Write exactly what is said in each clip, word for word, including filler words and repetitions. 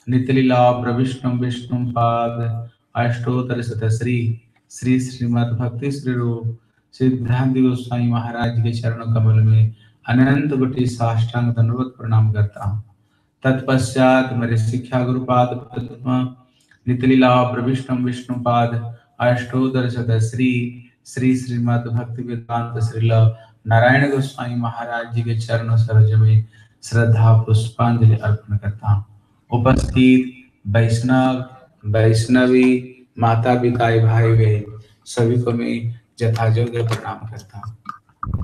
नितलीला प्रविष्णु विष्णु पाद अष्टोत्तर शतश्री श्री श्रीमद् भक्ति श्री रूप सिद्धांत गोस्वामी महाराज के चरण कमल में अनंत कोटि साष्टांग दंडवत प्रणाम करता हूँ। तत्पश्चात मेरे शिक्षा गुरुपाद पद्म नितलीला प्रविष्णु विष्णु पाद अष्टोत्तर शतश्री श्री श्रीमद् भक्ति वेदांत श्रील नारायण गोस्वामी महाराज जी के चरणों सरोज में श्रद्धा पुष्पांजलि अर्पण करता हूँ। उपस्थित वैष्णव वैष्णवी माता पिता भाई बहन सभी को मैं यथायोग्य प्रणाम करता हूँ।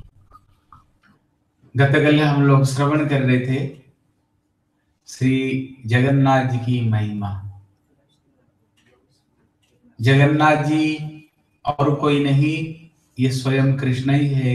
गतकल हम लोग श्रवण कर रहे थे श्री जगन्नाथ जी की महिमा। जगन्नाथ जी और कोई नहीं, ये स्वयं कृष्ण ही है।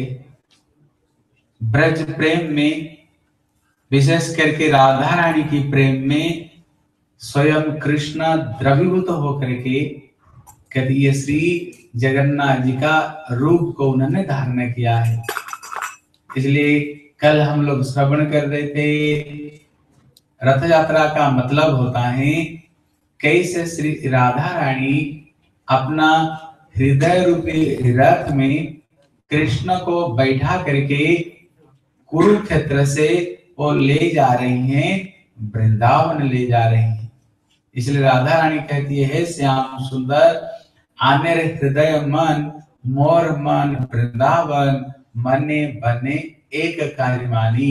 ब्रज प्रेम में, विशेष करके राधा रानी की प्रेम में स्वयं कृष्ण द्रवीभूत होकर के कहते ये श्री जगन्नाथ जी का रूप को उन्होंने धारण किया है। इसलिए कल हम लोग श्रवण कर रहे थे रथ यात्रा का मतलब होता है कैसे श्री राधा रानी अपना हृदय रूपी रथ में कृष्ण को बैठा करके कुरुक्षेत्र से वो ले जा रही हैं, वृंदावन ले जा रही हैं। इसलिए राधा रानी कहती है श्याम सुंदर आने रे हृदय मन मोर मन वृंदावन मने बने एक कार्यमानी।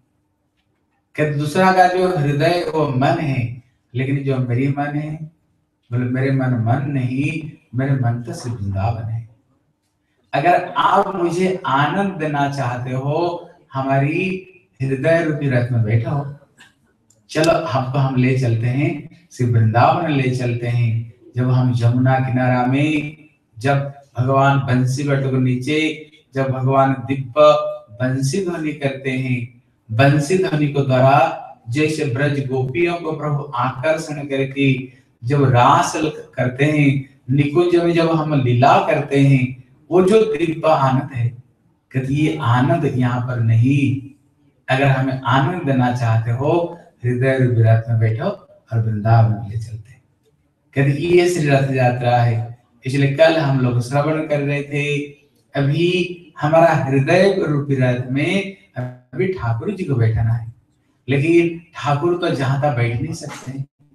कि दूसरा का जो हृदय वो मन है, लेकिन जो मेरी मन है बोले मेरे मन मन नहीं, मेरे मन तो सिर्फ वृंदावन है। अगर आप मुझे आनंद देना चाहते हो हमारी हृदय रूपी रथ में बैठा हो, चलो आपको हम ले चलते हैं, श्री वृंदावन ले चलते हैं। जब हम यमुना किनारा में, जब भगवान बंसी बट को नीचे जब भगवान दिव्य बंसी ध्वनि करते हैं, बंसी ध्वनि को द्वारा जैसे ब्रज गोपियों को प्रभु आकर्षण करके जब रास करते हैं, निकुंज में जब हम लीला करते हैं, वो जो दिव्य आनंद है, कहते ये आनंद यहाँ पर नहीं। अगर हमें आनंद देना चाहते हो हृदय रूपी रथ में बैठो और वृंदावन ले चलते हैं। कहते ये श्री रथ यात्रा है। इसलिए कल हम लोग श्रवण कर रहे थे, अभी हमारा हृदय रूपी रथ में अभी ठाकुर जी को बैठाना है। लेकिन ठाकुर तो जहां तक बैठ नहीं सकते,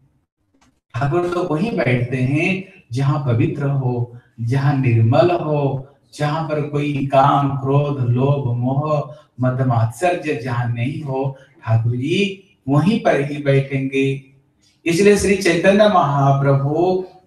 ठाकुर तो वहीं बैठते हैं जहां पवित्र हो, जहां निर्मल हो, जहां पर कोई काम क्रोध लोभ मोह मद मात्सर्य जहां नहीं हो, ठाकुर जी वहीं पर ही बैठेंगे। इसलिए श्री चैतन्य महाप्रभु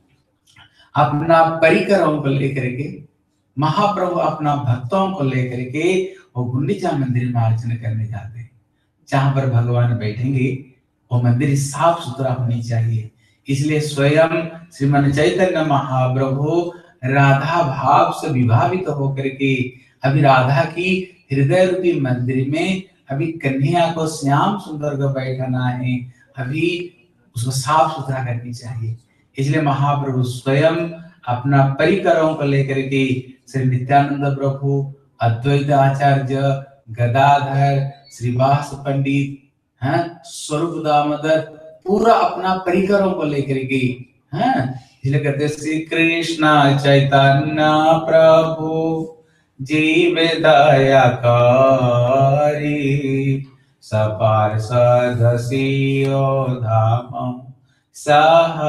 अपना परिकरों को लेकर के, महाप्रभु अपना भक्तों को लेकर के वो गुंडीचा मंदिर में अर्चना करने जाते हैं। जहां पर भगवान बैठेंगे वो मंदिर साफ सुथरा होनी चाहिए। इसलिए स्वयं श्रीमान चैतन्य महाप्रभु राधा भाव से विभावित होकर के अभी राधा की हृदय रूपी मंदिर में अभी कन्हैया को श्याम सुंदर को बैठाना है, अभी उसको साफ सुथरा करनी चाहिए। इसलिए महाप्रभु स्वयं अपना परिकरों को लेकर के श्री नित्यानंद प्रभु, अद्वैत आचार्य, गदाधर, श्रीवास पंडित, हैं स्वरूप दामोदर, पूरा अपना परिकरों को लेकर के, हैं इसलिए कहते श्री कृष्ण चैतन्य प्रभु जीव दया कारी सपार्षद सियो धाम सहावतारी।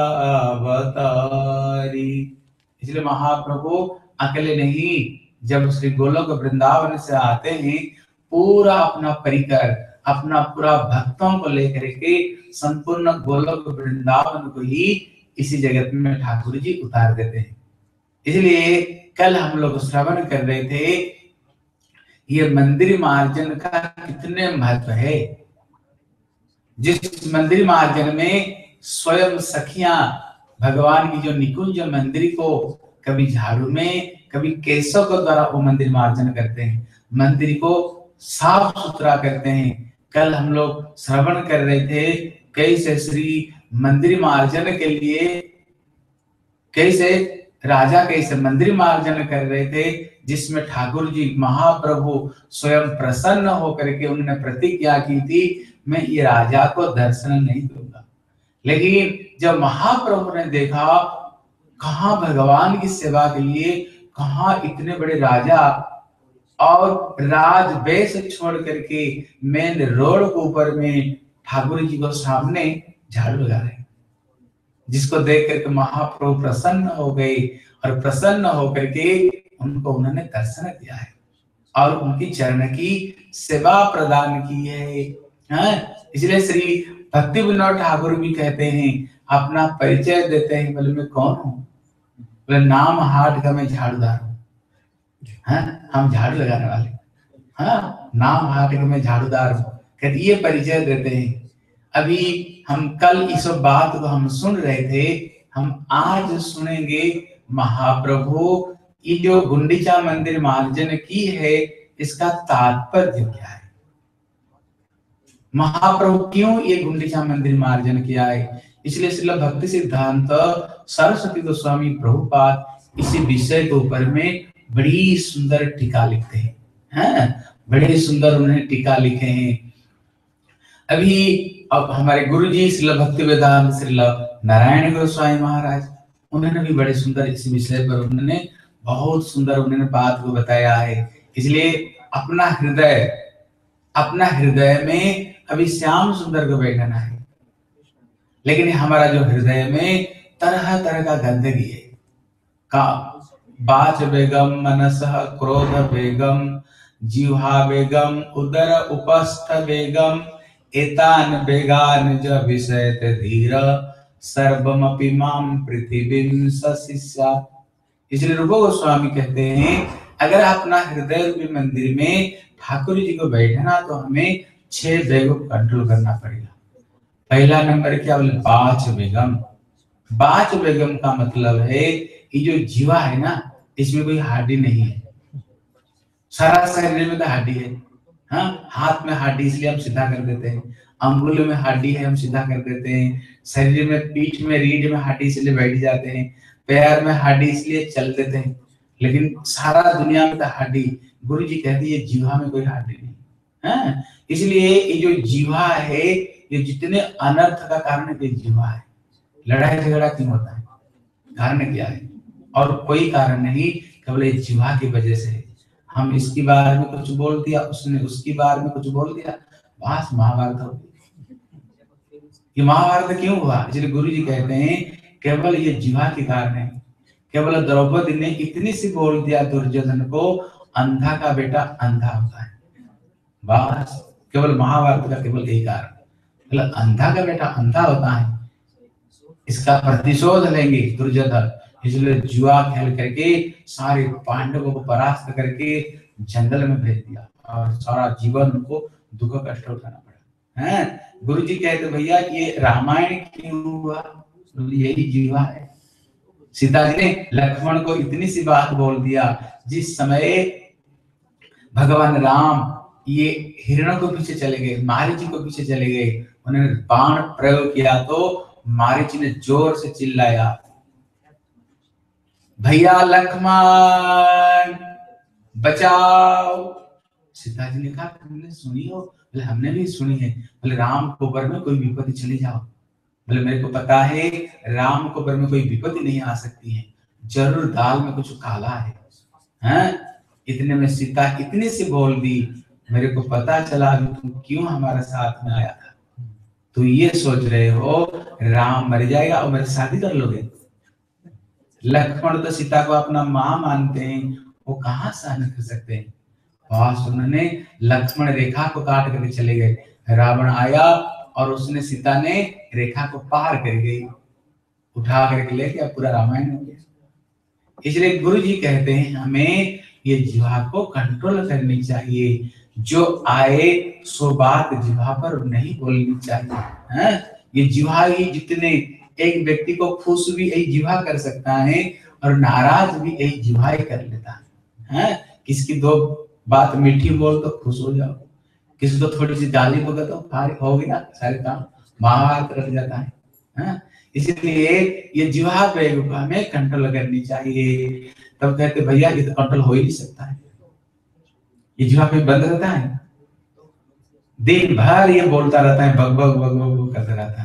इसलिए महाप्रभु अकेले नहीं, जब श्री गोलोक वृंदावन से आते हैं पूरा अपना परिकर, अपना पूरा भक्तों को लेकर के संपूर्ण गोलोक वृंदावन को ही इसी जगत में ठाकुर जी उतार देते हैं। इसलिए कल हम लोग श्रवण कर रहे थे ये मंदिर मार्जन का कितने महत्व है। जिस मंदिर मार्जन में स्वयं सखियां भगवान की जो निकुंज मंदिर को कभी झाड़ू में कभी केशव के द्वारा वो मंदिर मार्जन करते हैं, मंदिर को साफ सुथरा करते हैं। कल हम लोग श्रवण कर रहे थे कैसे श्री मंदिर मार्जन के लिए कैसे राजा कैसे मंदिर मार्जन कर रहे थे, जिसमें ठाकुर जी महाप्रभु स्वयं प्रसन्न होकर के उन्होंने प्रतिज्ञा की थी मैं ये राजा को दर्शन नहीं दूंगा, लेकिन जब महाप्रभु ने देखा कहाँ भगवान की सेवा के लिए कहाँ इतने बड़े राजा और राज वेश छोड़ करके मेन रोड के ऊपर में ठाकुर जी को सामने झाड़ू लगा रहे, जिसको देख करके महाप्रभु प्रसन्न हो गए और प्रसन्न होकर के उनको उन्होंने दर्शन दिया है और उनकी चरण की सेवा प्रदान की है। हाँ? इसलिए श्री भक्ति विनोद ठाकुर भी कहते हैं, अपना परिचय देते हैं, बोले मैं कौन हूँ? बोले नाम हाट का मैं झाड़ूदार हूँ। हाँ? हम झाड़ू लगाने वाले। हाँ? नाम हाट का मैं झाड़ूदार हूँ, कहते ये परिचय देते हैं। अभी हम कल इस बात को हम सुन रहे थे, हम आज सुनेंगे महाप्रभु ये जो गुंडीचा मंदिर मार्जन की है इसका तात्पर्य क्या है, महाप्रभु क्यों ये गुंडीचा मंदिर मार्जन किया है। इसलिए श्रील भक्ति सिद्धांत सरस्वती गोस्वामी प्रभुपाद इसी विषय के ऊपर में बड़ी सुंदर टीका लिखते हैं। हाँ? बड़े सुंदर उन्होंने टीका लिखे हैं। अभी अब हमारे गुरु जी श्रील भक्ति वेदांत श्रील नारायण गोस्वामी महाराज, उन्होंने भी बड़े सुंदर इस विषय पर उन्होंने बहुत सुंदर उन्होंने बात को बताया है। इसलिए अपना हृदय अपना हृदय में अभी श्याम सुंदर को बैठना है, लेकिन हमारा जो हृदय में तरह तरह का गंदगी है, का बाच बेगम, मनसः क्रोध बेगम, जीवा बेगम, उदर उपस्थ बेगम, एतान बेगान ज विषयत धीर, सर्वमपि माम पृथ्वीं सशिष्या। इसलिए रूप गोस्वामी कहते हैं, अगर अपना हृदय रूपी मंदिर में ठाकुर जी को बैठना तो हमें छह बेगों को कंट्रोल करना पड़ेगा। पहला नंबर क्या बोले? बाच बेगम। बाच बेगम का मतलब है ये जो जीवा है ना, इसमें कोई हड्डी नहीं है, सारा शरीर में तो हड्डी है। हाँ? हाथ में हड्डी इसलिए हम सीधा कर देते हैं, अंगुल में हड्डी है हम सीधा कर देते हैं, शरीर में पीठ में रीढ़ में हड्डी इसलिए बैठ जाते हैं, पैर में हड्डी इसलिए चल देते हैं, लेकिन सारा दुनिया में तो हड्डी। गुरु जी कहते हैं जीवा में कोई हड्डी नहीं। हाँ? इसलिए ये जो जीवा है ये जितने अनर्थ का कारण ये जीवा है। लड़ाई झगड़ा क्यों होता है? कारण क्या है? और कोई कारण नहीं, केवल ये जीवा की वजह से। हम इसके बारे में कुछ बोल दिया, उसने उसके बारे में कुछ बोल दिया, बस महाभारत हो गई। ये महाभारत क्यों हुआ? इसलिए गुरु जी कहते हैं केवल ये जीवा के कारण है। केवल द्रौपदी ने इतनी सी बोल दिया दुर्योधन को, अंधा का बेटा अंधा होता है, बस केवल महाभारत का केवल यही कारण, केवल अंधा का बेटा अंधा होता है, इसका प्रतिशोध लेंगे दुर्योधन। इसलिए जुआ खेल करके सारे पांडवों को परास्त करके जंगल में भेज दिया और सारा जीवन उनको दुख कष्ट उठाना पड़ा। हैं? गुरु जी कहते भैया ये रामायण क्यों हुआ? यही जीवा है। सीता जी ने लक्ष्मण को इतनी सी बात बोल दिया, जिस समय भगवान राम ये हिरण को पीछे चले गए, मारीच को पीछे चले गए, उन्होंने बाण प्रयोग किया तो मारीच ने जोर से चिल्लाया, भैया लक्ष्मण बचाओ। सीता जी ने कहा तुमने सुनी हो? बोले हमने भी सुनी है। बोले राम को बर में कोई विपत्ति चली जाओ। बोले मेरे को पता है राम को बर में कोई विपत्ति नहीं आ सकती है, जरूर दाल में कुछ काला है। हैं? इतने में सीता इतनी सी बोल दी, मेरे को पता चला अभी तुम क्यों हमारे साथ में आया था। तो ये सोच रहे हो राम मर जाएगा और मेरी शादी कर लोगे? लक्ष्मण तो सीता को अपना माँ मानते हैं, वो कहाँ सहन कर सकते हैं। बस उन्होंने लक्ष्मण रेखा को काट करके चले गए। रावण आया और उसने सीता ने रेखा को पार कर गई, उठा करके ले गया, पूरा रामायण हो गया। इसलिए गुरु जी कहते हैं हमें ये जीवा को कंट्रोल करनी चाहिए, जो आए सो बात जीवा पर नहीं बोलनी चाहिए। हैं? ये जीवा ही जितने एक व्यक्ति को खुश भी यही जीवा कर सकता है और नाराज भी यही जीवा ही कर लेता है। हैं? किसकी दो बात मीठी बोल तो खुश हो जाओ, किसी को थोड़ी सी गाली बोल तो हो गया सारे काम, महाभारत रख जाता है। हैं? इसलिए ये जीवा पे हमें कंट्रोल करनी चाहिए। तब कहते भैया ये तो कंट्रोल हो ही नहीं सकता है, ये जीवा पे बंद रहता है, दिन भर ये बोलता रहता है, बग बग बग बग करता रहता है,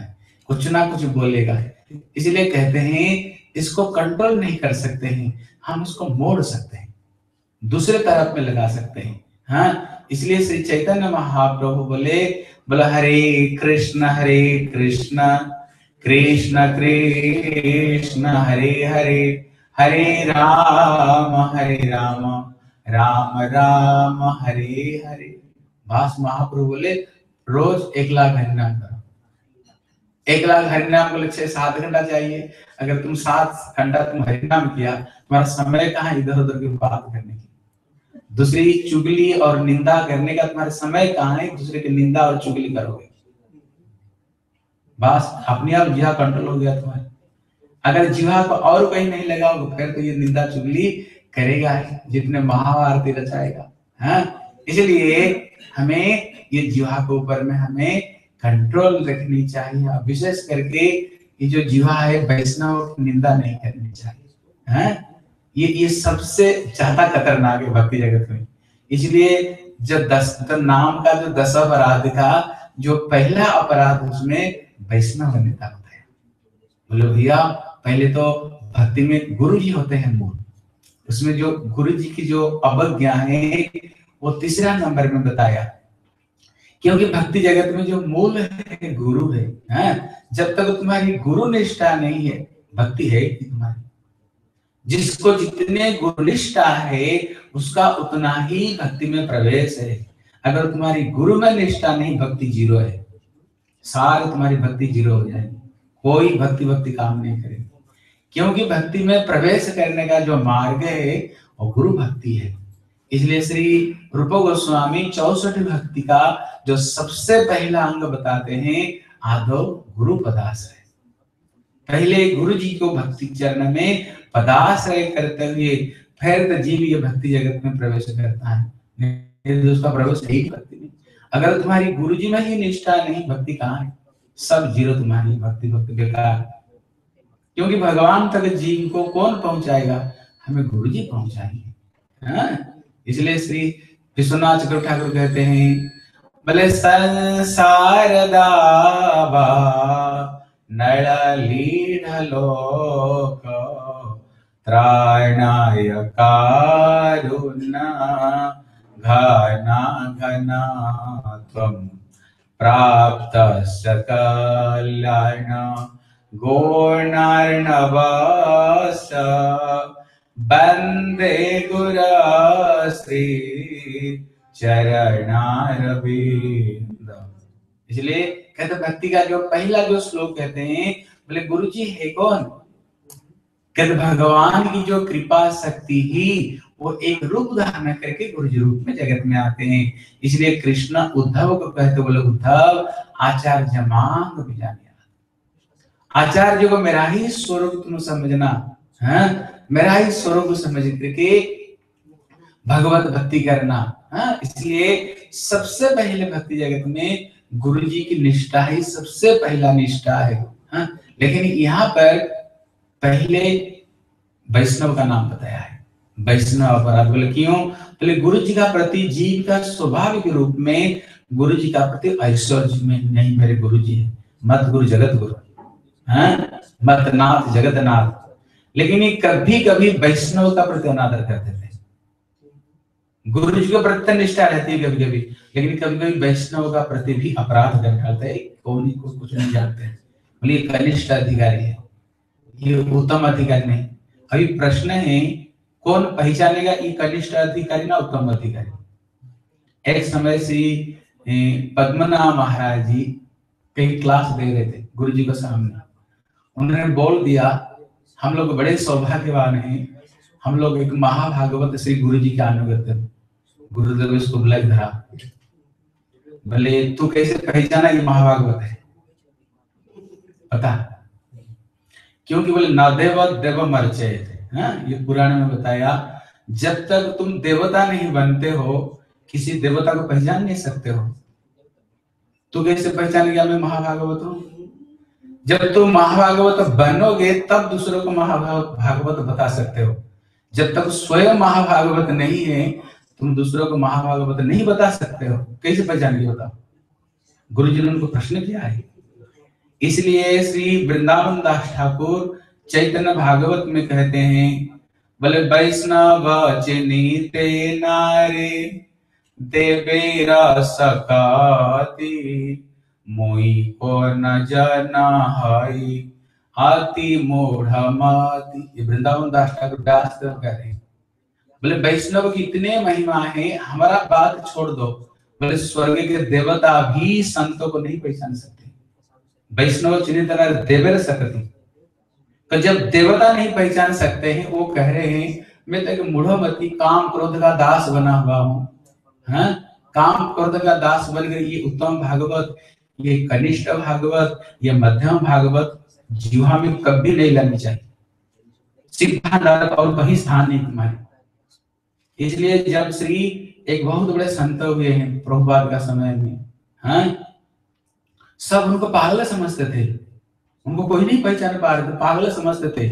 कुछ ना कुछ बोलेगा। इसलिए कहते हैं इसको कंट्रोल नहीं कर सकते हैं, हम इसको मोड़ सकते हैं, दूसरे तरफ में लगा सकते हैं। हाँ, इसलिए श्री चैतन्य महाप्रभु बोले बोला हरे कृष्ण हरे कृष्ण कृष्ण कृष्ण हरे हरे हरे राम हरे राम राम राम हरे हरे। भास महाप्रभु बोले रोज एक लाख हरिनाम करो। एक लाख हरिनाम को लक्ष्य सात घंटा चाहिए। अगर तुम सात घंटा तुम हरिनाम किया, तुम्हारा समय कहाँ इधर उधर की बात करने की, दूसरी चुगली और निंदा करने का तुम्हारा समय कहाँ है, दूसरे की निंदा और चुगली करोगे। बस अपने आप जिहा कंट्रोल हो गया तुम्हारे। अगर जिहा को और कहीं नहीं लगाओगे फिर तो ये निंदा चुगली करेगा ही, जितने महाभारती रचाएगा। हाँ, इसलिए हमें ये जिहा के ऊपर में हमें कंट्रोल रखनी चाहिए। विशेष करके ये जो जिहा है वैष्णव निंदा नहीं करनी चाहिए। हाँ, ये ये सबसे ज्यादा खतरनाक है भक्ति जगत में। इसलिए जो दस तो नाम का जो दस अपराध का जो पहला अपराध उसमें वैष्णव निंदा होता है। बोलो भैया पहले तो भक्ति में गुरु जी होते हैं मूल, उसमें जो गुरु जी की जो अवज्ञा है वो तीसरा नंबर में बताया, क्योंकि भक्ति जगत में जो मूल है गुरु है। हाँ? जब तक तुम्हारी गुरु निष्ठा नहीं है भक्ति है तुम्हारी। जिसको जितने गुरु निष्ठा है उसका उतना ही भक्ति में प्रवेश है। अगर तुम्हारी गुरु में निष्ठा नहीं भक्ति जीरो है, सारी तुम्हारी भक्ति जीरो हो जाएगी, कोई भक्ति भक्ति काम नहीं करेगी। क्योंकि भक्ति में प्रवेश करने का जो मार्ग है वो गुरु भक्ति है। इसलिए श्री रूप गोस्वामी चौसठ भक्ति का जो सबसे पहला अंग बताते हैं आदो गुरु पदाश्रय। पहले गुरु जी को भक्ति चरण में पदाश्रय करते हुए फिर तो जीव ये भक्ति जगत में प्रवेश करता है, नहीं तो उसका प्रवेश है ही भक्ति में। अगर तुम्हारी गुरु जी में ही निष्ठा नहीं भक्ति कहाँ है, सब जीरो तुम्हारी भक्ति भक्ति बेकार। क्योंकि भगवान तक जीव को कौन पहुंचाएगा, हमें गुरु जी पहुंचाएंगे। हाँ? इसलिए श्री विश्वनाथ चक्रवर्ती ठाकुर कहते हैं भले संसार दावा नळलीढ लोक त्राणाय कारुण्य घना घना त्वं प्राप्त सकल्याण गौर्णार्णवस वंदे गुरुश्री चरणारविंद। इसलिए कहते भक्ति का जो पहला जो श्लोक कहते हैं बोले गुरु जी है कौन, कहते भगवान की जो कृपा शक्ति ही वो एक रूप धारण करके गुरु जी रूप में जगत में आते हैं। इसलिए कृष्ण उद्धव को कहते बोले उद्धव आचार्य मांग भी जाने, आचार्य को मेरा ही स्वरूप तुम समझना है, मेरा ही स्वरूप समझ करके भगवत भक्ति करना। हाँ? इसलिए सबसे पहले भक्ति जगत में गुरु जी की निष्ठा ही सबसे पहला निष्ठा है। हाँ? लेकिन यहाँ पर पहले वैष्णव का नाम बताया है, वैष्णव अपराध। बोले क्यों, बोले गुरु जी का प्रति जीव का स्वाभाविक रूप में गुरु जी का प्रति ऐश्वर्य में नहीं, मेरे गुरु जी है मत गुरु जगत गुरु, हाँ? मत नाथ जगत नाथ। लेकिन ये कभी कभी वैष्णव का प्रति अनादर करते थे। गुरु जी के प्रति निष्ठा रहती है कभी कभी, लेकिन कभी कभी वैष्णव का प्रति भी अपराध कर डालते हैं। कौन ही को कुछ नहीं जानते हैं, बोले ये कनिष्ठ अधिकारी है, ये उत्तम अधिकारी नहीं। अभी प्रश्न है कौन पहचानेगा ये कनिष्ठ अधिकारी ना उत्तम अधिकारी। एक समय श्री पद्मनाभ महाराज जी कहीं क्लास दे रहे थे गुरु जी के सामने, उन्होंने बोल दिया हम लोग बड़े सौभाग्यवान हैं, हम लोग एक महाभागवत श्री गुरु जी के अनुगत हैं। गुरुदेव इसको बुलाए धरा, बोले तू कैसे पहचाना ये महाभागवत है, पता क्योंकि बोले न देव देव मर्चय थे। हाँ? ये पुराण में बताया जब तक तुम देवता नहीं बनते हो किसी देवता को पहचान नहीं सकते हो। तू कैसे पहचानेगा मैं महाभागवत हूँ, जब तुम महाभागवत बनोगे तब दूसरों को महाभागवत बता सकते हो। जब तक स्वयं महाभागवत नहीं है तुम दूसरों को महाभागवत नहीं बता सकते हो, कैसे पहचानेंगे बताओ। गुरु जी ने उनको प्रश्न किया है इसलिए श्री वृंदावन दास ठाकुर चैतन्य भागवत में कहते हैं, बोले वैष्णव चिनीते नारे देवे रसकाती मोई को न जाना हाई आती मूढ़माती। ये वृंदावन दास ठाकुर व्यास देव कह रहे हैं, बोले वैष्णव की इतने महिमा है, हमारा बात छोड़ दो, बोले स्वर्ग के देवता भी संतों को नहीं पहचान सकते। वैष्णव चिन्हित देवर सकती, तो जब देवता नहीं पहचान सकते हैं, वो कह रहे हैं मैं तो एक मूढ़मती काम क्रोध का दास बना हुआ हूँ, हाँ? काम क्रोध का दास बन गए। ये उत्तम भागवत, ये कनिष्ठ भागवत, ये मध्यम भागवत जीवा में कभी नहीं लानी चाहिए। सीधा नरक और कहीं स्थान नहीं तुम्हारे। इसलिए जब श्री एक बहुत बड़े संत हुए हैं प्रभुपाद का समय में, हाँ? सब उनको पागल समझते थे, उनको कोई नहीं पहचान पा रहे थे, पागल समझते थे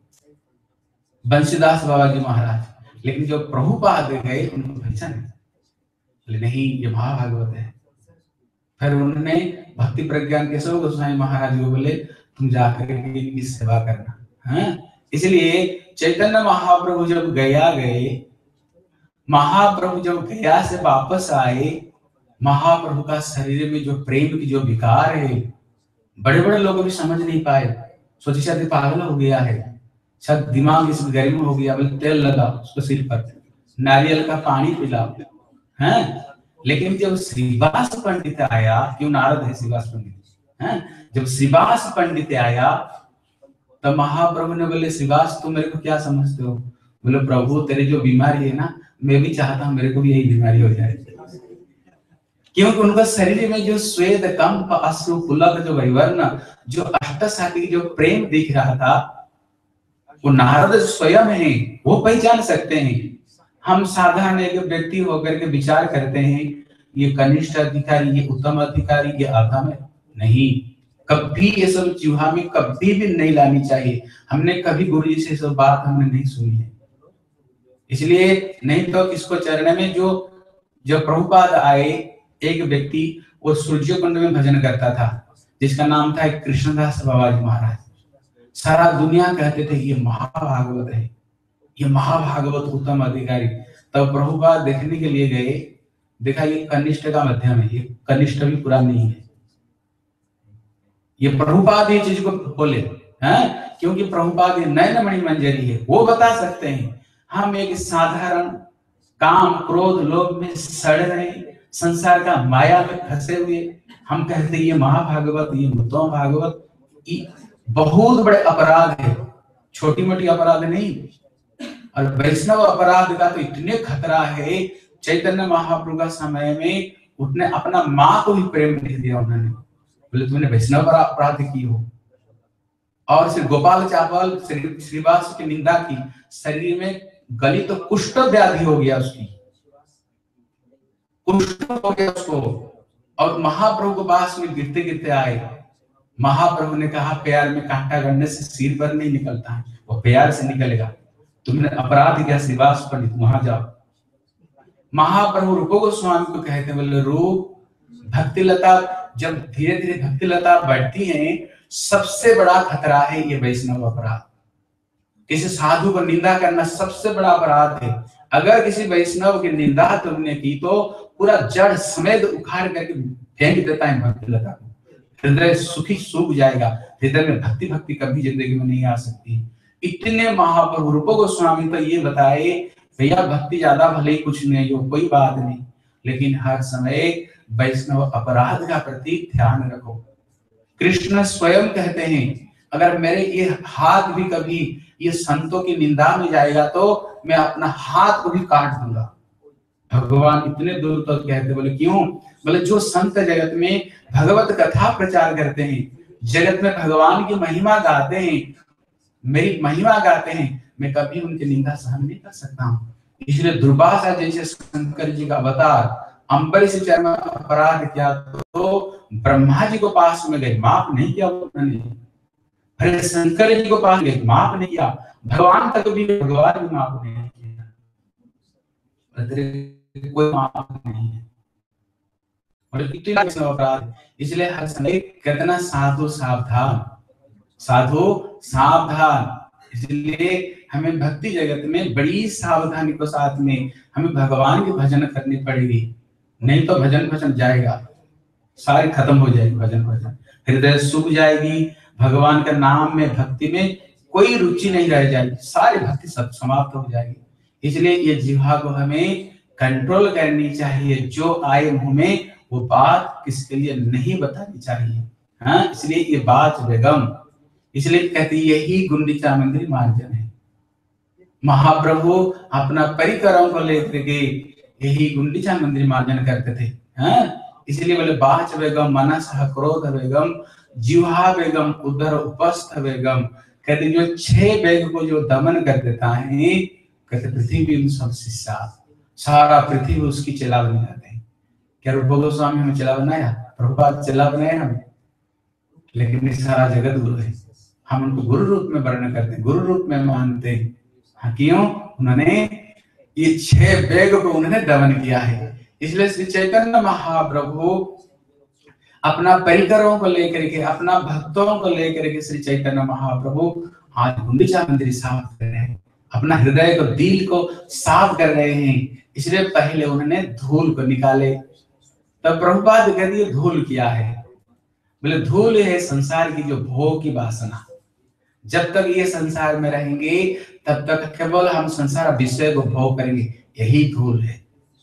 बंशीदास बाबा जी महाराज। लेकिन जो प्रभुपाद गए उनको पहचाने, नहीं ये महाभागवत है। फिर उन्होंने भक्ति प्रज्ञान केशव गोस्वामी महाराज को बोले तुम जाकर इनकी सेवा करना, हाँ? इसलिए चैतन्य महाप्रभु जब गया गए, महाप्रभु जब गया से वापस आए, महाप्रभु का शरीर में जो प्रेम की जो विकार है, बड़े बड़े लोग भी समझ नहीं पाए, सोचे शायद पागल हो गया है, शायद दिमाग इसमें गर्म हो गया, बोले तेल लगा उसको सिर पर, नारियल का पानी पिलाओ, हैं? लेकिन जब श्रीवास पंडित आया, क्यों नारद है श्रीवास पंडित, हैं? जब श्रीवास पंडित आया तब महाप्रभु ने बोले श्रीवास तुम मेरे को क्या समझते हो? बोले प्रभु तेरी जो बीमारी है ना, मैं भी चाहता हूँ मेरे को भी यही बीमारी हो जाए, क्योंकि उनका शरीर में जो श्वेत कंप अश्रु पुलक जो वैवर्ण जो अष्टसाखी जो प्रेम दिख रहा था, वो नारद स्वयं है, वो पहचान सकते हैं। हम साधारण एक व्यक्ति होकर के विचार करते हैं ये कनिष्ठ अधिकारी, ये उत्तम अधिकारी, ये अधम है, नहीं, कभी ये सब चूहा में कभी भी नहीं लानी चाहिए। हमने कभी गुरु जी से सब बात हमने नहीं सुनी है, इसलिए नहीं तो किसको चरण में जो जब प्रभुपाद आए, एक व्यक्ति वो सूर्य कुंड में भजन करता था जिसका नाम था कृष्णदास बाबा जी महाराज। सारा दुनिया कहते थे ये महाभागवत है, ये महाभागवत उत्तम अधिकारी। तब प्रभुपाद देखने के लिए गए, देखा ये कनिष्ठ का मध्यम है, ये कनिष्ठ भी पूरा नहीं है। ये प्रभुपाद ये चीज को बोले, हैं? क्योंकि प्रभुपाद ये नयन मणि मंजरी है, वो बता सकते हैं। हम एक साधारण काम क्रोध लोभ में सड़ रहे, संसार का माया में फंसे हुए, हम कहते हैं ये महाभागवत, ये उत्तम भागवत, ये बहुत बड़े अपराध है, छोटी मोटी अपराध नहीं। और वैष्णव अपराध का तो इतने खतरा है, चैतन्य महाप्रभु का समय में उसने अपना माँ को भी प्रेम नहीं दिया, उन्होंने बोले तुमने वैष्णव अपराध की हो। और श्री गोपाल चावल श्री श्रीवास की निंदा की, शरीर में गली तो कुष्ठ व्याधि हो गया, उसकी कुष्ठ हो गया उसको। और महाप्रभु के पास में गिरते गिरते आए, महाप्रभु ने कहा प्यार में कांटा गड़ने से सिर पर नहीं निकलता है, वो प्यार से निकलेगा, तुमने अपराध किया श्रीवास पंडित, वहां जाओ। महाप्रभु रूप गोस्वामी को कहते हैं, बोले रूप भक्ति लता, जब धीरे धीरे भक्ति लता बढ़ती है, सबसे बड़ा खतरा है ये वैष्णव अपराध। किसी साधु को निंदा करना सबसे बड़ा अपराध है। अगर किसी वैष्णव की निंदा तुमने की तो पूरा जड़ समेत उखाड़ करके फेंक देता है भक्ति लता को, हृदय सुखी सूख जाएगा, हृदय में भक्ति भक्ति कभी जिंदगी में नहीं आ सकती। इतने महाप्रभु रूप गोस्वामी तो ये बताए भैया भक्ति ज्यादा भले कुछ नहीं हो, कोई बात नहीं, लेकिन हर समय वैष्णव अपराध का प्रति ध्यान रखो। कृष्ण स्वयं कहते हैं अगर मेरे ये हाथ भी कभी ये संतों की निंदा में जाएगा तो मैं अपना हाथ को भी काट दूंगा। भगवान इतने दूर तक तो कहते, बोले क्यों? बोले जो संत जगत में भगवत कथा प्रचार करते हैं, जगत में भगवान की महिमा गाते हैं, मेरी महिमा गाते हैं, मैं कभी उनकी निंदा सहन नहीं कर सकता हूँ। इसलिए दुर्वासा जैसे शंकर जी का अवतार अम्बरीश चरण अपराध किया तो ब्रह्मा जी को पास में गए, माफ नहीं किया उन्होंने। अरे शंकर जी को पास गए, माफ नहीं किया, भगवान तक भी भगवान भी माफ नहीं किया, कोई माफ नहीं है। और इतने अपराध, इसलिए हर समय कितना साधु सावधान, साधु सावधान। इसलिए हमें भक्ति जगत में बड़ी सावधानी के साथ में हमें भगवान की भजन करनी पड़ेगी, नहीं तो भजन भजन जाएगा, सारी खत्म हो जाएगी भजन भजन, हृदय सूख जाएगी, भगवान का नाम में भक्ति में कोई रुचि नहीं रह जाएगी, सारी भक्ति सब समाप्त हो जाएगी। इसलिए ये जिह्वा को हमें कंट्रोल करनी चाहिए, जो आए मुंह में वो बात किसके लिए नहीं बतानी चाहिए। हाँ, इसलिए ये बात बेगम, इसलिए कहते यही गुंडीचा मंदिर मार्जन है। महाप्रभु अपना परिकरों को लेकर के यही गुंडीचा मंदिर मार्जन करते थे। हाँ, इसलिए बोले बाच बेगम, मनस क्रोध बेगम, जिह्वा बेगम, उदर उपस्थ बेगम। कहते जो छह बेग को जो दमन कर देता है, कहते पृथ्वी सब शिष्या, सारा पृथ्वी उसकी चेला बन जाते हैं। क्या रूप गोस्वामी हमें चेला बनाया? प्रभुपाद चेला बनाया हमें, लेकिन ये सारा जगत गुरु है, हम उनको गुरु रूप में वर्णन करते हैं, गुरु रूप में मानते हैं। हाँ, क्यों? उन्होंने ये छह बेग को उन्होंने दमन किया है। इसलिए श्री चैतन्य महाप्रभु अपना परिकरों को लेकर के, अपना भक्तों को लेकर के श्री चैतन्य महाप्रभु आज गुंडीचा मंदिर साफ कर रहे हैं, अपना हृदय को, दिल को साफ कर रहे हैं। इसलिए पहले उन्होंने धूल को निकाले, तब प्रभुपाद कहते ये धूल किया है, बोले धूल है संसार की जो भोग की वासना। जब तक ये संसार में रहेंगे तब तक केवल हम संसार विषय को भोग करेंगे, यही धूल है।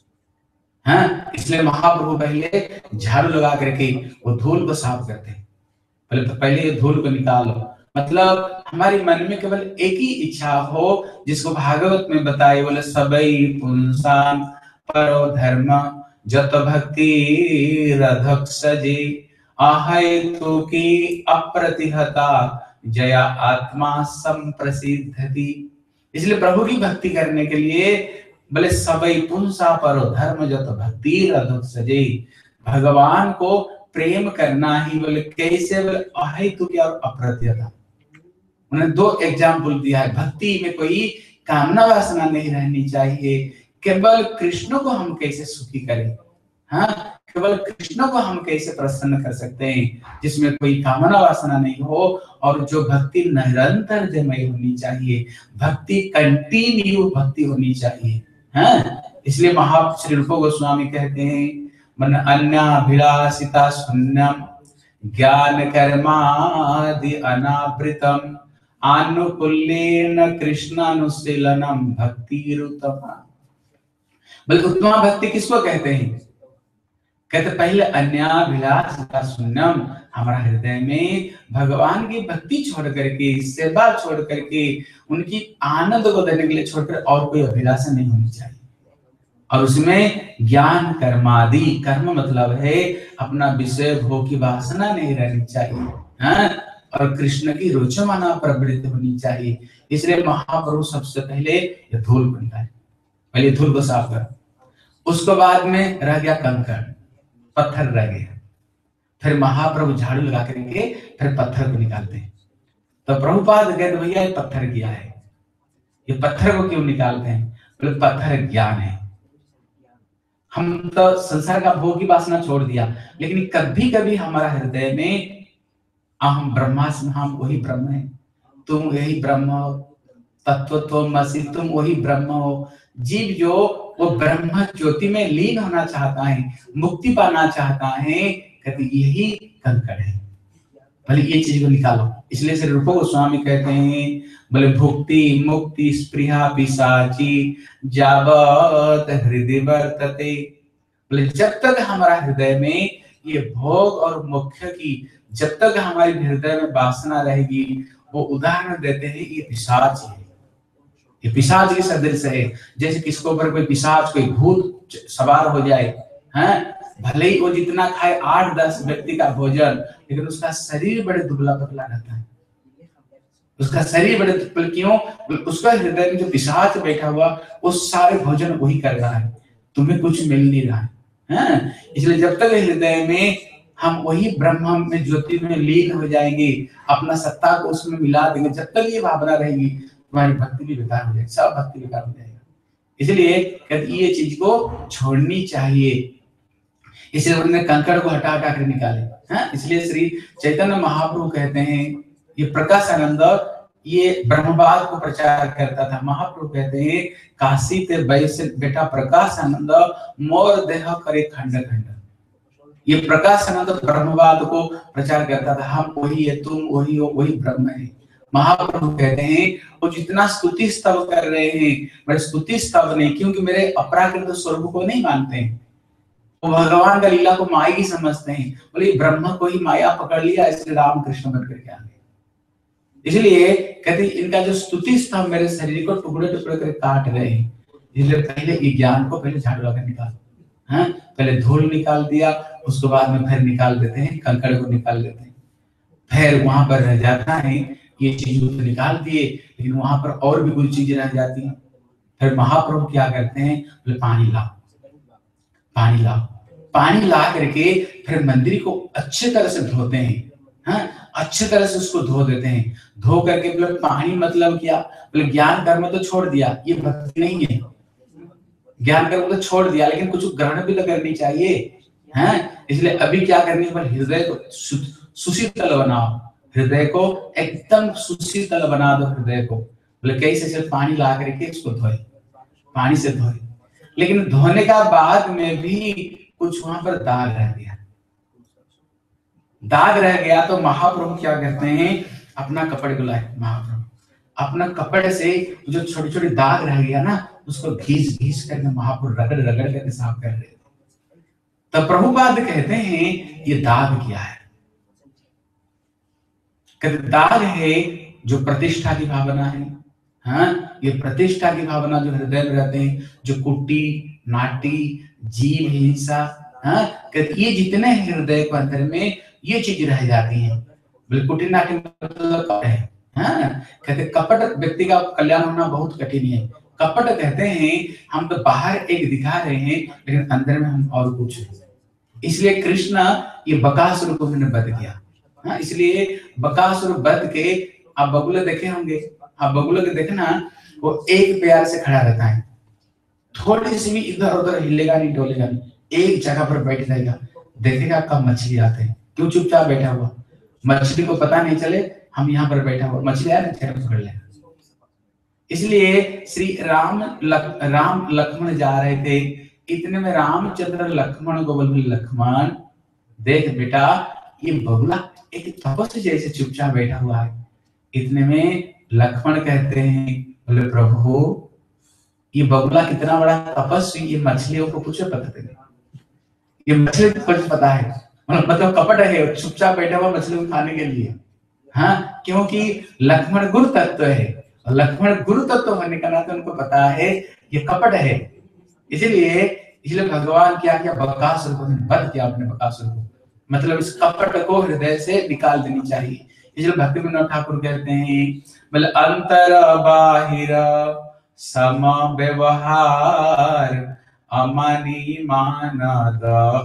हाँ, इसलिए महाप्रभु पहले झाड़ू लगा करके वो धूल को साफ करते हैं, पहले तो पहले ये धूल को निकालो। मतलब हमारे मन में केवल एक ही इच्छा हो, जिसको भागवत में बताए, बोले सबई पुंसाम परो धर्म जत भक्ति रधक सजे, आहैतु की अप्रतिहता जया आत्मा संप्रसिद्धति। इसलिए प्रभु की भक्ति करने के लिए बोले सबई पुंसा परो धर्म जत भक्ति रधक सजे, भगवान को प्रेम करना ही बोले कैसे, बोले अहेतु की और अप्रतिहता। उन्होंने दो एग्जाम्पल दिया है, भक्ति में कोई कामना वासना नहीं रहनी चाहिए, केवल कृष्ण को हम कैसे सुखी करें। हाँ, केवल कृष्ण को हम कैसे प्रसन्न कर सकते हैं, जिसमें कोई कामना वासना नहीं हो, और जो भक्ति निरंतर जमय होनी चाहिए, भक्ति कंटिन्यू भक्ति होनी चाहिए। हाँ, इसलिए महा श्री रूप गोस्वामी कहते हैं, मन अन्याभिलाषिता शून्यम ज्ञान कर्मादि अनावृतम आनुकूल्येन कृष्णानुशीलनम भक्तिरुत्तमा। बल्कि उत्तमा भक्ति किसको कहते हैं? कहते पहले अन्याभिलाषिता शून्यम, हमारा हृदय में भगवान की भक्ति छोड़ करके, सेवा छोड़ करके, उनकी आनंद को देने के लिए छोड़कर और कोई अभिलाषा नहीं होनी चाहिए। और उसमें ज्ञान कर्मादि, कर्म मतलब है अपना विषय भोग की वासना नहीं रहनी चाहिए। हाँ, और कृष्ण की रुचमाना प्रवृत्ति होनी चाहिए। इसलिए महाप्रभु सबसे पहले ये धूल को निकाले, पहले धूल को साफ कर, उसके बाद में रह गया कंकड़, पत्थर रह गया, फिर महाप्रभु झाड़ू लगा करके फिर पत्थर को निकालते हैं। तो प्रभुपाद कहते भैया ये पत्थर क्या है, ये पत्थर को क्यों निकालते हैं? बोले पत्थर ज्ञान है। हम तो संसार का भोग की वासना छोड़ दिया, लेकिन कभी कभी हमारा हृदय में अहम ब्रह्मास्मि, हम वही ब्रह्म है, तुम वही ब्रह्म हो, तत्वत्वमसि, तुम वही ब्रह्म हो। जीव जो वो ब्रह्म ज्योति में लीन होना चाहता है, मुक्ति पाना चाहता है, कहते यही कंकड़ है, भले ये चीज को निकालो। इसलिए श्री रूप गोस्वामी कहते हैं, बोले भुक्ति मुक्ति स्पृहा पिशाची जावत हृदय वर्तते। बोले जब तक हमारा हृदय में ये भोग और मोक्ष की, जब तक हमारे हृदय में वासना रहेगी, वो उदाहरण देते हैं ये पिशाच है, ये पिशाच के सदृश है। जैसे किसको ऊपर कोई पिशाच, कोई भूत सवार हो जाए, हैं, भले ही वो जितना खाए आठ दस व्यक्ति का भोजन, लेकिन उसका शरीर बड़े दुबला पतला रहता है, उसका शरीर बड़े दुबला। क्यों? उसका हृदय में जो पिशाच बैठा हुआ वो सारे भोजन वही कर रहा है, तुम्हें कुछ मिल नहीं रहा है, हैं? इसलिए जब तक हृदय में हम वही ब्रह्म में ज्योति में लीन हो जाएंगे, अपना सत्ता को उसमें मिला देंगे, जब तक ये भावना रहेगी तुम्हारी भक्ति भी बेकार हो जाएगी, सब भक्ति बेकार हो जाएगा। इसलिए कहते ये चीज को छोड़नी चाहिए। इसलिए उन्होंने कंकड़ को हटा हटा कर निकाले। हाँ, इसलिए श्री चैतन्य महाप्रभु कहते हैं, ये प्रकाशानंद ये ब्रह्मवाद को प्रचार करता था। महाप्रभु कहते हैं, काशी ते वैसे बेटा प्रकाशानंद मोर देह करे खंड खंड। ये प्रकाशानंद ब्रह्मवाद को प्रचार करता था, हम वही है, तुम वही हो, वही ब्रह्म है। महाप्रभु कहते हैं, वो जितना स्तुति स्तव कर रहे हैं, मेरे स्तुति स्तव नहीं, क्योंकि मेरे अपराकृत स्वरूप को नहीं मानते हैं, वो भगवान का लीला को माया ही समझते हैं। बोले ब्रह्म को ही माया पकड़ लिया, इसलिए राम कृष्ण बनकर के आ गए। इसलिए कहते इनका जो स्तुति स्तव मेरे शरीर को टुकड़े टुकड़े कर काट रहे हैं। इसलिए पहले ये ज्ञान को पहले झाड़ू लगा निकालो। हाँ, पहले धूल निकाल दिया, उसके बाद में फिर निकाल देते हैं, कंकड़ को निकाल देते हैं, फिर वहां पर रह जाता है, ये चीज तो निकाल दिए, लेकिन वहां पर और भी कुछ चीजें रह जाती हैं। फिर महाप्रभु क्या करते हैं, बोले पानी लाओ, पानी लाओ, पानी ला करके फिर मंदिर को अच्छे तरह से धोते हैं। हाँ, अच्छे तरह से उसको धो देते हैं। धो करके बोले पानी मतलब क्या, बोले ज्ञान कर्म तो छोड़ दिया, ये भक्ति नहीं है। ज्ञान कर्म तो छोड़ दिया, लेकिन कुछ ग्रहण भी तो करनी चाहिए। हैं, इसलिए अभी क्या करनी है, हृदय को सुशीतल बनाओ, हृदय को एकदम सुशीतल बना दो हृदय को। बोले कैसे, सिर्फ पानी ला करके इसको धोए, पानी से धोए, लेकिन धोने का बाद में भी कुछ वहां पर दाग रह गया, दाग रह गया। तो महाप्रभु क्या करते हैं, अपना कपड़े को लाए, महाप्रभु अपना कपड़े से जो छोटी छोटी दाग रह गया ना, उसको घीस घीस करके महाप्रभु रगड़ रगड़ करके साफ कर रहे थे। तब प्रभुपाद कहते हैं, ये दाग क्या है, कहते दाग है जो प्रतिष्ठा की भावना है। हाँ, ये प्रतिष्ठा की भावना जो हृदय में रहते हैं, जो कुटी नाटी जीव हिंसा, हाँ, कहते ये जितने हृदय के अंदर में ये चीज रह जाती है। बोले कुटी नाटी मतलब कपट है। हाँ, कहते कपट व्यक्ति का कल्याण होना बहुत कठिन है। कपट कहते हैं, हम तो बाहर एक दिखा रहे हैं, लेकिन अंदर में हम और कुछ है। इसलिए कृष्ण ये बकासुर को उन्होंने वध किया। हाँ, इसलिए बकासुर वध के, आप बगुला देखे होंगे, आप बगुला के देखना, वो एक प्यार से खड़ा रहता है, थोड़ी सी भी इधर उधर हिलेगा नहीं, डोलेगा नहीं, एक जगह पर बैठ जाएगा, देखेगा कब मछली आते हैं, क्यों चुपचाप बैठा हुआ, मछली को पता नहीं चले हम यहाँ पर बैठा हुआ, मछली आए ना पकड़ ले। इसलिए श्री राम लक, राम लक्ष्मण जा रहे थे, इतने में रामचंद्र लक्ष्मण को बोले, लक्ष्मण देख बेटा, ये बगुला एक तपस्वी जैसे चुपचाप बैठा हुआ है। इतने में लक्ष्मण कहते हैं, बोले प्रभु ये बगुला कितना बड़ा तपस्वी, ये मछलियों को कुछ पता नहीं, ये मछली को कुछ पता है, मतलब कपट है, चुपचाप बैठा हुआ मछली को खाने के लिए। हाँ, क्योंकि लक्ष्मण गुरु तत्व है, लक्ष्मण गुरु तत्व होने का नाते उनको पता है ये कपट है। इसलिए इसलिए भगवान क्या किया, बकासुर को वध किया अपने बकासुर को, मतलब इस कपट को हृदय से निकाल देनी चाहिए। इसलिए भक्ति विनोद ठाकुर कहते हैं, बोले अंतर बाहिर सम व्यवहार अमानी मानद,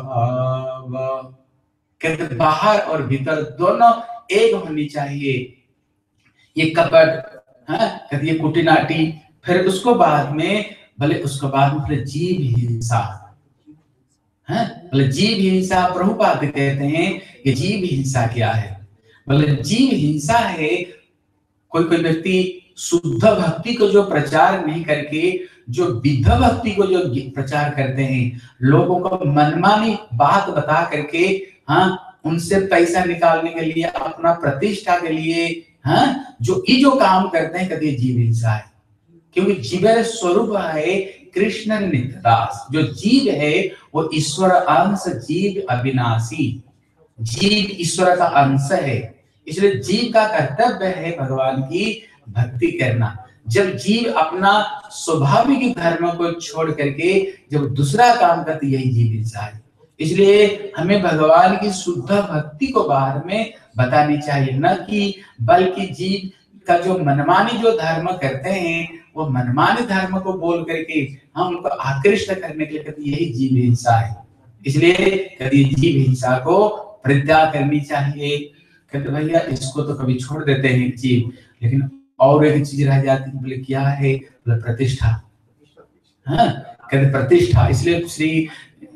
कहते बाहर और भीतर दोनों एक होनी चाहिए। ये कपट, हाँ, कहते ये कुटी नाटी, फिर उसको बाद में भले उसके बाद में फिर जीव हिंसा, है भले जीव हिंसा। प्रभुपाद कहते हैं कि जीव हिंसा क्या है, भले जीव हिंसा है, कोई कोई व्यक्ति शुद्ध भक्ति को जो प्रचार नहीं करके जो विद्ध भक्ति को जो प्रचार करते हैं, लोगों को मनमानी बात बता करके, हाँ, उनसे पैसा निकालने के लिए, अपना प्रतिष्ठा के लिए, हाँ, जो ये जो काम करते हैं, कहते जीव हिंसा है। क्योंकि जीव स्वरूप है कृष्ण नित्यदास, जो जीव है वो ईश्वर अंश, जीव अविनाशी, जीव ईश्वर का अंश है। इसलिए जीव का कर्तव्य है भगवान की भक्ति करना। जब जीव अपना स्वाभाविक धर्म को छोड़ करके जब दूसरा काम करती, यही जीव हिंसा है। इसलिए हमें भगवान की शुद्ध भक्ति को बाहर में बतानी चाहिए, न कि बल्कि जीव का जो मनमानी जो धर्म करते हैं, वो मनमानी धर्म को बोल करके हम उनको आकृष्ट करने के लिए कहते यही जीव हिंसा है। इसलिए कभी जीव हिंसा को परित्याग करनी चाहिए। कहते भैया इसको तो कभी छोड़ देते हैं जीव, लेकिन और एक चीज रह जाती है, बोले क्या है, बोले प्रतिष्ठा। हाँ, कहते प्रतिष्ठा। इसलिए श्री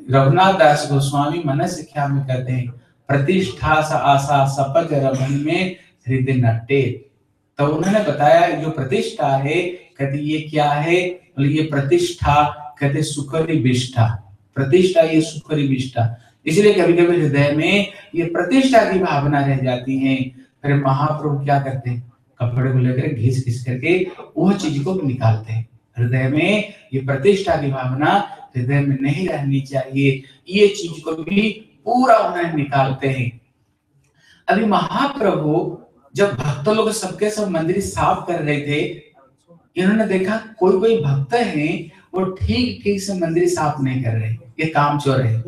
रघुनाथ दास गोस्वामी मन शिक्षा में कहते हैं, प्रतिष्ठा सा आशा सपज रमन में हृदय नट्टे। तो उन्होंने बताया जो प्रतिष्ठा है, कहते ये क्या है, ये प्रतिष्ठा कहते सुखरी विष्ठा, प्रतिष्ठा ये सुखरी विष्ठा। इसलिए कभी कभी हृदय में ये प्रतिष्ठा की भावना रह जाती है। फिर महाप्रभु क्या करते हैं, कपड़े को लेकर घिस घिस करके वो चीज को निकालते हैं। हृदय में ये प्रतिष्ठा की भावना हृदय में नहीं रहनी चाहिए, ये चीज को भी पूरा उन्हें निकालते हैं। अभी महाप्रभु जब भक्त लोग सबके सब मंदिर साफ कर रहे थे, इन्होंने देखा कोई कोई भक्त हैं वो ठीक ठीक से मंदिर साफ नहीं कर रहे, ये काम चोर है,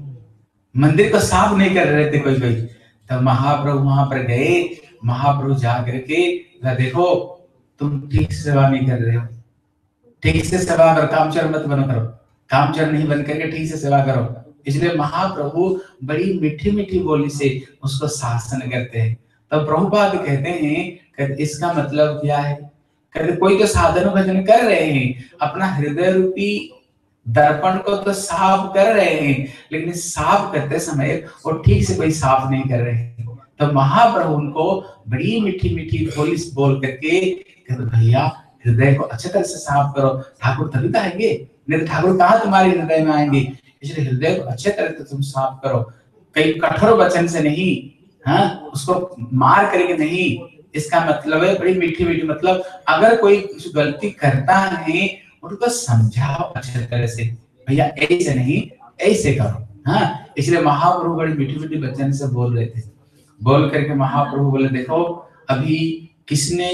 मंदिर को साफ नहीं कर रहे थे कोई कोई। तब महाप्रभु वहां पर गए, महाप्रभु जा करके देखो तुम ठीक से सेवा नहीं कर रहे हो, ठीक से सेवा करो, काम चोर मत बनो करो, काम चोर नहीं बन करके ठीक से सेवा करो। इसलिए महाप्रभु बड़ी मीठी मीठी बोली से उसको शासन करते हैं। तब प्रभुपाद कहते हैं कहते इसका मतलब क्या है, कहते कोई तो साधन भजन कर रहे हैं, अपना हृदय रूपी दर्पण को तो साफ कर रहे हैं, लेकिन साफ करते समय वो ठीक से कोई साफ नहीं कर रहे हैं। तो महाप्रभु उनको बड़ी मीठी मीठी बोली बोल करके कहते भैया हृदय को अच्छे तरह से साफ करो, ठाकुर तभी तो आएंगे, नहीं तो ठाकुर कहाँ तुम्हारे हृदय में आएंगे। इसलिए हृदय को अच्छे तरह से तुम साफ करो, कई कठोर वचन से नहीं, हाँ उसको मार करके नहीं। इसका मतलब है बड़ी मीठी मीठी, मतलब अगर कोई कुछ गलती करता है उनको समझाओ अच्छे तरह से, भैया ऐसे नहीं ऐसे करो। हाँ इसलिए महाप्रभु बड़ी मीठी मीठी वचन से बोल रहे थे। बोल करके महाप्रभु बोले देखो अभी किसने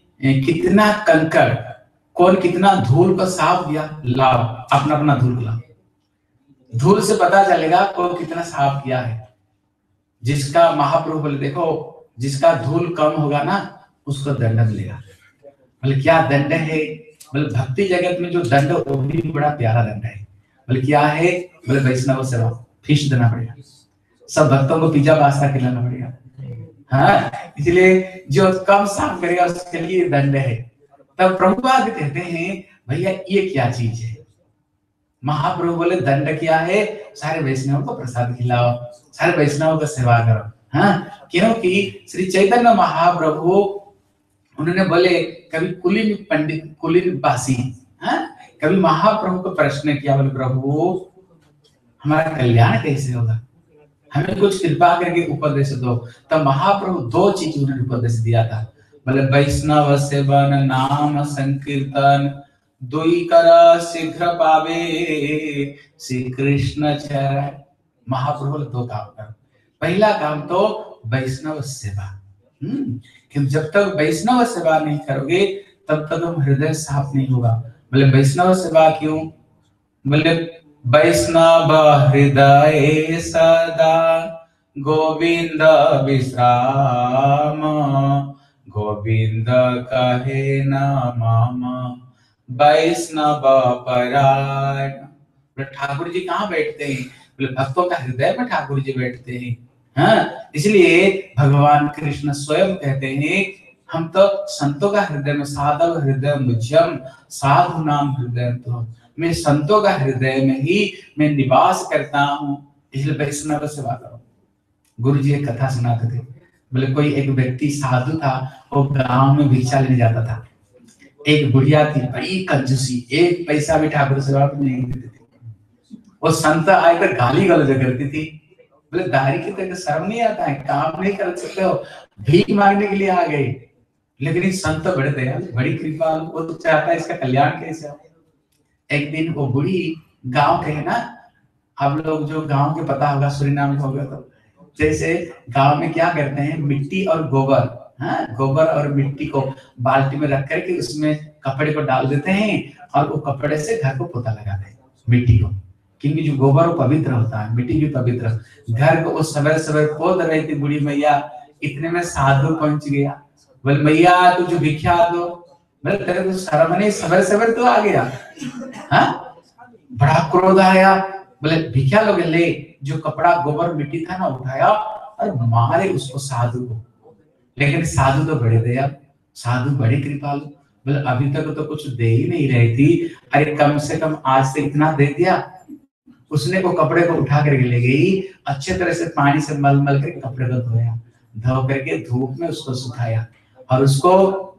कितना कंकड़, कौन कितना धूल को साफ किया, लाओ अपना अपना धूल लाओ, धूल से पता चलेगा कौन कितना साफ किया है। जिसका महाप्रभु बोले देखो जिसका धूल कम होगा ना उसको दंड मिलेगा। बोले क्या दंड है, बोले भक्ति जगत में जो दंड वो भी बड़ा प्यारा दंड है। बोले क्या है, बोले वैष्णव सेवा, फीस देना पड़ेगा, सब भक्तों को पिज्जा पास्ता खिलाना पड़ेगा। हाँ इसलिए जो कम साफ करेगा उसके लिए दंड है। तब प्रभुपाद कहते हैं भैया ये क्या चीज है। महाप्रभु बोले दंड क्या है, सारे वैष्णव को प्रसाद खिलाओ, सारे वैष्णव को सेवा करो। हाँ क्योंकि श्री चैतन्य महाप्रभु उन्होंने बोले कभी कुलीन पंडित कुलीन बासी, हाँ कभी महाप्रभु को प्रश्न किया, बोले प्रभु हमारा कल्याण कैसे होगा, हमें कुछ कृपा करके उपदेश दो। तब महाप्रभु दो चीज उन्होंने उपदेश दिया था, बोले वैष्णव सेवन नाम संकीर्तन दुई कर शीघ्र पावे श्री कृष्ण चरण। महाप्रभु बोले दो काम करो, पहला काम तो वैष्णव सेवा, हम्म कि जब तक वैष्णव सेवा नहीं करोगे तब तक हम हृदय साफ नहीं होगा। बोले वैष्णव सेवा क्यों, बोले वैष्णव हृदय सदा गोविंद विश्राम, गोविंद कहे न मामा वैष्णव परायण। ठाकुर जी कहाँ बैठते हैं, बोले भक्तों का हृदय में ठाकुर जी बैठते हैं। हाँ इसलिए भगवान कृष्ण स्वयं कहते हैं हम तो संतों का हृदय में, साधव हृदय मुझम साधु नाम हृदय, तो मैं संतों का हृदय में ही मैं निवास करता हूँ। इसलिए वैष्णव सेवा करो। गुरु जी एक कथा सुनाते थे, बोले कोई एक व्यक्ति साधु था, वो गांव में भिक्षा लेने जाता था। एक बुढ़िया थी बड़ी कंजूसी, एक पैसा भी ठाकुर सेवा में नहीं देती थी। वो संत आकर गाली गलौज करती थी, बोले दारी की तो शर्म नहीं आता है, काम नहीं कर सकते हो, भीख मांगने के लिए आ गए। लेकिन इस संत बड़े दयालु, बड़ी कृपा, वो तो चाहता है इसका कल्याण कैसे हो। एक दिन वो बुढ़ी गांव के है ना, हम लोग जो गांव के पता होगा सूरीनाम में होगा, तो जैसे गांव में क्या करते हैं मिट्टी और गोबर, हाँ गोबर और मिट्टी को बाल्टी में रख करके उसमें कपड़े को डाल देते हैं और वो कपड़े से घर को पोता लगाते हैं मिट्टी को, क्योंकि जो गोबर वो पवित्र होता है, मिट्टी भी पवित्र। घर को उस सवेरे सवेरे पोत रही थी बुढ़ी मैया, इतने में साधु पहुंच गया। बोले मैया तू जो भिक्षा दो, बोले तेरे को शर्म नहीं, सवेरे सवेरे तो आ गया। हाँ बड़ा क्रोध आया, बोले भिक्षा लोगे, ले जो कपड़ा गोबर मिट्टी था ना उठाया और मारे उसको साधु को। लेकिन साधु तो बड़े दया, साधु बड़े कृपालु, बोले अभी तक तो कुछ दे ही नहीं रही थी, अरे कम से कम आज से इतना दे दिया। उसने वो कपड़े को उठा करके ले गई, अच्छे तरह से पानी से मल मल करके कपड़े को धोया, धो करके धूप में उसको सुखाया और उसको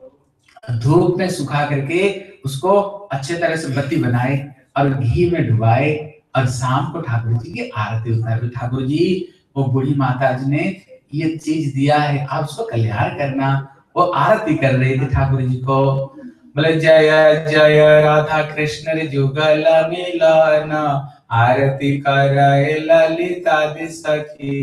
धूप में सुखा करके उसको अच्छे तरह से बत्ती बनाए और घी में डुबाए और शाम को ठाकुर जी की आरती उतारे। ठाकुर जी वो बूढ़ी माता जी ने ये चीज दिया है, आप उसको कल्याण करना। वो आरती कर रहे थे ठाकुर जी को, बोले जय जय राधा कृष्ण जुगल मिलन, आरती करे ललिता सखी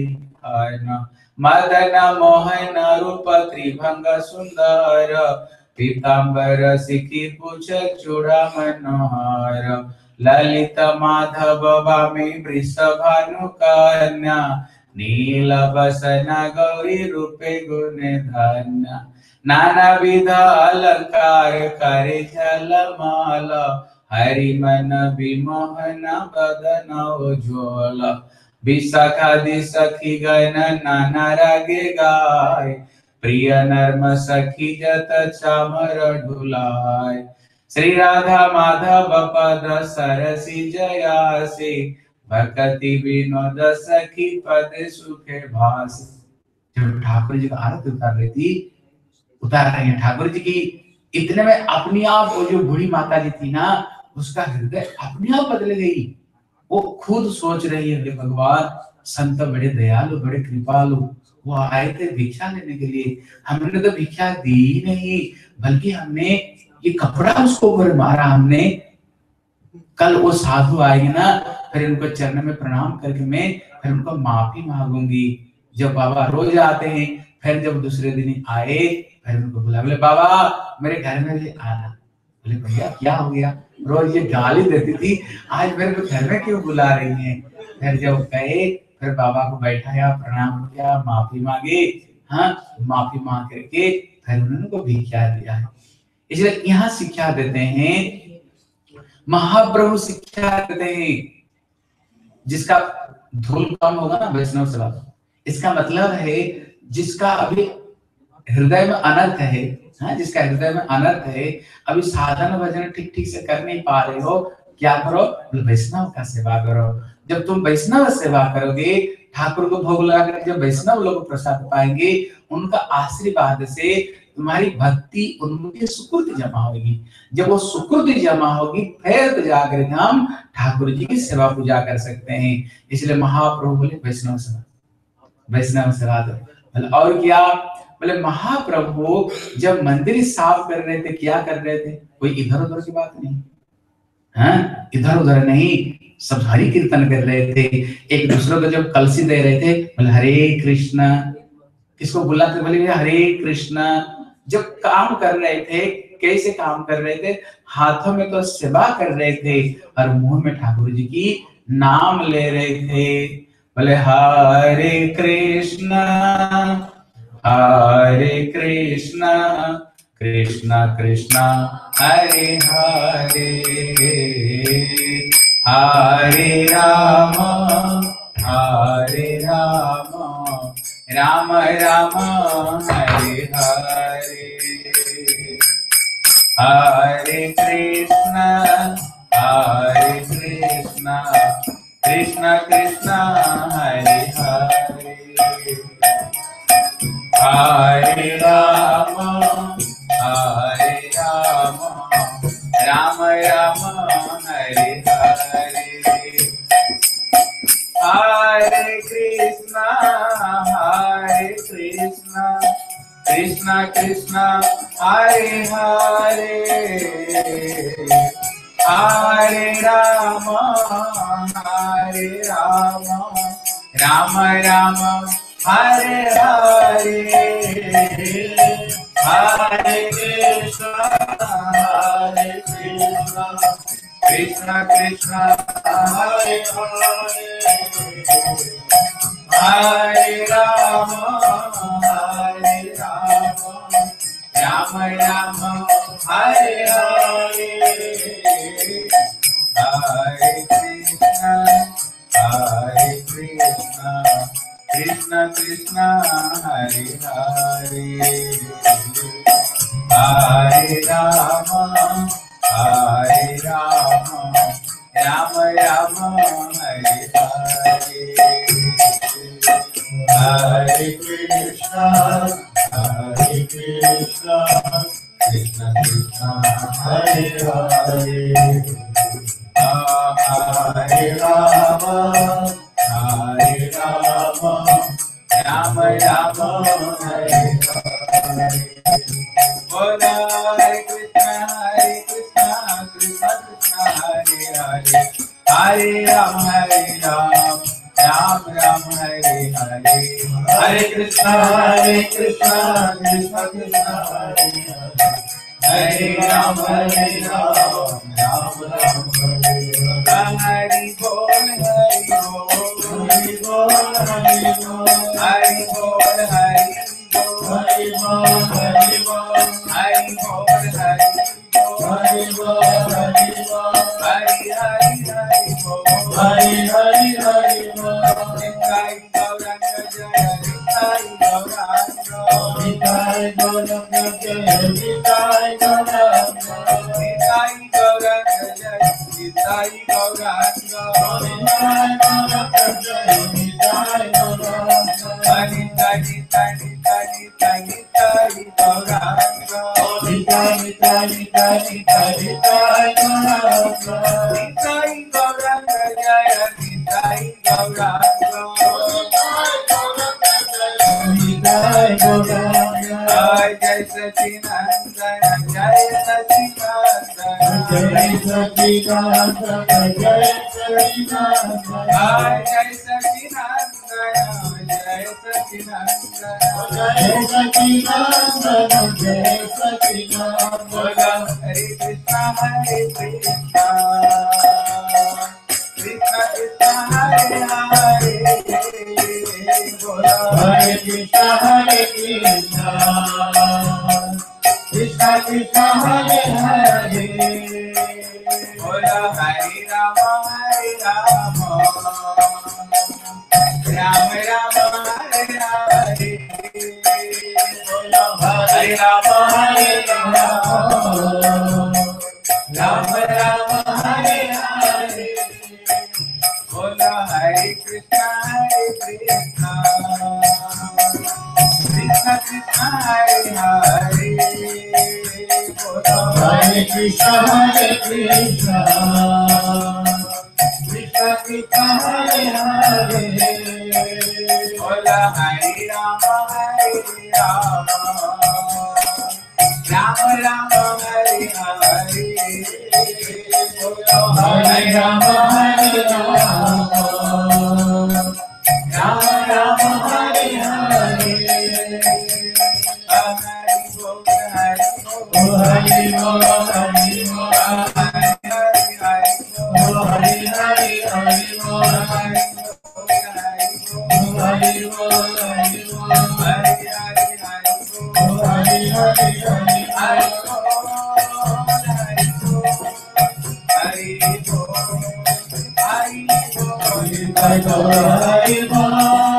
मदन मोहन रूप त्रिभंग सुंदर, पीतांबर सिखी पूछ चूड़ा मनोहर, ललित माधव वामी वृषभानु कन्या, नील बसन गौरी रूपे गुण धन्य, नाना विध अलंकार करे झलमल, हरि मन विमोहन बदन उज्ज्वल, विशाखादि सखी गण नाना रागे गाय, प्रिय नर्म सखी जत चामर ढुलाय, श्री राधा माधव पद सरसी जयासी, भक्ति विनोद सखी पद सुखे भास। जब ठाकुर जी का आरती उतार रही थी, उतार रहे हैं ठाकुर जी की, इतने में अपनी आप वो जो बूढ़ी माता जी थी ना, उसका हृदय अपने आप बदल गई। वो खुद सोच रही है, भगवान संत बड़े दयालु, बड़े कृपालु, वो आए थे भिक्षा लेने के लिए, हमने तो भिक्षा दी ही नहीं, बल्कि हमने ये कपड़ा उसको ऊपर मारा हमने। कल वो साधु आएंगे ना, फिर उनको चरण में प्रणाम करके मैं फिर उनको माफी मांगूंगी। जब बाबा रोज आते हैं, फिर जब दूसरे दिन आए फिर उनको बुला, बोले बाबा मेरे घर में भी आना। बोले भैया क्या हो गया, रोज ये गाली देती थी, आज मेरे को घर में क्यों बुला रही हैं। फिर जब गए फिर बाबा को बैठाया, प्रणाम किया, माफी मांगी। हाँ, माफी मांग करके फिर उनको भिक्षा दिया है। इसलिए यहाँ शिक्षा देते हैं, महाप्रभु शिक्षा देते हैं, जिसका धूल कम होगा ना वैष्णव सेवा, इसका मतलब है जिसका अभी हृदय में अनर्थ है, हाँ, जिसका हृदय में अनर्थ है, अभी साधन भजन ठीक ठीक से कर नहीं पा रहे हो, क्या करो, वैष्णव का सेवा करो। जब तुम वैष्णव सेवा करोगे, ठाकुर को भोग लगा कर जब वैष्णव लोग प्रसाद पाएंगे, उनका आशीर्वाद से तुम्हारी भक्ति उनकी सुकृति जमा होगी। जब वो सुकृति जमा होगी, फिर तो जाकर हम ठाकुर जी की सेवा पूजा कर सकते हैं। इसलिए महाप्रभु बोले वैष्णव सेवा, वैष्णव सेवा दो। और क्या बोले, महाप्रभु जब मंदिर साफ कर रहे थे, क्या कर रहे थे, कोई इधर उधर की बात नहीं, हाँ, इधर उधर नहीं, सब हरि कीर्तन कर रहे थे। एक दूसरे को जब कलसी दे रहे थे, बोले हरे कृष्णा, किसको बुलाते, बोले हरे कृष्णा। जब काम कर रहे थे, कैसे काम कर रहे थे, हाथों में तो सेवा कर रहे थे और मुंह में ठाकुर जी की नाम ले रहे थे। बोले हरे कृष्णा हरे कृष्णा कृष्णा कृष्णा हरे हरे, हरे राम हरे राम राम राम हरे हरे, हरे कृष्णा हरे कृष्णा कृष्णा कृष्णा हरे हरे, हरे राम हरे राम राम राम हरे हरे, हरे कृष्णा हरे कृष्णा कृष्णा कृष्णा हरे हरे, हरे राम हरे राम राम राम हरे हरे, हरे कृष्णा हरे कृष्णा कृष्णा कृष्णा हरे हरे, हरे राम हरे राम राम राम हरे हरे, हरे कृष्णा हरे कृष्णा कृष्णा कृष्णा हरे हरे, हरे राम हरे राम राम राम हरे Krishna Krishna Hare Hare Hare Rama Hare Rama Rama Rama Hare Hare Bola Hare Krishna Hare Krishna Krishna Krishna Hare Hare Hare Rama Hare Rama Ram Ram Hare Hare Hare Krishna Hare Krishna Krishna Krishna Hare Hare Hare Ram Hare Ram Ram Ram Hare Hare Hari Bol Hari Bol Hari Bol Hari Bol Hari Bol Hari Bol Hari Bol Hari Bol Hari Bol Hari Bol Hari Hari Hari Bol Hari Hari Hari Bol Nitai Gauranga Jaya Nitai Gauranga Nitai Gauranga Jaya Nitai Gauranga Nitai Gauranga Jaya Nitai Gauranga Nitai Gauranga Jaya Nitai Gauranga Nitai Nitai Nitai Nitai Nitai Gauranga Nitai Nitai Nitai Nitai Nitai Gauranga Nitai Gauranga Jaya Nitai Gauranga Nitai Gauranga Jai Jai Sacinandana Jai Sacinandana Jai Sacinandana Jai Sacinandana Jai Sacinandana Jai Sacinandana Jai Sacinandana Jai Sacinandana Hare Krishna Hare Krishna Krishna Krishna Hare Hare Hare Krishna Hare Krishna Krishna Krishna Hare Hare Bola Hare Rama Hare Rama Rama Rama Hare Hare Bola Hare Rama Hare Rama Rama Rama Hare Hare Bola Hare Krishna Hare Krishna Krishna Krishna Hare Hare Bola Hare Krishna Hare Krishna Krishna Krishna Hare Hare Bola Hare Rama Hare Rama Rama Rama Hare Hare Bola Hare Rama Hare Rama Rama Rama Hare Hare Hari Bol Hari Bol Hari Bol Hari Bol Hari Hari Hari Bol Hari Bol Hari Bol Hari Bol Hari Hari Hari Bol Hari Hari Hari Hari Bol Hari Bol Hari Bol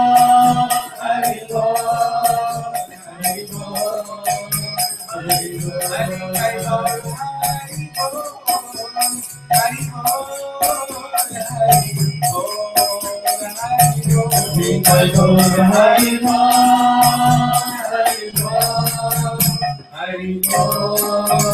Hari Bol Hari Bol Hari Bol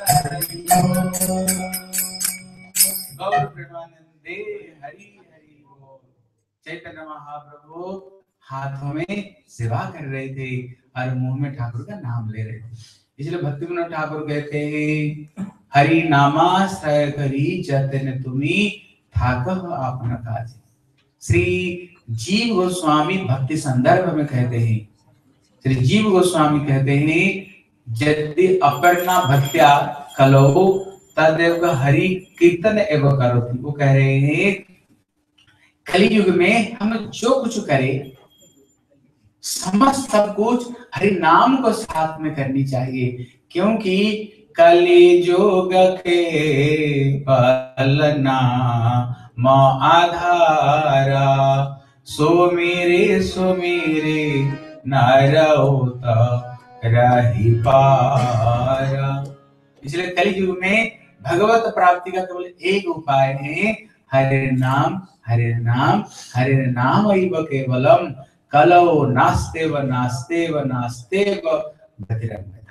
गौर प्रेमानंदे हरि हरि बोल। चैतन्य महाप्रभु हाथों में सेवा कर रहे थे और मुंह में ठाकुर का नाम ले रहे थे। इसलिए भक्ति विनोद ठाकुर कहते हैं हरि नामाश्रय करी जतन तुम्ही ठाकुर आपन काज। श्री जीव गोस्वामी भक्ति संदर्भ में कहते हैं, श्री जीव गोस्वामी कहते हैं यदि अपर्णा भक्त्या कलो तदेव हरि कीर्तन एवं करोति। वो कह रहे हैं कलयुग में हम जो कुछ करें समस्त सब कुछ हरि नाम को साथ में करनी चाहिए, क्योंकि कलियुग के पलना म आधारा सो मेरे सो मेरे नारौता रही पारा। इसलिए कलियुग में भगवत प्राप्ति का केवल एक उपाय है हरे नाम हरे नाम हरे नाम एव केवलम कलो नास्ते व नास्ते व नास्ते व गतिरंगति।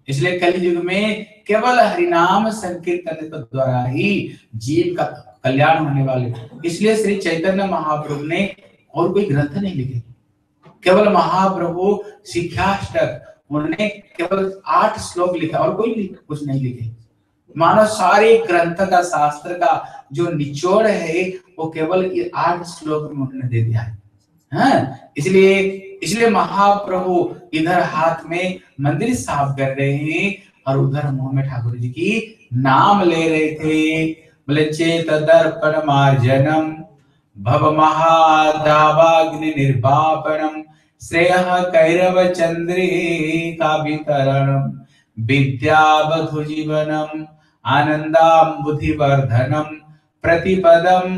इसलिए कलयुग में केवल हरिनाम संकीर्तन के द्वारा ही जीव का कल्याण होने वाले। इसलिए श्री चैतन्य महाप्रभु ने और कोई ग्रंथ नहीं लिखे, केवल महाप्रभु शिक्षाष्टक उन्होंने केवल आठ श्लोक लिखा और कोई कुछ नहीं लिखे। मानो सारे ग्रंथ का, शास्त्र का जो निचोड़ है वो केवल ये आठ श्लोक में उन्होंने दे दिया है। हाँ, इसलिए इसलिए महाप्रभु इधर हाथ में मंदिर साफ कर रहे हैं और उधर मुंह में ठाकुर जी की नाम ले रहे थे। बोले चेत दर्पण मार्जनम भव महादावाग्नि निर्वापणम श्रेयः कैरव चंद्रिका वितरणम विद्यावधु जीवनम आनंदाम्बुधिवर्धनम प्रतिपदम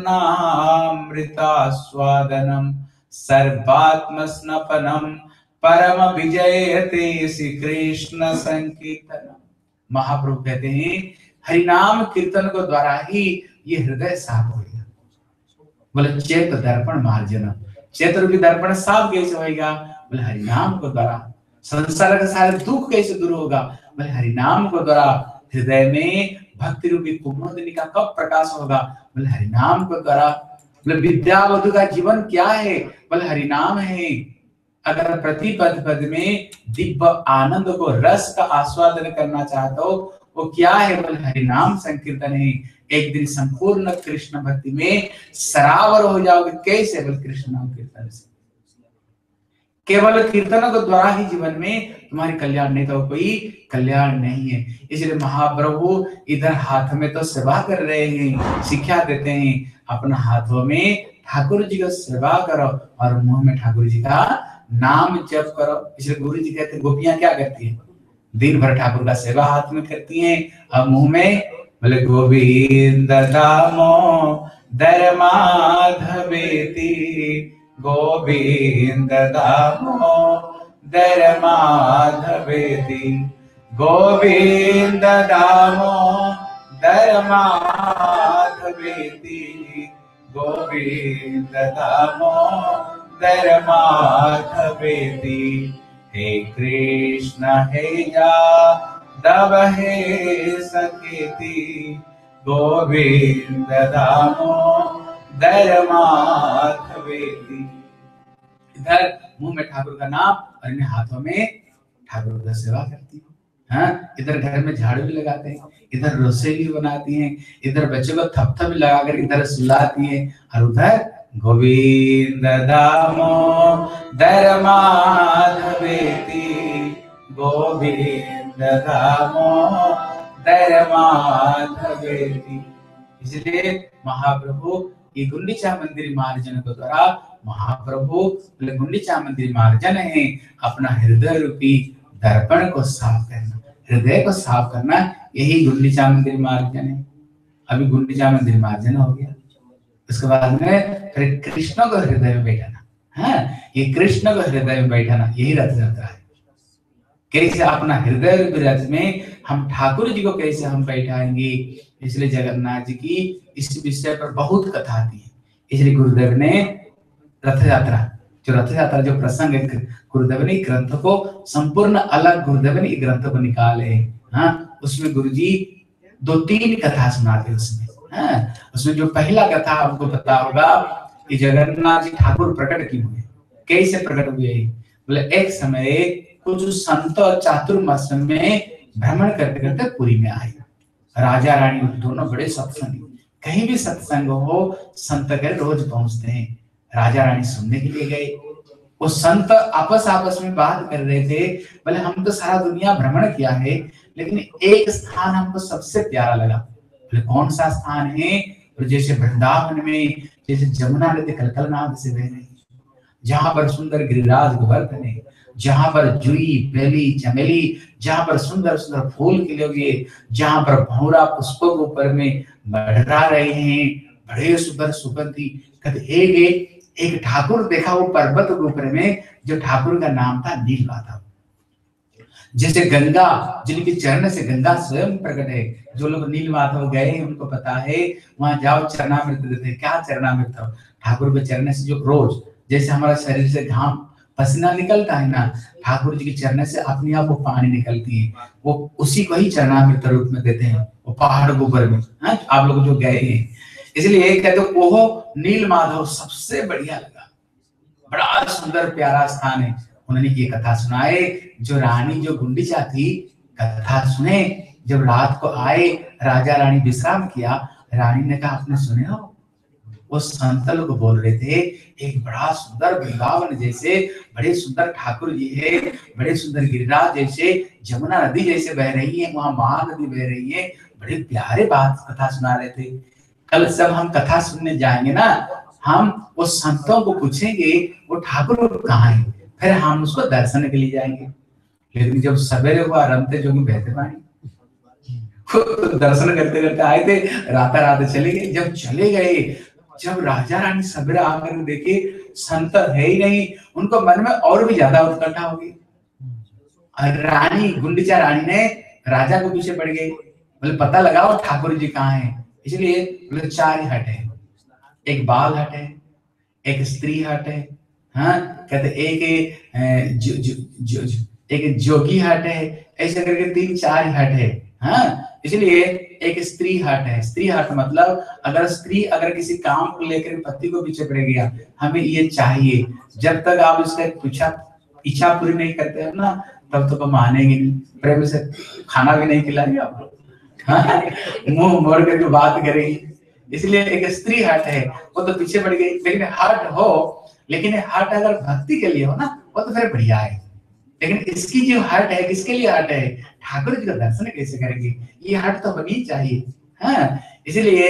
पूर्णामृतास्वादनम सर्वात्म स्नपनम परम विजयते श्री कृष्ण संकीर्तनम। महाप्रभु कहते हैं हरिनाम कीर्तन को द्वारा ही ये हृदय साफ हो गया। बोले चेत दर्पण मार्जनम, चेत रूपी दर्पण साफ कैसे होगा? बोले हरिनाम को द्वारा। संसार का सारे दुख कैसे दूर होगा? बोले हरिनाम को द्वारा। हृदय में भक्ति रूपी कुमुदिनी का कब प्रकाश होगा? बोले हरिनाम को द्वारा। बोले विद्यावधु का जीवन क्या है? बोले हरिनाम है। अगर प्रति पद पद में दिव्य आनंद को, रस का आस्वादन करना चाहते हो, वो क्या है? बोले हरिनाम संकीर्तन है। एक दिन संपूर्ण कृष्ण भक्ति में सरावर हो जाओगे। कैसे? बोले कृष्ण नाम कीर्तन से। केवल कीर्तन को द्वारा ही जीवन में तुम्हारी कल्याण, नहीं तो कोई कल्याण नहीं है। इसलिए महाप्रभु इधर हाथ में तो सेवा कर रहे हैं, शिक्षा देते हैं, अपना हाथों में ठाकुर जी का सेवा करो और मुंह में ठाकुर जी का नाम जप करो। इसलिए गुरु जी कहते हैं गोपियां क्या करती हैं? दिन भर ठाकुर का सेवा हाथ में करती हैं और मुंह में बोले गोविंद दामोदर माधवेति, गोविंद दामोदर माधवेति, गोविंद दामोदर माधवेति, गोविंद दामोदर माधवेति। हे कृष्ण हे यादव हे सखेति, गोविंद दामोदर माधवेति। इधर मुंह में ठाकुर का नाम और इन हाथों में ठाकुर का सेवा करती है। हाँ, इधर घर में झाड़ू भी लगाते हैं, इधर रसोई भी बनाती हैं, इधर बच्चों को थपथप भी लगाकर इधर सुलाती है और उधर गोविंद दामोदर माधवेति, गोविंद दामोदर माधवेति। इसलिए महाप्रभु ये गुंडीचा मंदिर मार्जन को द्वारा महाप्रभु गुंडीचा मंदिर मार्जन है अपना हृदय रूपी दर्पण को साफ करना, हृदय को साफ करना, यही गुंडीचा मंदिर मार्जन है। अभी गुंडीचा मंदिर मार्जन हो गया, उसके बाद में फिर कृष्ण को हृदय में बैठाना। हाँ, ये कृष्ण को हृदय में बैठाना यही रथ यात्रा है। कैसे अपना हृदय रूपी रथ में हम ठाकुर जी को कैसे हम बैठाएंगे, इसलिए जगन्नाथ जी की इस विषय पर बहुत कथा आती है। इसलिए गुरुदेव ने रथ यात्रा, जो रथ यात्रा जो प्रसंग है, गुरुदेव ने ग्रंथ को संपूर्ण अलग गुरुदेव ने ग्रंथ को निकाले हैं। हाँ, उसमें गुरुजी दो तीन कथा सुनाते उसमें। हाँ, उसमें जो पहला कथा आपको पता होगा कि जगन्नाथ जी ठाकुर प्रकट क्यों हुए, कैसे प्रकट हुए। बोले एक समय कुछ संत और चातुर्मास में भ्रमण करते करते पुरी में आए। राजा रानी दोनों बड़े सत्संगी, कहीं भी सत्संग हो संत घर रोज पहुंचते हैं। राजा रानी सुनने के लिए गए। वो संत आपस आपस में बात कर रहे थे, बोले हम तो सारा दुनिया भ्रमण किया है, लेकिन एक स्थान हमको सबसे प्यारा लगा। बोले कौन सा स्थान है? तो जैसे वृंदावन में जैसे जमुना नदी कलकलनाद से बह रही, जहां पर सुंदर गिरिराज गोवर्धन है, जहां पर जुई बेली चमेली, जहां पर सुंदर सुंदर फूल खिले हुए, जहां पर भौरा पुष्पों के ऊपर में मंडरा रहे हैं, बड़े सुंदर सुगंधी। एक एक ठाकुर देखा वो पर्वत के ऊपर में, जो ठाकुर का नाम था नीलमाधव। जैसे गंगा, जिनके चरण से गंगा स्वयं प्रकट है। जो लोग नीलमाधव गए हैं उनको पता है, वहां जाओ चरणामृत देते हैं। क्या चरणामृत? ठाकुर के चरण से जो रोज, जैसे हमारा शरीर से घाम पसीना निकलता है ना, ठाकुर जी के चरण से अपने आप वो पानी निकलती है, वो उसी को ही चरणामृत रूप में देते हैं, वो पहाड़ के ऊपर में। हाँ, आप लोग जो गए हैं, इसलिए कहते वो नील माधव सबसे बढ़िया लगा, बड़ा सुंदर प्यारा स्थान है। उन्होंने ये कथा सुनाए, जो रानी जो गुंडीचा थी, कथा सुने, जब रात को आए, राजा रानी विश्राम किया, रानी ने कहा आपने सुने हो, वो संत लोग बोल रहे थे एक बड़ा सुंदर वृंदावन जैसे बड़े सुंदर ठाकुर जी है, बड़े सुंदर गिरिराज जैसे, जमुना नदी जैसे बह रही है, वहां महा नदी बह रही है, बड़े प्यारे बात कथा सुना रहे थे। कल सब हम कथा सुनने जाएंगे ना, हम वो संतों को पूछेंगे वो ठाकुर कहाँ है, फिर हम उसको दर्शन के लिए जाएंगे। लेकिन जब सवेरे हुआ, रमते जोगी बहते पानी, दर्शन करते करते आए थे, राता रात चले गए। जब चले गए, जब राजा रानी सवेरे आकर देखे संत है ही नहीं, उनको मन में और भी ज्यादा उत्कंठा हो गई। रानी गुंडीचा रानी ने राजा को पीछे पड़ गई, बोले पता लगाओ ठाकुर जी कहाँ हैं। इसलिए बोले चार हट है, एक बाल हट है, एक स्त्री हट है, हाँ कहते एक जो, जो, जो, जो, एक जोगी हट है, ऐसे करके तीन चार हट है। हाँ, इसलिए एक स्त्री हट है। स्त्री हट मतलब अगर स्त्री अगर किसी काम को लेकर पति को पीछे पड़ गया, हमें ये चाहिए, जब तक आप इसका इच्छा इच्छा पूरी नहीं करते हो ना, तब तक तो मानेंगे नहीं, प्रेम से खाना भी नहीं खिलाएंगे आप लोग, हाँ, मुंह मोड़ करके बात करेंगे। इसलिए एक स्त्री हट है, वो तो पीछे पड़ गई। लेकिन हट हो, लेकिन हट अगर भक्ति के लिए हो ना, वो तो फिर बढ़िया है। लेकिन इसकी जो हट है, किसके लिए हट है, ठाकुर जी का दर्शन कैसे करेंगे, ये हट तो होनी चाहिए। हाँ, इसलिए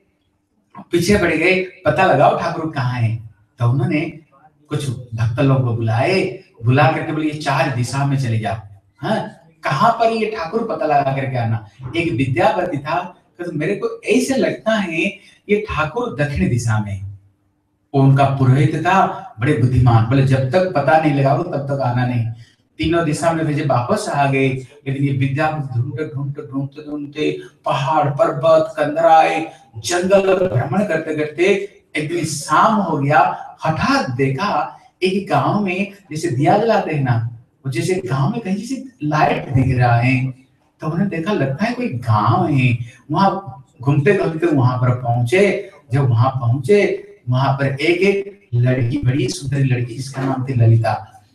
पीछे पड़ गए, पता लगाओ ठाकुर कहाँ है। तो उन्होंने कुछ भक्त लोगों को बुलाए, बुला करके बोले ये चार दिशा में चले जाओ। हाँ, कहाँ पर ये ठाकुर पता लगा करके आना। एक विद्यापति था, तो मेरे को ऐसे लगता है ये ठाकुर दक्षिण दिशा में, उनका पुरोहित था, बड़े बुद्धिमान, बोले जब तक पता नहीं लगाओ तब तक आना नहीं। तीनों दिशा में भेजे, वापस आ गए। लेकिन ये विद्यापति ढूंढते ढूंढते ढूंढते ढूंढते पहाड़ पर्वत कंदराए जंगल भ्रमण करते करते एक दिन शाम हो गया। हठात देखा एक गांव में जैसे दिया जलाते हैं ना, वो जैसे गांव में कहीं जैसे लाइट दिख रहा है। तो उन्होंने देखा लगता है कोई गांव है। वहां घूमते घूमते वहां पर पहुंचे। जब वहां पहुंचे, वहां पर एक एक लड़की, बड़ी सुंदर लड़की, जिसका नाम थी ललिता।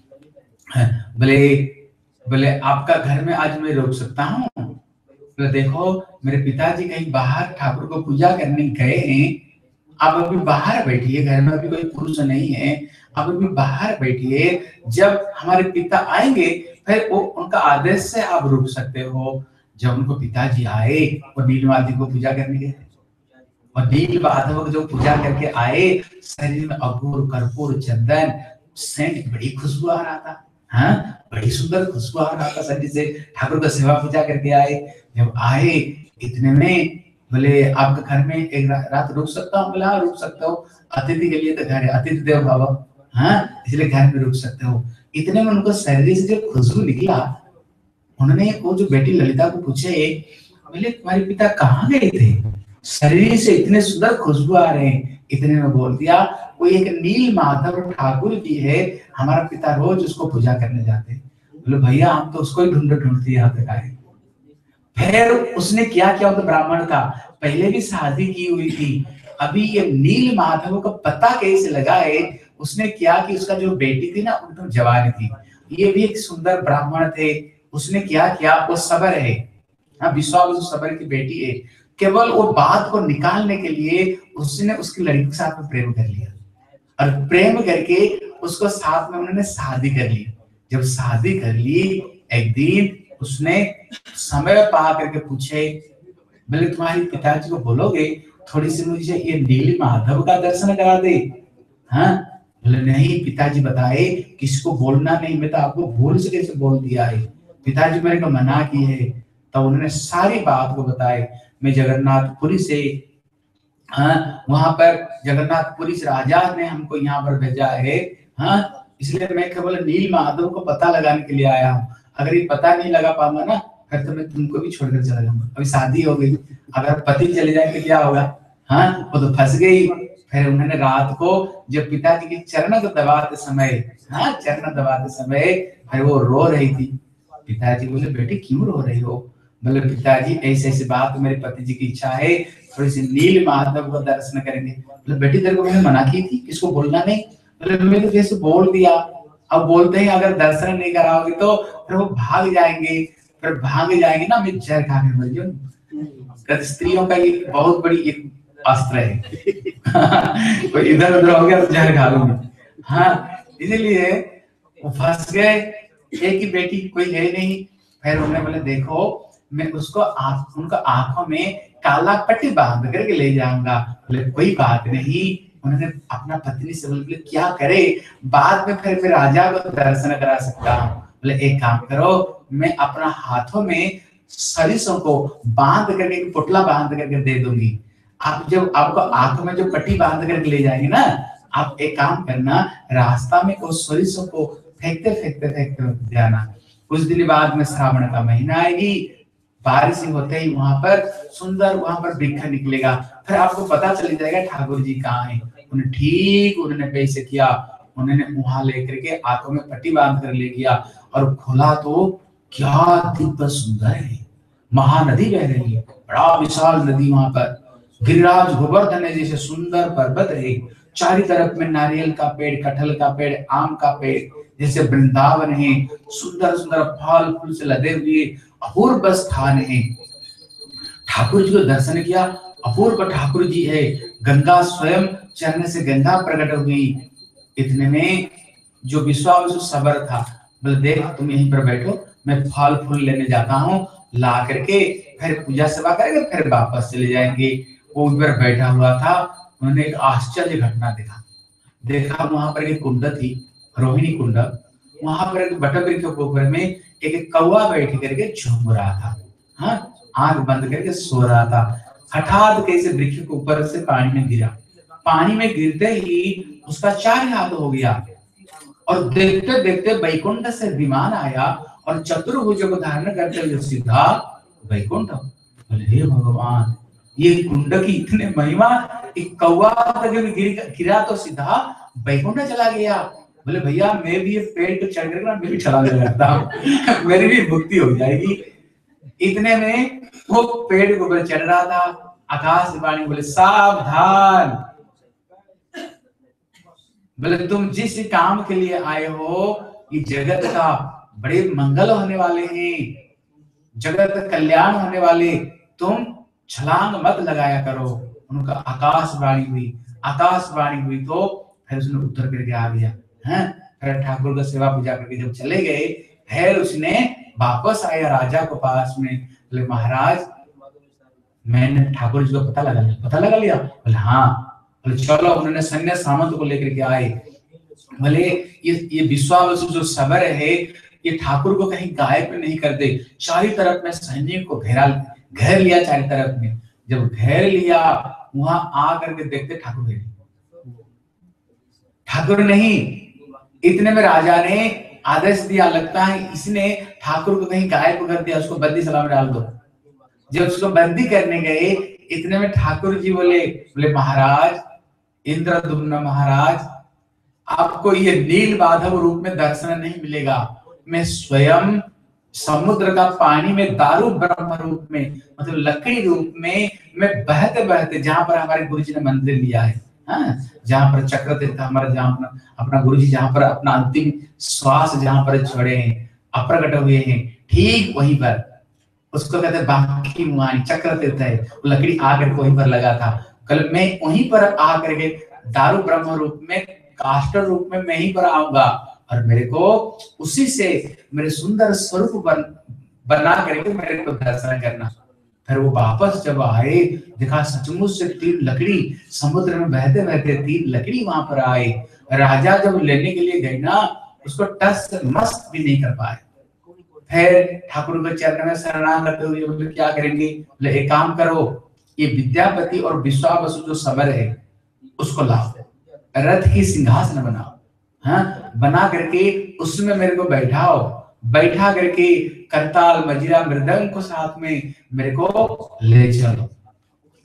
बोले बोले आपका घर में आज मैं रोक सकता हूँ? बोले देखो मेरे पिताजी कहीं बाहर ठाकुर को पूजा करने गए हैं, आप अभी बाहर बैठिए, घर में अभी कोई पुरुष नहीं है, आप अभी बाहर बैठिए, जब हमारे पिता आएंगे फिर वो उनका आदेश से आप रुक सकते हो। जब उनको पिताजी आए, वो नीलमाधव को पूजा करने गए, और नील माधव जो पूजा करके आए, शरीर में अघोर कर्पूर चंदन सेंट, बड़ी खुशबू आ रहा था। हाँ, बड़ी सुंदर खुशबू आ रहा था शरीर से। ठाकुर का सेवा पूजा करके आए। जब आए इतने में बोले आपके घर में एक रा, रात रुक सकता हूँ? बोला रुक सकते हो, अतिथि के लिए तो घर है, अतिथि देव भव, हाँ, इसलिए घर में रुक सकते हो। इतने में उनको शरीर से जो खुशबू निकला, उन्होंने वो जो बेटी ललिता को पूछे, बोले तुम्हारे पिता कहाँ गए थे, शरीर से इतने सुंदर खुशबू आ रहे हैं। इतने में बोल दिया कोई एक नील माधव ठाकुर जी है, हमारा पिता रोज उसको पूजा करने जाते। बोले भैया हम तो उसको ही ढूंढते ढूंढते यहाँ तक आए। फिर उसने क्या किया, तो ब्राह्मण था, पहले भी शादी की हुई थी, अभी ये नील माधव का पता कैसे लगाए। उसने क्या कि उसका जो बेटी थी ना, एकदम जवान थी, ये भी एक सुंदर ब्राह्मण थे। उसने क्या किया, वो सबर है, हाँ, विश्वास सबर की बेटी है, केवल वो बात को निकालने के लिए उसने उसकी लड़की के साथ में प्रेम कर लिया, और प्रेम करके उसको साथ में उन्होंने शादी कर ली। जब शादी कर ली, एक दिन उसने समय पा करके पूछे, बोले तुम्हारे पिताजी को बोलोगे थोड़ी सी मुझे ये नील माधव का दर्शन करा दे? हाँ, बोले नहीं पिताजी बताए किसको बोलना नहीं, मैं तो आपको भूल से कैसे बोल दिया है, पिताजी मेरे को मना की है। तो उन्होंने सारी बात को बताए, मैं जगन्नाथपुरी से, हाँ, वहां पर जगन्नाथपुरी से राजा ने हमको यहाँ पर भेजा है, हाँ, इसलिए मैं केवल नील माधव को पता लगाने के लिए आया हूँ। अगर ये पता नहीं लगा पाऊंगा ना, फिर तो मैं तुमको भी छोड़कर चला जाऊंगा। अभी शादी हो गई, अगर पति चले जाए तो क्या होगा? हाँ, वो तो फंस गई, फिर उन्होंने रात को जब पिताजी के चरण को दबाते समय, हाँ चरण दबाते समय फिर वो रो रही थी। पिताजी बोले बेटी क्यों रो रही हो? बोले पिताजी ऐसे ऐसी बात, मेरे पति जी की इच्छा है थोड़ी सी नील माधव को दर्शन करेंगे। बोले बेटी तेरे को मैंने मना की थी, किसको बोलना नहीं? बोले मैंने तो जैसे बोल दिया, अब बोलते ही अगर दर्शन नहीं कराओगे तो फिर वो भाग जाएंगे, फिर भाग जाएंगे ना मैं जहर खा के मर जाऊं। स्त्रियों का ये बहुत बड़ी एक अस्त्र है। कोई इधर उधर हो गया तो जहर खा लूंगी। हाँ इसीलिए वो फंस गए, एक ही बेटी कोई है नहीं। फिर उन्होंने बोले देखो मैं उसको आंख, उनका आंखों में काला पट्टी बांध करके ले जाऊंगा। बोले कोई बात नहीं। उन्होंने अपना पत्नी से बोले क्या करे, बाद में फिर मैं राजा को दर्शन करा सकता हूँ। बोले एक काम करो, मैं अपना हाथों में सरिसों को बांध करके पुतला बांध करके दे दूंगी। आप जब आपको आंख में जो पट्टी बांध करके ले जाएंगे ना, आप एक काम करना, रास्ता में उस सरिसों को फेंकते फेंकते फेंकते जाना। कुछ दिन बाद में श्रावण का महीना आएगी, बारिश होते ही वहां पर सुंदर वहां पर वृक्ष निकलेगा, फिर आपको पता चल जाएगा ठाकुर जी कहाँ हैं। उन्हें ठीक उन्होंने कैसे किया, उन्होंने वहां लेकर के आंखों में पट्टी बांध कर ले गया और खोला तो क्या दिव्य सुंदर है, महानदी बह रही है, बड़ा विशाल नदी वहां पर। गिरिराज गोवर्धन है जैसे सुंदर पर्वत है, चारों तरफ में नारियल का पेड़, कटहल का पेड़, आम का पेड़, जैसे वृंदावन है, सुंदर सुंदर फल फूल से लदे हुए अपूर्व स्थान है। ठाकुर जी को दर्शन किया, अपूर्व ठाकुर जी है, गंगा स्वयं चरण से गंगा प्रकट हुई। इतने में जो विश्वावसु सबर था, बोले देख तुम यहीं पर बैठो, मैं फल फूल लेने जाता हूँ, ला करके फिर पूजा सेवा करेंगे, फिर वापस चले जाएंगे। वो ऊपर बैठा हुआ था, उन्होंने एक आश्चर्य घटना देखा। देखा वहां पर एक कुंड थी, रोहिणी कुंड, वहां पर एक बटवृक्ष के ऊपर में एक कौवा बैठ करके झूम रहा था, हाँ आंख बंद करके सो रहा था। हठात कैसे वृक्ष के ऊपर से पानी में गिरा, पानी में गिरते ही उसका चार हाथ हो गया और देखते देखते वैकुंठ से विमान आया और चतुर्भुज को धारण करते हुए सीधा वैकुंठ। बोले हे भगवान, ये कुंड की इतने महिमा, एक कौवा गिरा तो सीधा वैकुंठ चला गया। बोले भैया मैं भी ये पेड़ पे चढ़ कर मैं भी छलांग लगाता हूँ, मेरी भी मुक्ति हो जाएगी। इतने में वो पेड़ के ऊपर चढ़ रहा था, आकाशवाणी बोले सावधान, बोले तुम जिस काम के लिए आए हो ये जगत का बड़े मंगल होने वाले हैं, जगत कल्याण होने वाले, तुम छलांग मत लगाया करो। उनका आकाशवाणी हुई, आकाशवाणी हुई तो फिर उसने उत्तर करके आ गया। हैं फिर ठाकुर का सेवा पूजा करके जब चले गए, फिर उसने वापस आया राजा को पास में। बोले महाराज मैंने ठाकुर जी को पता लगा लिया, पता लगा लिया? बोले हाँ। बोले चलो, उन्होंने सैन्य सामंत को लेकर के आए। बोले ये ये विश्वावसु जो सबर है ये ठाकुर को कहीं गायब नहीं कर दे, चारों तरफ में सैनिक को घेरा घेर लिया चारों तरफ में। जब घेर लिया वहां आ करके देखते ठाकुर नहीं, ठाकुर नहीं। इतने में राजा ने आदेश दिया, लगता है इसने ठाकुर को कहीं गायब कर दिया, उसको बंदी सभा में डाल दो। जब उसको बंदी करने गए, इतने में ठाकुर जी बोले बोले महाराज इंद्रदुम्न महाराज, आपको ये नील माधव रूप में दर्शन नहीं मिलेगा। मैं स्वयं समुद्र का पानी में दारू ब्रह्म रूप में, मतलब लकड़ी रूप में मैं बहते बहते, जहां पर हमारे गुरु जी ने मंदिर लिया है, हाँ जहां पर चक्र तीर्थ हमारा, जहां अपना अपना गुरु जी जहां पर अपना अंतिम श्वास जहां पर छोड़े हैं, अप्रकट हुए हैं, ठीक वहीं पर उसको कहते हैं बांकी मुआनी, चक्र तीर्थ है, लकड़ी आकर वहीं पर लगा था। कल मैं वहीं पर आकर के दारू ब्रह्म रूप में, काष्ठ रूप में मैं ही पर आऊंगा और मेरे को उसी से मेरे सुंदर स्वरूप बन, बना करके मेरे को दर्शन करना। फिर वो वापस जब आए, देखा सचमुच से तीन लकड़ी समुद्र में बहते बहते तीन लकड़ी वहां पर आए। राजा जब लेने के लिए गए ना, उसको टस मस्त भी नहीं कर पाए। फिर ठाकुर के चरण में शरणागत करते हुए बोले क्या करेंगे? बोले एक काम करो, ये विद्यापति और विश्वावसु जो सबर है उसको लाओ, रथ की सिंहासन बनाओ, हाँ बना करके उसमें मेरे को बैठाओ, बैठा करके करताल मजीरा मृदंग को साथ में मेरे को ले चलो।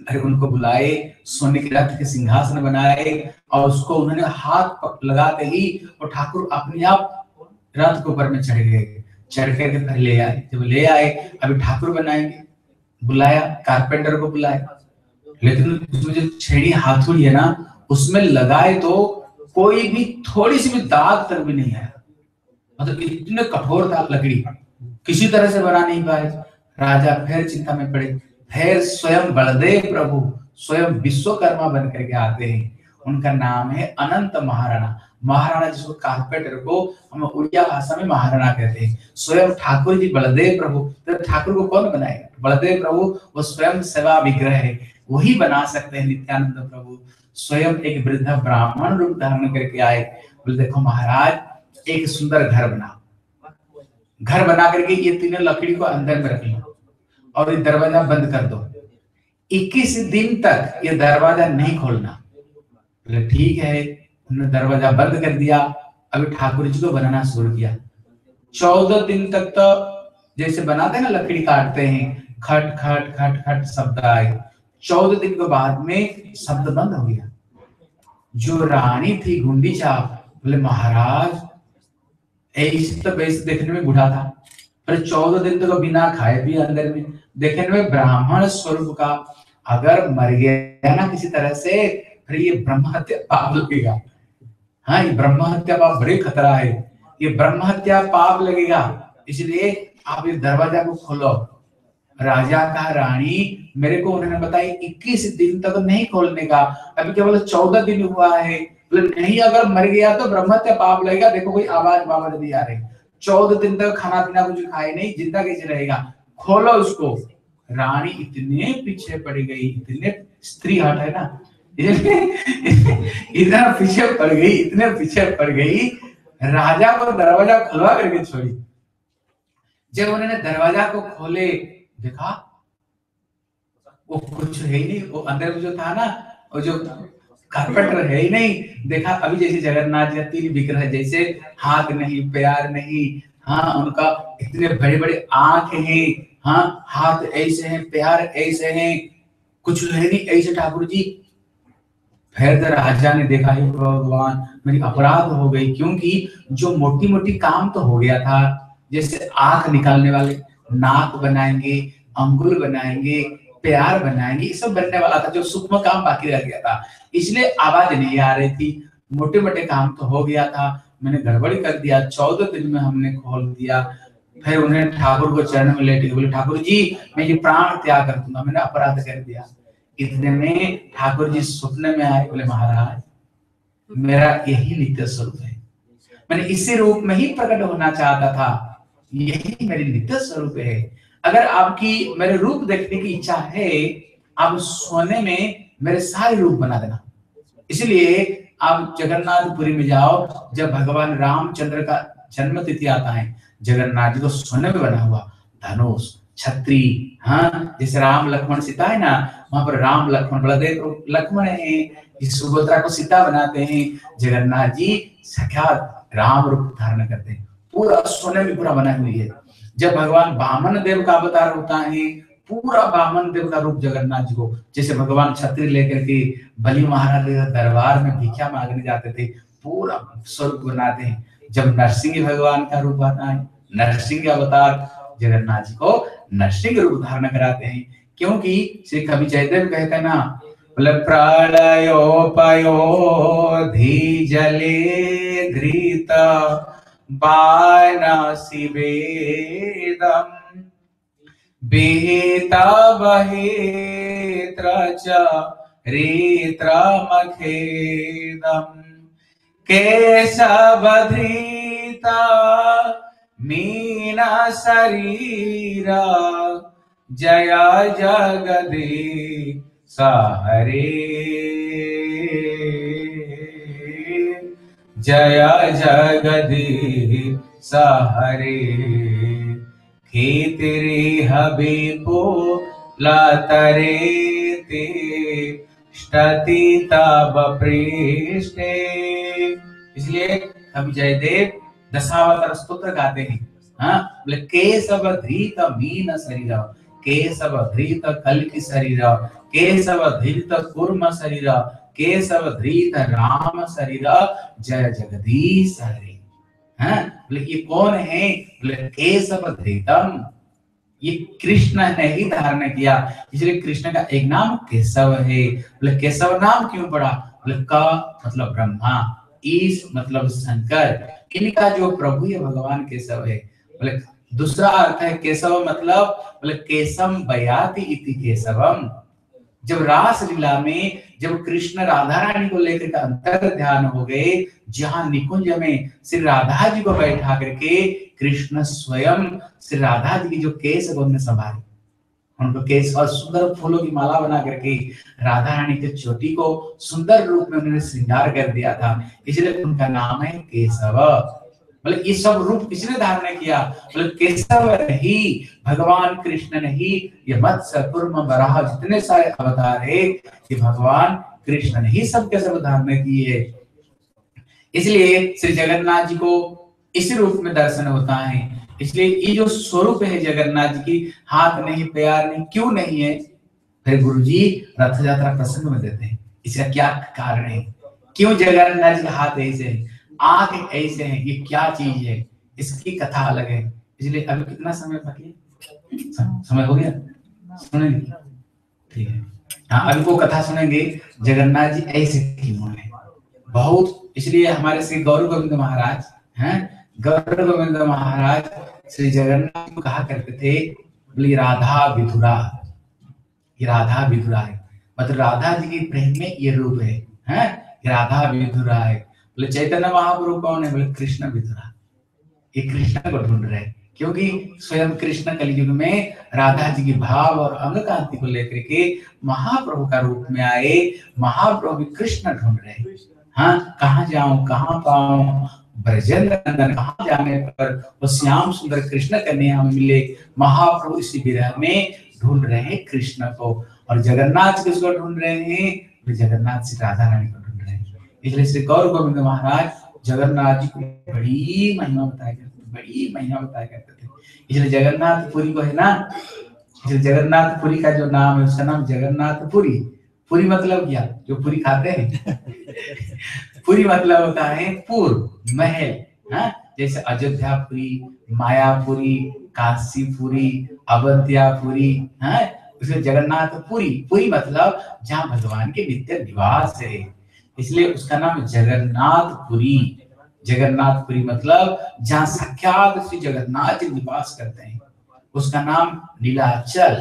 अरे उनको बुलाए, सोने के रथ के सिंहासन बनाए और उसको उन्होंने हाथ लगाते ही और ठाकुर अपने आप रथ के ऊपर में चढ़ गए। चढ़ करके फिर ले आए। जब ले आए अभी ठाकुर बनाएंगे, बुलाया, कारपेंटर को बुलाया, लेकिन उसमें जो छेड़ी हाथुड़ी है ना, उसमें लगाए तो कोई भी थोड़ी सी भी दाग तक भी नहीं आया। मतलब इतने कठोर था लकड़ी, किसी तरह से बना नहीं पाए। राजा फिर चिंता में पड़े। फिर स्वयं बलदेव प्रभु स्वयं विश्वकर्मा बन करके आते हैं। उनका नाम है अनंत महाराणा। महाराणा जिसको कारपेंटर को हम उड़िया भाषा में महाराणा कहते हैं। स्वयं ठाकुर जी बलदेव प्रभु, तो ठाकुर को कौन बनाएगा? बलदेव प्रभु वो स्वयं सेवा विग्रह है, वही बना सकते हैं। नित्यानंद प्रभु स्वयं एक वृद्ध ब्राह्मण रूप धारण करके आए। बोले देखो महाराज, एक सुंदर घर बना, घर बना करके ये तीनों लकड़ी को अंदर में रख लो और ये दरवाजा बंद कर दो। इक्कीस दिन तक ये दरवाजा नहीं खोलना। बोले ठीक है। उन्होंने दरवाजा बंद कर दिया। अभी ठाकुर जी को बनाना शुरू किया। चौदह दिन तक तो जैसे बनाते हैं ना, लकड़ी काटते हैं, खट खट खट खट शब्द आए। चौदह दिन के बाद में शब्द बंद हो गया। जो रानी थी गुंडीचा, बोले महाराज ऐसे तो वैसे देखने में बूढ़ा था, पर चौदह दिन तक तो बिना खाए भी अंदर में, देखने में ब्राह्मण स्वरूप का, अगर मर गया ना किसी तरह से, फिर ये ब्रह्म हत्या पाप लगेगा। हाँ, ये ब्रह्म हत्या पाप बड़े खतरा है, ये ब्रह्म हत्या पाप लगेगा, इसलिए आप ये दरवाजा को खोलो। राजा का रानी मेरे को उन्होंने बताया इक्कीस दिन तक नहीं खोलने का, अभी केवल चौदह दिन हुआ है। नहीं, अगर मर गया तो ब्रह्म हत्या पाप लगेगा। देखो कोई आवाज आवाज नहीं आ रही, चौदह दिन तक खाना पीना कुछ खाए नहीं, जिंदा कैसे रहेगा? खोलो उसको। रानी इतने पीछे पड़ गई, इतने स्त्री हट है ना, इतना पीछे पड़ गई, इतने पीछे पड़ गई, राजा को दरवाजा खुलवा करके छोड़ी। जब उन्होंने दरवाजा को खोले, देखा वो कुछ है ही नहीं। वो अंदर जो था ना, वो जो कारपेंटर है ही नहीं। देखा अभी जैसे जगन्नाथ जी तीन विग्रह जैसे, हाथ नहीं, पैर नहीं, हाँ उनका इतने बड़े बड़े आंख हैं, हाँ हाथ ऐसे हैं, पैर ऐसे हैं, कुछ है नहीं ऐसे ठाकुर जी। फिर तो राजा ने देखा ही भगवान मेरी अपराध हो गई, क्योंकि जो मोटी मोटी काम तो हो गया था, जैसे आंख निकालने वाले, नाक बनाएंगे, अंगुल बनाएंगे, प्यार बनाएंगे, ये सब बनने वाला था, जो सूक्ष्म काम बाकी रह गया था, इसलिए आवाज नहीं आ रही थी। मोटे मोटे काम तो हो गया था, मैंने गड़बड़ी कर दिया, चौदह दिन में हमने खोल दिया। फिर उन्हें ठाकुर को चरण में लेटे बोले ठाकुर जी मैं ये प्राण त्याग कर दूंगा, मैंने अपराध कर दिया। इतने में ठाकुर जी सपने में आए, बोले महाराज मेरा यही नित्य स्वरूप है, मैंने इसी रूप में ही प्रकट होना चाहता था, यही मेरी नित्य स्वरूप है। अगर आपकी मेरे रूप देखने की इच्छा है, आप सोने में मेरे सारे रूप बना देना। इसलिए आप जगन्नाथपुरी में जाओ, जब भगवान रामचंद्र का जन्म तिथि आता है, जगन्नाथ जी को सोने में बना हुआ धनुष, छत्री, हाँ जैसे राम लक्ष्मण सीता है ना, वहां पर राम लक्ष्मण बलदेव लक्ष्मण है, इस सुभद्रा को सीता बनाते हैं, जगन्नाथ जी साक्षात राम रूप धारण करते हैं, पूरा सोने में पूरा बना हुई है। जब भगवान वामन देव का अवतार होता है, पूरा वामन देव का रूप जगन्नाथ जी को, जैसे भगवान छत्री लेकर के बलि महाराज के दरबार में भिक्षा मांगने जाते थे, पूरा स्वरूप बनाते हैं। जब नरसिंह भगवान का रूप आता है, नरसिंह अवतार, जगन्नाथ जी को नरसिंह रूप धारण कराते हैं, क्योंकि श्री कवि जयदेव कहते हैं ना, बोले प्रलयोपयो धी जले धृत बानासी वेदम बेता बहेत्र च रेत्र मखेदम केशवधृता मीना शरीरा जया जगदीश हरे जया जगदीश हरे खेतरे हबीपो लतरे ते ष्टति तब पृष्ठे। इसलिए कवि जयदेव दशावतार स्तोत्र गाते हैं, हाँ बोले केशव धृत मीन शरीर, केशव धृत कल्कि शरीर, केशव धृत कूर्म शरीर, केशव धृत राम शरीर, जय जगदीश हरे। हैं बोले ये कौन है? बोले केशव धृतम, ये कृष्ण ने ही धारण किया, इसलिए कृष्ण का एक नाम केशव है। बोले केशव नाम क्यों पड़ा? बोले क मतलब ब्रह्मा, ईश मतलब शंकर, इनका जो प्रभु है भगवान केशव है। बोले दूसरा अर्थ है केशव मतलब बोले केशम बयाति इति केशवम। जब रास लीला में जब कृष्ण राधा रानी को लेकर के अंतर ध्यान हो गए, जहां निकुंज में श्री राधा जी को बैठा करके कृष्ण स्वयं श्री राधा जी की जो केश उन्होंने संभाले, उनको केश और सुंदर फूलों की माला बना करके राधा रानी के चोटी को सुंदर रूप में उन्होंने श्रृंगार कर दिया था, इसलिए उनका नाम है केशव। बोले ये सब रूप किसने धारण किया? बोले केशव ही भगवान कृष्ण ने ही, ये मत्स्य कूर्म वराह जितने सारे अवतार है ये भगवान कृष्ण ने ही सब के सब धारण किए। इसलिए श्री जगन्नाथ जी को इसी रूप में दर्शन होता है। इसलिए ये जो स्वरूप है जगन्नाथ जी की, हाथ नहीं पैर नहीं, क्यों नहीं है? फिर गुरु जी रथ यात्रा प्रसंग में देते हैं इसका क्या कारण है, क्यों जगन्नाथ जी के हाथ ऐसे है, आंख ऐसे हैं, ये क्या चीज है, इसकी कथा अलग है। इसलिए अभी कितना समय बाकी है? समय हो गया, सुनेंगे? ठीक है, हाँ अभी वो कथा सुनेंगे जगन्नाथ जी ऐसे क्यों है बहुत। इसलिए हमारे श्री गौर गोविंद महाराज हैं, गौर गोविंद महाराज श्री जगन्नाथ को कहा करते थे बोले राधा विधुरा, ये राधा विधुरा है, मतलब राधा जी के प्रेम में ये रूप है, हैं राधा विधुरा है। बोले चैतन्य महाप्रभु कौन है? बोले कृष्ण विधुरा, ये कृष्ण को ढूंढ रहे, क्योंकि स्वयं कृष्ण कलयुग में राधा जी की भाव और अंग कांति को लेकर के महाप्रभु का रूप में आए, महाप्रभु कृष्ण ढूंढ रहे। हाँ कहाँ जाऊं कहाँ पाऊं ब्रजेंद्र नंदन, कहाँ जाने पर वो श्याम सुंदर कृष्ण कन्हैया में मिले। महाप्रभु इसी विरह में ढूंढ रहे हैं कृष्ण को, और जगन्नाथ किसको ढूंढ रहे हैं? जगन्नाथ श्री राधा रानी को ढूंढ रहे हैं। इसलिए श्री गौर गोविंद महाराज जगन्नाथ जी को बड़ी महिमा बताया करते थे, बड़ी महिमा बताया करते थे। इसलिए जगन्नाथपुरी को है ना, जगन्नाथपुरी का जो नाम है उसका नाम जगन्नाथपुरी। पुरी मतलब क्या? जो पूरी खाते हैं पुरी मतलब होता है पूर्व, महल, हाँ जैसे अयोध्यापुरी, मायापुरी, काशीपुरी, अवंतियापुरी, हाँ उसमें जगन्नाथपुरी, पुरी मतलब जहाँ भगवान के नित्य निवास है, इसलिए उसका नाम जगन्नाथपुरी। जगन्नाथपुरी मतलब जहाँ साक्षात श्री जगन्नाथ जी निवास करते हैं, उसका नाम नीलाचल।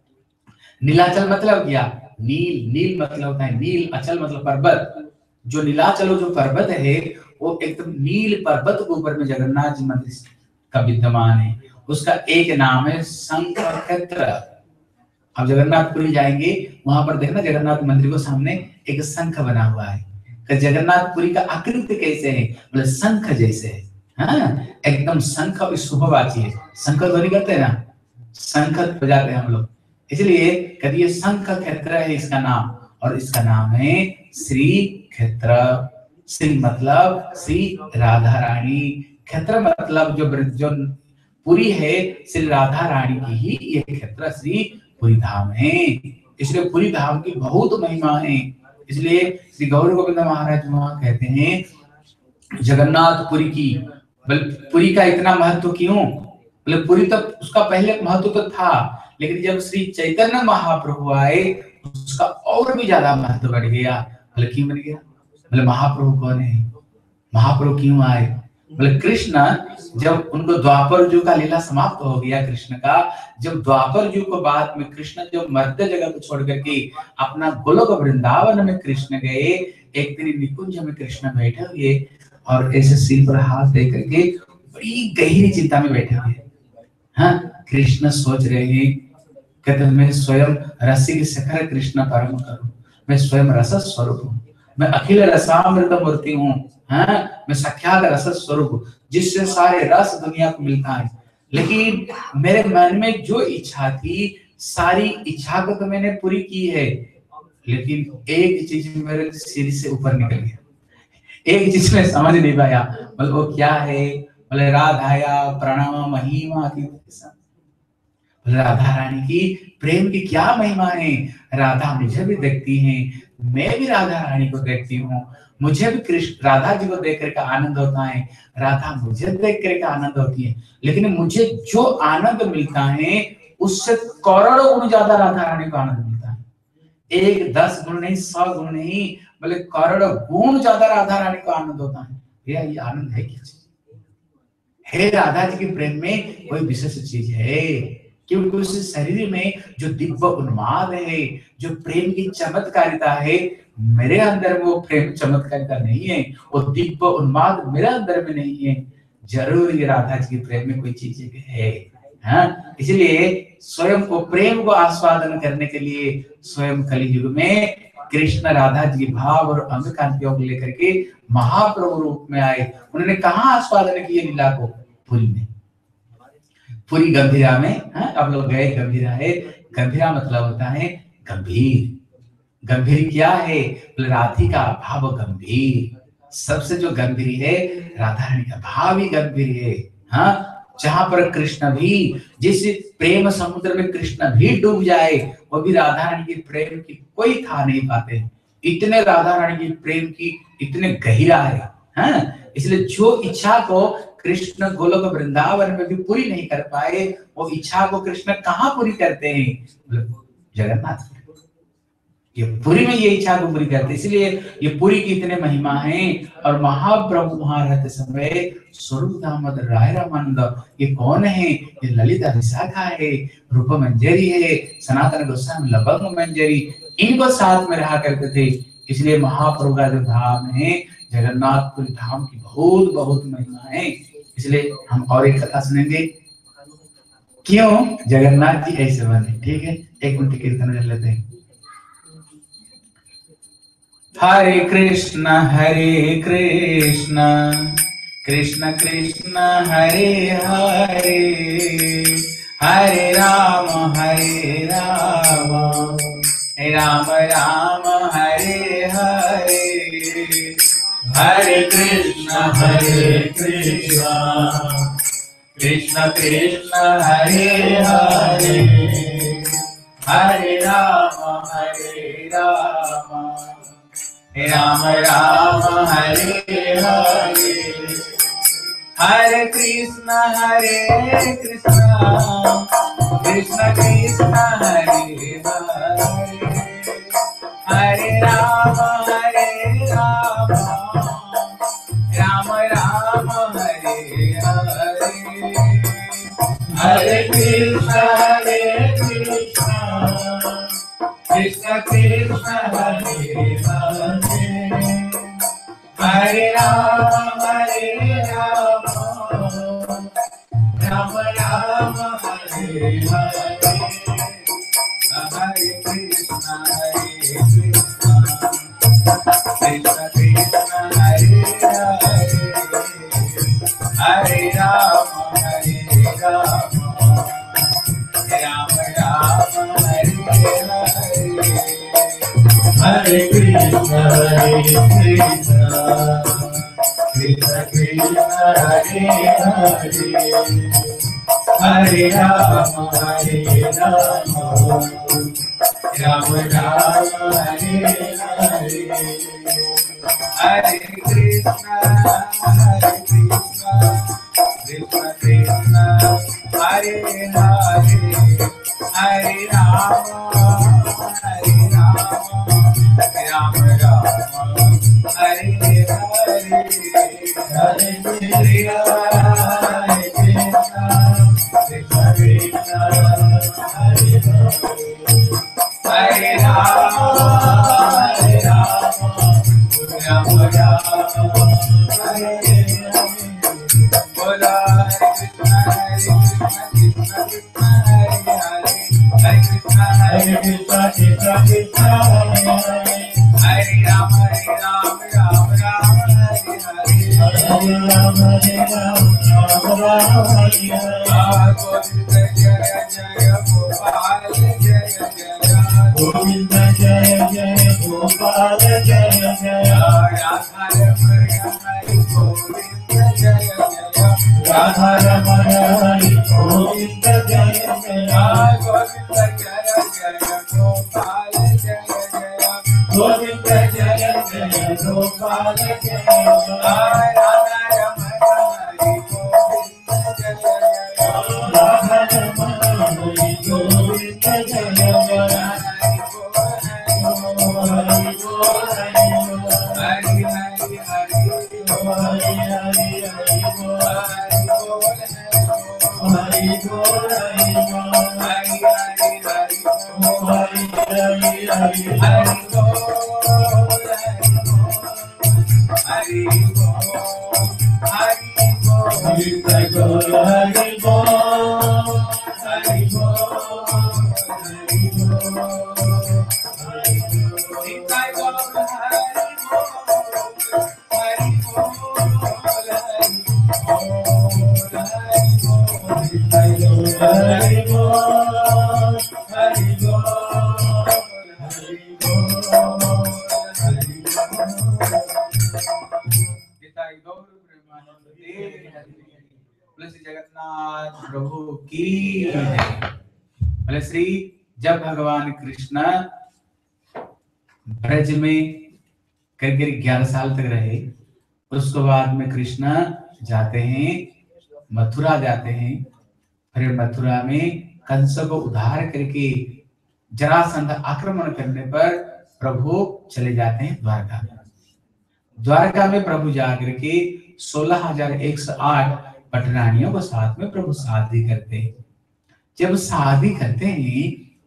नीलाचल मतलब क्या? नील, नील मतलब होता है नील, अचल मतलब पर्वत। जो नीलाचल जो पर्वत है वो एकदम नील पर्वत के ऊपर में जगन्नाथ जी मंदिर का विद्यमान है। उसका एक नाम है शंख क्षेत्र। अब जगन्नाथपुरी जाएंगे वहां पर देखना जगन्नाथ मंदिर को सामने एक शंख बना हुआ है। जगन्नाथपुरी का आकृति कैसे है? बोले शंख जैसे है, हाँ एकदम शंख शुभवाची है। शंख ध्वनि करते हैं ना, शंख बजाते हैं हम लोग, इसलिए कभी ये शंख क्षेत्र है इसका नाम, और इसका नाम है श्री क्षेत्र। श्री मतलब श्री राधा रानी, क्षेत्र मतलब जो जो पुरी है श्री राधा रानी की ही ये क्षेत्र श्री पुरी धाम है। इसलिए पुरी धाम की बहुत महिमा है। इसलिए श्री गौर गोविंद महाराज वहां कहते हैं जगन्नाथपुरी की, पुरी का इतना महत्व क्यों? बोले पुरी तो उसका पहले महत्व तो था, लेकिन जब श्री चैतन्य महाप्रभु आए उसका और भी ज्यादा महत्व बढ़ गया। बोले क्यों बढ़ गया? बोले महाप्रभु कौन है? महाप्रभु क्यों आए? बोले कृष्ण जब उनको द्वापर युग का लीला समाप्त हो गया, कृष्ण का जब द्वापर युग के बाद में कृष्ण जब मर्त्य जगत को छोड़ करके अपना गोलोक वृंदावन में कृष्ण गए, एक दिन निकुंज में कृष्ण बैठे हुए और ऐसे सिर पर हाथ दे करके बड़ी गहरी चिंता में बैठे हुए। हाँ कृष्ण सोच रहे हैं, कहते मैं स्वयं रसिक शिखर कृष्ण परम करूं, मैं स्वयं रस स्वरूप हूँ, मैं अखिल रसामृत मूर्ति हूँ, हाँ मैं साक्षात रस स्वरूप जिससे सारे रस दुनिया को मिलता है। लेकिन मेरे मन में जो इच्छा थी सारी इच्छा को तो मैंने पूरी की है, लेकिन एक चीज मेरे सिर से ऊपर निकल गया, एक चीज में समझ नहीं पाया। मतलब वो क्या है? बोले राधाया प्रणव महिमा की, राधा रानी की प्रेम की क्या महिमा है। राधा मुझे भी देखती हैं, मैं भी राधा रानी को देखती हूँ, मुझे भी कृष्ण राधा जी को देख करके आनंद होता है, राधा मुझे देख करके आनंद होती है। लेकिन मुझे जो आनंद मिलता है उससे करोड़ों गुण ज्यादा राधा रानी को आनंद मिलता है। एक दस गुण नहीं, सौ गुण नहीं, बल्कि करोड़ों गुण ज्यादा राधा रानी को आनंद होता है। भैया ये आनंद है क्या चीज है? राधा जी के प्रेम में कोई विशेष चीज है, क्योंकि उस शरीर में जो दिव्य उन्माद है, जो प्रेम की चमत्कारिता है, मेरे अंदर वो प्रेम चमत्कारिता नहीं है, वो दिव्य उन्माद मेरे अंदर में नहीं है। जरूर ये राधा जी के प्रेम में कोई चीज है। हाँ, इसलिए स्वयं को प्रेम को आस्वादन करने के लिए स्वयं कलियुग में कृष्ण राधा जी के भाव और अंग कांतियों को लेकर के महाप्रभु रूप में आए। उन्होंने कहाँ आस्वादन किए लीला को? पुरी में, पुरी गंभीरा में। हाँ, अब लोग गए गंभीरा है, गंभीरा मतलब होता है गंभीर। गंभीर क्या है? राधिका भाव गंभीर, सबसे जो गंभीर है राधा रानी का भाव ही गंभीर है। हाँ, जहां पर कृष्ण भी, जिस प्रेम समुद्र में कृष्ण भी डूब जाए, वो भी राधा रानी के प्रेम की कोई था नहीं पाते। इतने राधा रानी की प्रेम की इतने गहरा है। हाँ, इसलिए जो इच्छा को कृष्ण गोलोक वृंदावन में भी पूरी नहीं कर पाए, वो इच्छा को कृष्ण कहाँ पूरी करते हैं? जगन्नाथ। ये पुरी में ये इच्छा को पूरी करते, इसलिए ये पुरी की इतने महिमा है। और महाप्रभु वहां रहते समय स्वरूप दामोदर राय रामानंद, ये कौन है? ये ललिता विशाखा है, रूप मंजरी है, सनातन गोस्वामी लवंग मंजरी, इनको साथ में रहा करते थे। इसलिए महाप्रभु का जो धाम है जगन्नाथपुरी धाम की बहुत बहुत महिमा है। इसलिए हम और एक कथा सुनेंगे, क्यों जगन्नाथ जी ऐसे बने। ठीक है, एक मिनट कीर्तन कर लेते हैं। हरे कृष्ण हरे कृष्ण कृष्ण कृष्ण हरे हरे, हरे राम हरे राम राम राम हरे हरे, हरे कृष्ण हरे कृष्ण कृष्ण कृष्ण हरे हरे, हरे राम हरे राम राम राम हरे हरे, हरे कृष्ण हरे कृष्ण कृष्ण कृष्ण हरे हरे, हरे राम हरे राम राम राम हरे हरे, हरे कृष्ण हरे कृष्ण कृष्ण कृष्ण हरे हरे, हरे राम हरे राम राम राम हरे हरे, हरे कृष्ण हरे कृष्ण कृष्ण कृष्ण हरे हरे, हरे राम हरे राम राम राम हरे हरे, हरे कृष्ण हरे कृष्ण कृष्ण कृष्ण हरे हरे, हरे राम हरे राम राम राम हरे हरे, हरे कृष्ण हरे कृष्ण कृष्ण कृष्ण हरे हरे, हरे राम हरे राम राम राम हरे हरे, हरे कृष्ण हरे कृष्ण कृष्ण कृष्ण हरे हरे, हरे राम हरे राम राम राम हरे हरे, बोला हरे कृष्ण हरे कृष्ण कृष्ण कृष्ण हरे हरे, हरे कृष्ण कृष्ण कृष्ण हरे हरे, हरे राम हरे राम राम राम हरे हरे, हरे राम हरे राम राम राम हरे हरे, गोविंद जय जय गोपाल जय जय, गोविंद जय जय गोपाल जय जय, राधा रमण हरि गोविंद जय जय, राधा रमण हरि गोविंद जय जय, गोविंद जय जय गोपाल जय राधा रमण हरि गोविंद जय राधा रमण हरि गोविंद जय हरि हरि हरि हरि बोल हरि बोल हरि हरि हरि हरि जगन्नाथ प्रभु की जय। श्री जब भगवान कृष्ण ब्रज में करीब करीब ग्यारह साल तक रहे, उसके बाद में कृष्ण जाते हैं मथुरा जाते हैं। फिर मथुरा में कंस को उद्धार करके जरासंध आक्रमण करने पर प्रभु चले जाते हैं द्वारका। द्वारका में प्रभु जाकर के सोलह हजार एक सौ आठ पटरानियों को साथ में प्रभु शादी करते हैं। जब शादी करते हैं,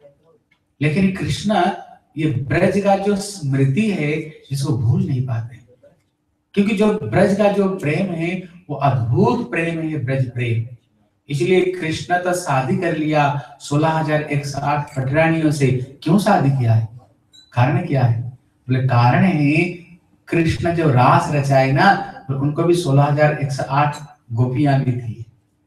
लेकिन कृष्ण ये ब्रज का जो स्मृति है इसको भूल नहीं पाते, क्योंकि जो ब्रज का जो प्रेम है वो अद्भुत प्रेम है, ब्रज प्रेम। इसलिए कृष्ण तो शादी कर लिया सोलह हजार एक सौ आठ पटरानियों से। क्यों शादी किया है, कारण क्या है? बोले कारण है कृष्ण जो रास रचाए ना, उनको भी सोलह हजार एक सौ आठ गोपियां भी थी।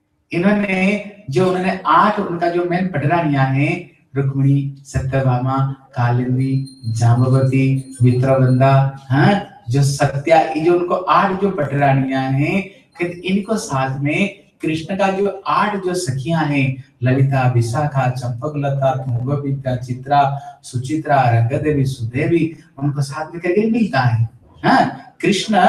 इन्होंने जो उन्होंने आठ उनका जो मेन पटरानियां हैं, रुक्मिणी, सत्यभामा, कालिंदी, जाम्बवती, वित्रवंदा, हाँ, जो सत्या, ये जो उनको आठ जो पटरानियां हैं, इनको साथ में कृष्ण का जो आठ जो सखियां हैं, ललिता, विशाखा, चंपकलता, तुंगविद्या, चित्रा, सुचित्रा, रंगदेवी, सुदेवी, उनको साथ में करके मिलता है। हाँ, कृष्ण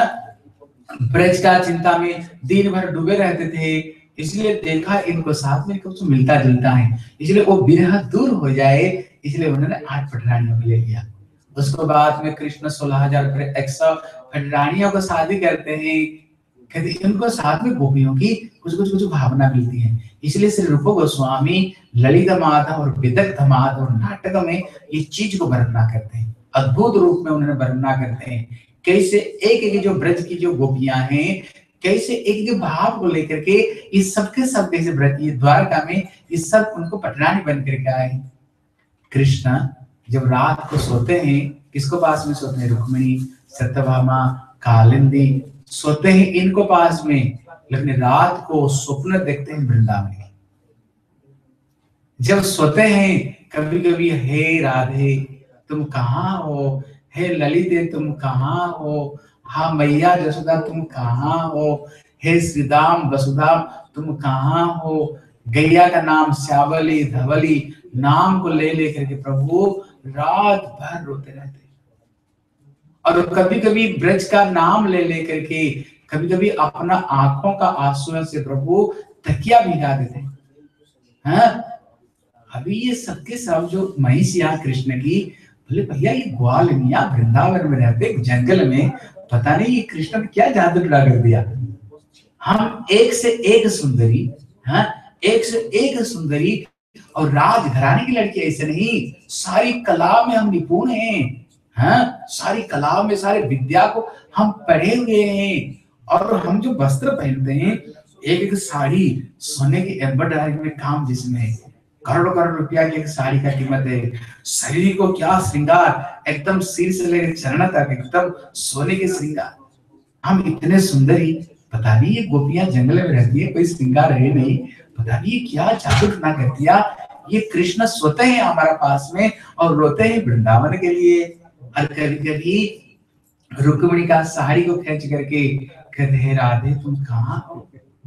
ब्रज का चिंता में दिन भर डूबे रहते थे, इसलिए देखा इनको साथ में कुछ मिलता जुलता है, इसलिए वो विरह दूर हो जाए, इसलिए उन्होंने आठ पटरानियों को ले लिया। उसके बाद में कृष्ण सोलह हजार एक सौ पटरानियों को शादी करते हैं। कहते इनको साथ में गोपियों की कुछ कुछ कुछ भावना मिलती है, इसलिए श्री रूप गोस्वामी ललित माधव और विदग्ध माधव नाटक में ये चीज को वर्णना करते हैं, अद्भुत रूप में उन्होंने वर्णना करते हैं। कैसे एक एक जो ब्रज की जो गोपियां हैं, कैसे एक एक भाव को लेकर के इस सबके सब कैसे ब्रज ये द्वारका में इस सब उनको पटरानी बन करके आए। कृष्ण जब रात को सोते हैं, किसको पास में सोते हैं? रुक्मिणी, सत्यभामा, कालिंदी सोते हैं इनको पास में, लेकिन रात को स्वप्न देखते हैं वृंदावन में। जब सोते हैं कभी कभी, हे राधे तुम कहाँ हो, हे ललिते तुम कहाँ हो, हाँ मैया जसोदा तुम कहाँ हो, हे श्रीदाम वसुधाम तुम कहाँ हो, गैया का नाम श्यावली धवली नाम को ले लेकर के प्रभु रात भर रोते रहते। और कभी कभी ब्रज का नाम ले लेकर के कभी कभी अपना आंखों का आंसुओं से प्रभु तकिया भिगा देते हैं। हाँ? अभी ये सबके सब जो महिषिया कृष्ण की, बोले भैया ये ग्वाल मिया वृंदावन में रहते जंगल में, पता नहीं ये कृष्ण ने क्या जादू टुना कर दिया। हम एक से एक सुंदरी, हाँ, एक से एक सुंदरी, और राजघराने की लड़की ऐसे नहीं, सारी कला में हम निपुण हैं, हाँ, सारी कला में सारे विद्या को हम पढ़े हुए हैं। और हम जो वस्त्र पहनते हैं, एक एक साड़ी सोने की एम्ब्रॉयडरी में काम जिसमें करोड़ करोड़ रुपया की एक साड़ी का कीमत है। शरीर को क्या श्रृंगार, एकदम सिर से लेकर चरण तक एकदम सोने के श्रृंगार। हम इतने सुंदरी, पता नहीं ये गोपियां जंगल में रहती है, कोई श्रृंगार है नहीं, पता नहीं ये क्या जादू टोना कर दिया। ये कृष्ण सोते हैं हमारा पास में और रोते हैं वृंदावन के लिए। और कभी कभी रुक्मिणी का साड़ी को खींच करके कहते हैं राधे तुम कहाँ हो,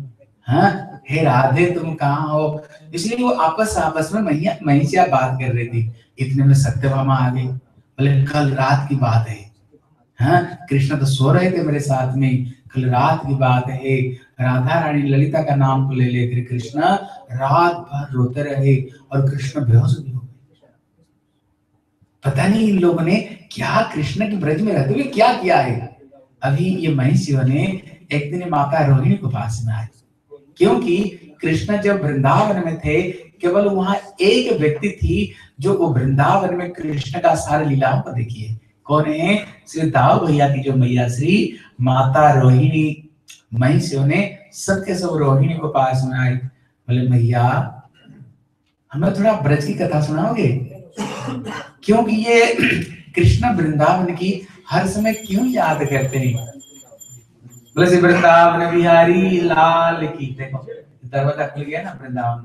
हाँ, हे राधे तुम कहाँ हो। इसलिए वो आपस आपस में मैया महिषा बात कर रही थी। इतने में सत्यभामा आ गई, बोले कल रात की बात है। हाँ, कृष्ण तो सो रहे थे मेरे साथ में, कल रात की बात है। राधा रानी ललिता का नाम को ले लेकर कृष्ण रात भर रोते रहे और कृष्ण बेहोश भी हो गए। पता नहीं इन लोगों ने क्या कृष्ण के ब्रज में रहते हुए क्या किया है। अभी ये महिषियों ने एक दिन माता रोहिणी को पास में आए, क्योंकि कृष्ण जब वृंदावन में थे केवल वहां एक व्यक्ति थी जो वो वृंदावन में कृष्ण का सारे लीलाओं को देखी है। कौन है? श्री दाऊ भैया की जो मैया श्री माता रोहिणी। महिषियों ने सबके सब रोहिणी को पास में आई, बोले मैया हमें थोड़ा ब्रज की कथा सुनाओगे, क्योंकि ये कृष्ण वृंदावन की हर समय क्यों याद करते हैं। बोले श्री वृंदावन बिहारी लाल की। देखो दरवाजा खुल गया ना वृंदावन।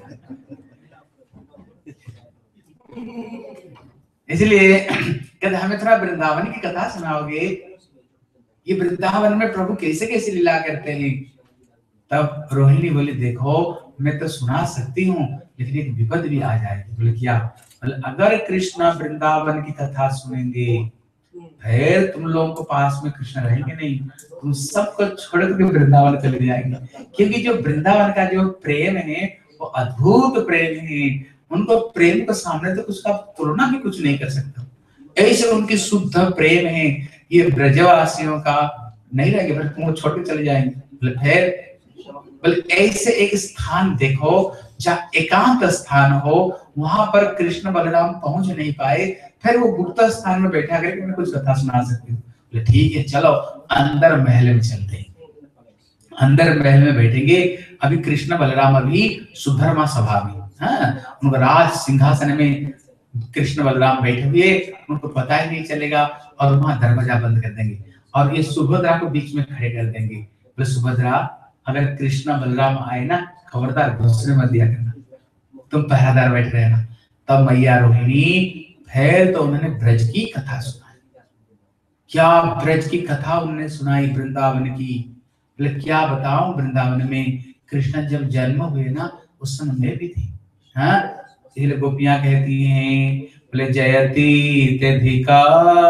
इसलिए कहते हमें थोड़ा वृंदावन की कथा सुनाओगे, ये वृंदावन में प्रभु कैसे कैसे लीला करते हैं। तब रोहिणी बोली देखो मैं तो सुना सकती हूँ, लेकिन एक विपद भी आ जाएगी। बोले क्या? बोले अगर कृष्ण वृंदावन की कथा सुनेंगे फिर तुम लोगों को पास में कृष्ण रहेंगे नहीं, तुम सबको छोड़ के वृंदावन चले जाएंगे। क्योंकि जो वृंदावन का जो प्रेम है वो अद्भुत प्रेम है। उनको प्रेम के सामने तो उसका तुलना भी कुछ नहीं कर सकता। ऐसे उनकी शुद्ध प्रेम है, ये ब्रजवासियों का नहीं रहेंगे, फिर तुमको छोड़ के चले जाएंगे। बोले फिर बोले ऐसे एक स्थान देखो जहाँ एकांत स्थान हो, वहां पर कृष्ण बलराम पहुंच नहीं पाए, फिर वो गुप्त स्थान में बैठा करके मैं कुछ कथा सुना सकती हूँ। बोले ठीक है चलो अंदर महल में चलते हैं। अंदर महल में बैठेंगे। अभी कृष्ण बलराम अभी सुधर्मा सभा में, हाँ, उनका राज सिंहासन में कृष्ण बलराम बैठे हुए, उनको पता ही नहीं चलेगा और वहां दरवाजा बंद कर देंगे और ये सुभद्रा को बीच में खड़े कर देंगे। बोले सुभद्रा अगर कृष्ण बलराम आए ना खबरदार घुसने मत दिया करना, तुम पहरादार बैठ रहे ना। तब मैया रोहिणी फिर तो उन्होंने ब्रज की कथा सुनाई। क्या ब्रज की कथा उन्होंने सुनाई वृंदावन की। बोले क्या बताऊं, वृंदावन में कृष्ण जब जन्म हुए ना उस समय मैं भी थी। हाँ, इसलिए गोपियां कहती हैं बोले जयति तधिका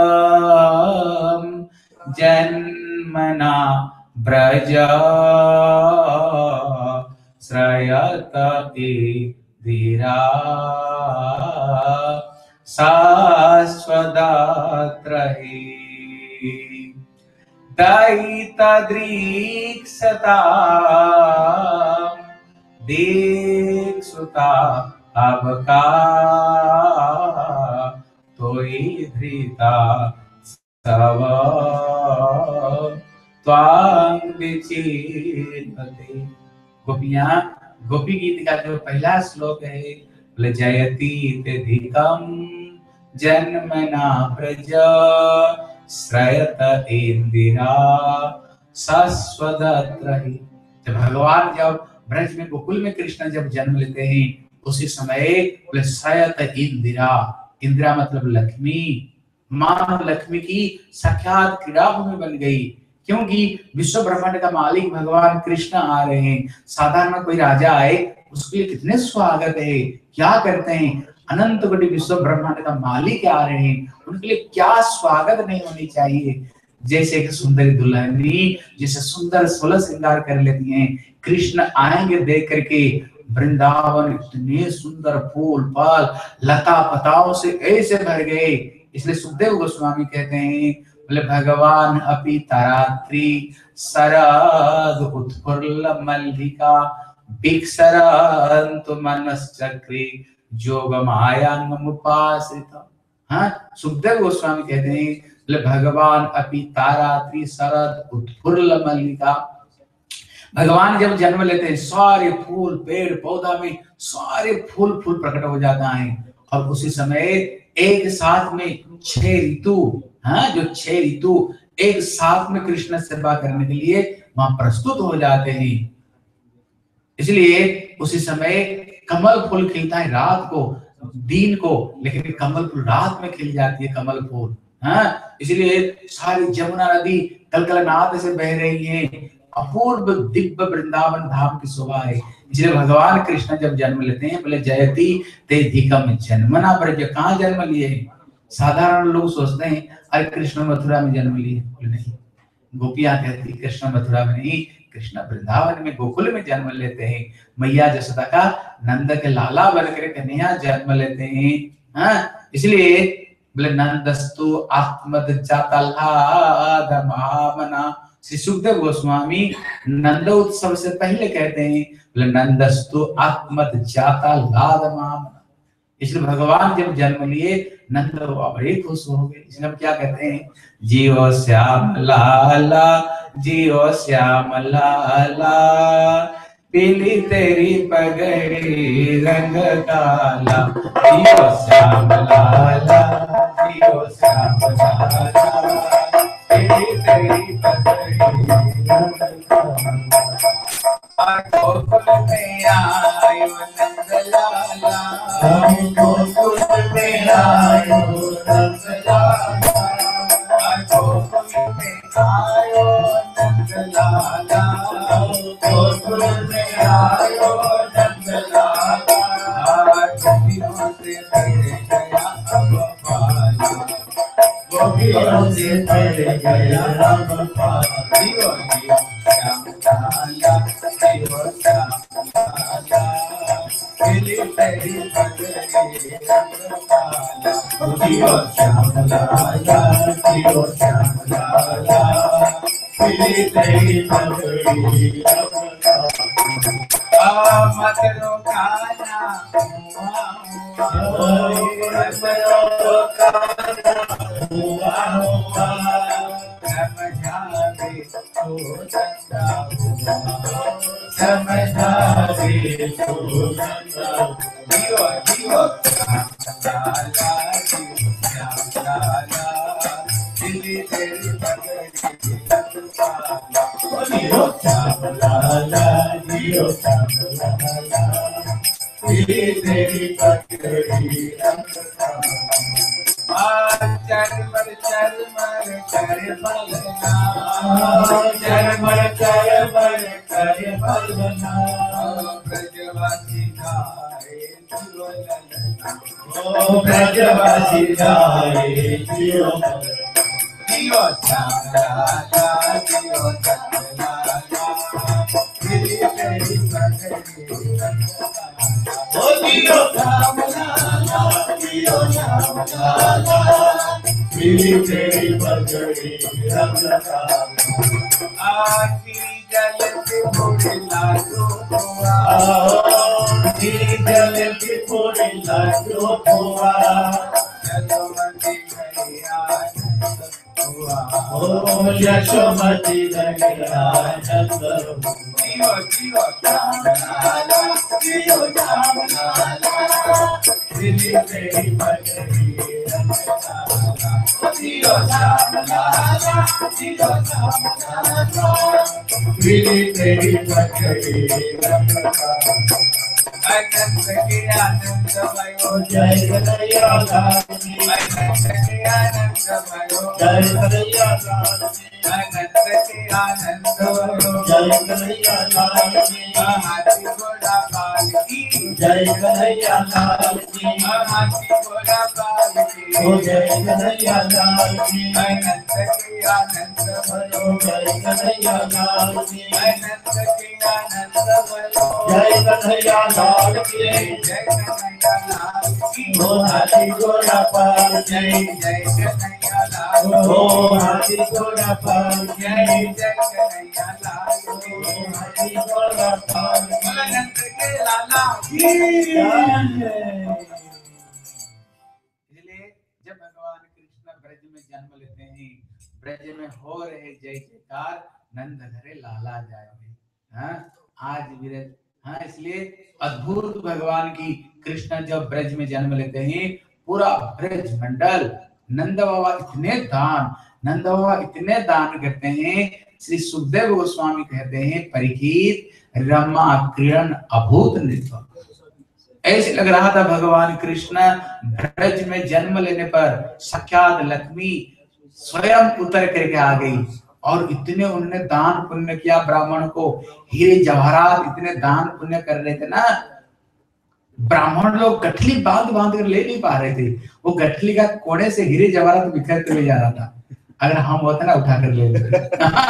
जन्मना ब्रज श्रयत धीरा शाश्वदात्रहि दयिता दृक्षता दीक्षुता अबका तोई धृता सव त्वां विचिन्वते। गोपियां गोपी गीत का जो पहला श्लोक है बोले जयति तधिकम जन्मना ब्रज श्रयत इंदिरा शाश्वदात्रहि। जब भगवान जब ब्रज में गोकुल में कृष्ण जब जन्म लेते हैं उसी समय बोले श्रयत इंदिरा। इंदिरा मतलब लक्ष्मी, मां लक्ष्मी की साक्षात क्रीड़ा भूमि बन गई। क्योंकि विश्व ब्रह्मांड का मालिक भगवान कृष्ण आ रहे हैं। साधारण कोई राजा आए उसके लिए कितने स्वागत है, क्या करते हैं। अनंत कोटि विश्व ब्रह्मांड का मालिक आ रहे हैं, उनके लिए क्या स्वागत नहीं होनी चाहिए। जैसे कि सुंदरी दुल्हनी जैसे सुंदर सोलह श्रृंगार कर लेती हैं, कृष्ण आएंगे देख करके वृंदावन इतने सुंदर फूल फल लता पताओं से ऐसे भर गए। इसलिए सुखदेव गोस्वामी कहते हैं बोले भगवान अपि तरात्रि शरद उत्फुल्ल मल्लिका बिक्षरन्तु मनश्चक्रे जोगमायांगमुपाश्रिता। हाँ, सुखदेव गोस्वामी कहते हैं बोले भगवान अपि तारात्रि शरद उत्फुल्ल मल्लिका। भगवान जब जन्म लेते हैं सारे फूल पेड़ पौधा में सारे फूल फूल प्रकट हो जाता है और उसी समय एक साथ में छह ऋतु, हाँ, जो छह ऋतु एक साथ में कृष्ण सेवा करने के लिए वहां प्रस्तुत हो जाते हैं। इसलिए उसी समय कमल फूल खिलता है रात को दिन को, लेकिन कमल फूल रात में खिल जाती है कमल फूल। हाँ, इसलिए सारी जमुना नदी कलकलनाद से बह रही है, अपूर्व दिव्य वृंदावन धाम की शोभा है। इसलिए भगवान कृष्ण जब जन्म लेते हैं बोले जयति ते धिकम जन्मना ब्रज, कहाँ जन्म लिए? साधारण लोग सोचते हैं अरे कृष्ण मथुरा में जन्म लिए, बोले नहीं। गोपियां कहती कृष्ण मथुरा में नहीं, कृष्ण वृंदावन में गोकुल में जन्म लेते हैं। मैया जसोदा का नंद के लाला बनकर कन्हैया जन्म लेते हैं। हाँ, इसलिए बोले नंदस्तु आत्मद जातलाद महामना। श्री सुखदेव गोस्वामी नंद उत्सव से पहले कहते हैं बोले नंदस्तु आत्मद जातलाद महामना। इसलिए भगवान जब जन्म लिए नंद बाबा बड़े खुश हो गए। इसलिए हम क्या कहते हैं, जियो श्याम लाला जियो श्याम लाला, पीली तेरी पगड़ी रंग काला। जियो श्याम लाला जियो श्याम लाला, पीली तेरी पगड़ी रंग काला। गोकुल में आयो नंद लाला, गोकुल में आयो नंद लाला, गोकुल में आयो नंद लाला, गोकुल में आयो नंद लाला। गोपियों से भर गया अब पाला, गोपियों से भर गया अब पाला। जियो जियो श्याम लाला जियो श्याम लाला, पीली तेरी पगड़ी रंग काला। जियो श्याम लाला जियो श्याम लाला, पीली तेरी पगड़ी रंग काला। मधुरो गाना मधुरो गाना हुआ हुआ, समझावे तो नंदा हुआ, समझावे तो नंदा। जियो जियो श्याम लाला जियो श्याम लाला, पीली तेरी पगड़ी रंग काला। जियो श्याम लाला जियो श्याम लाला, पीली तेरी पगड़ी रंग काला। चरमर चरमर कर बलना, चरमर चरमर कर बलना, ब्रजवासी गाए जियो ललना, ओ ब्रजवासी गाए जियो ललना। जियो श्याम लाला जियो श्याम लाला, पीली तेरी पगड़ी रंग काला। ओ जियो श्याम लाला जियो श्याम लाला, पीली तेरी पगड़ी रंग काला। आखी जल की पूरी लाडो हुआ, आखी जल की पूरी लाडो हुआ, यशोमती गैया नंद हुआ, ओ यशोमती गैया नंद हुआ। जियो जियो श्याम लाला जियो श्याम लाला, पीली तेरी पगड़ी रंग काला। जियो श्याम लाला जियो श्याम लाला, पीली तेरी पगड़ी रंग काला। अनंत के आनंदमयो जय कन्हैया लाल की, अनंत के आनंदमयो जय कन्हैया लाल की, अनंत के आनंदमयो जय कन्हैया लाल की। हाथी घोड़ा पालकी जय कन्हैया लाल की, हाथी घोड़ा पालकी ओ जय कन्हैया लाल की। अनंत के आनंदमयो जय कन्हैया लाल की, अनंत के आनंदमयो जय कन्हैया लाल की, जय कन्हैया लाल की। ओ हाथी घोड़ा पाल जय जय कन्हैया लाल, ओ हाथी घोड़ा पाल जय जय कन्हैया लाल, ओ हाथी घोड़ा पाल अनंत के लाला की जय। इसलिए जब भगवान कृष्ण ब्रज में जन्म लेते हैं, ब्रज में हो रहे जय जयकार, नंद घरे लाला जाए। हाँ, आज विरज हाँ, इसलिए अद्भुत भगवान की कृष्ण जब ब्रज में जन्म लेते हैं, पूरा ब्रज मंडल नंद बाबा इतने दान नंद बाबा इतने दान करते हैं। श्री सुखदेव गोस्वामी कहते हैं परीक्षित रमा किरण अभूत नृत्य। ऐसे लग रहा था भगवान कृष्ण ब्रज में जन्म लेने पर साक्षात लक्ष्मी स्वयं उतर करके आ गई और इतने उन्होंने दान पुण्य किया ब्राह्मण को, हीरे जवाहरात इतने दान पुण्य कर रहे थे ना, ब्राह्मण लोग गठली बांध बांध कर ले नहीं पा रहे थे, वो गठली का कोने से हीरे जवाहरात बिखरते हुए जा रहा था। अगर हम होते ना उठा कर ले लेते।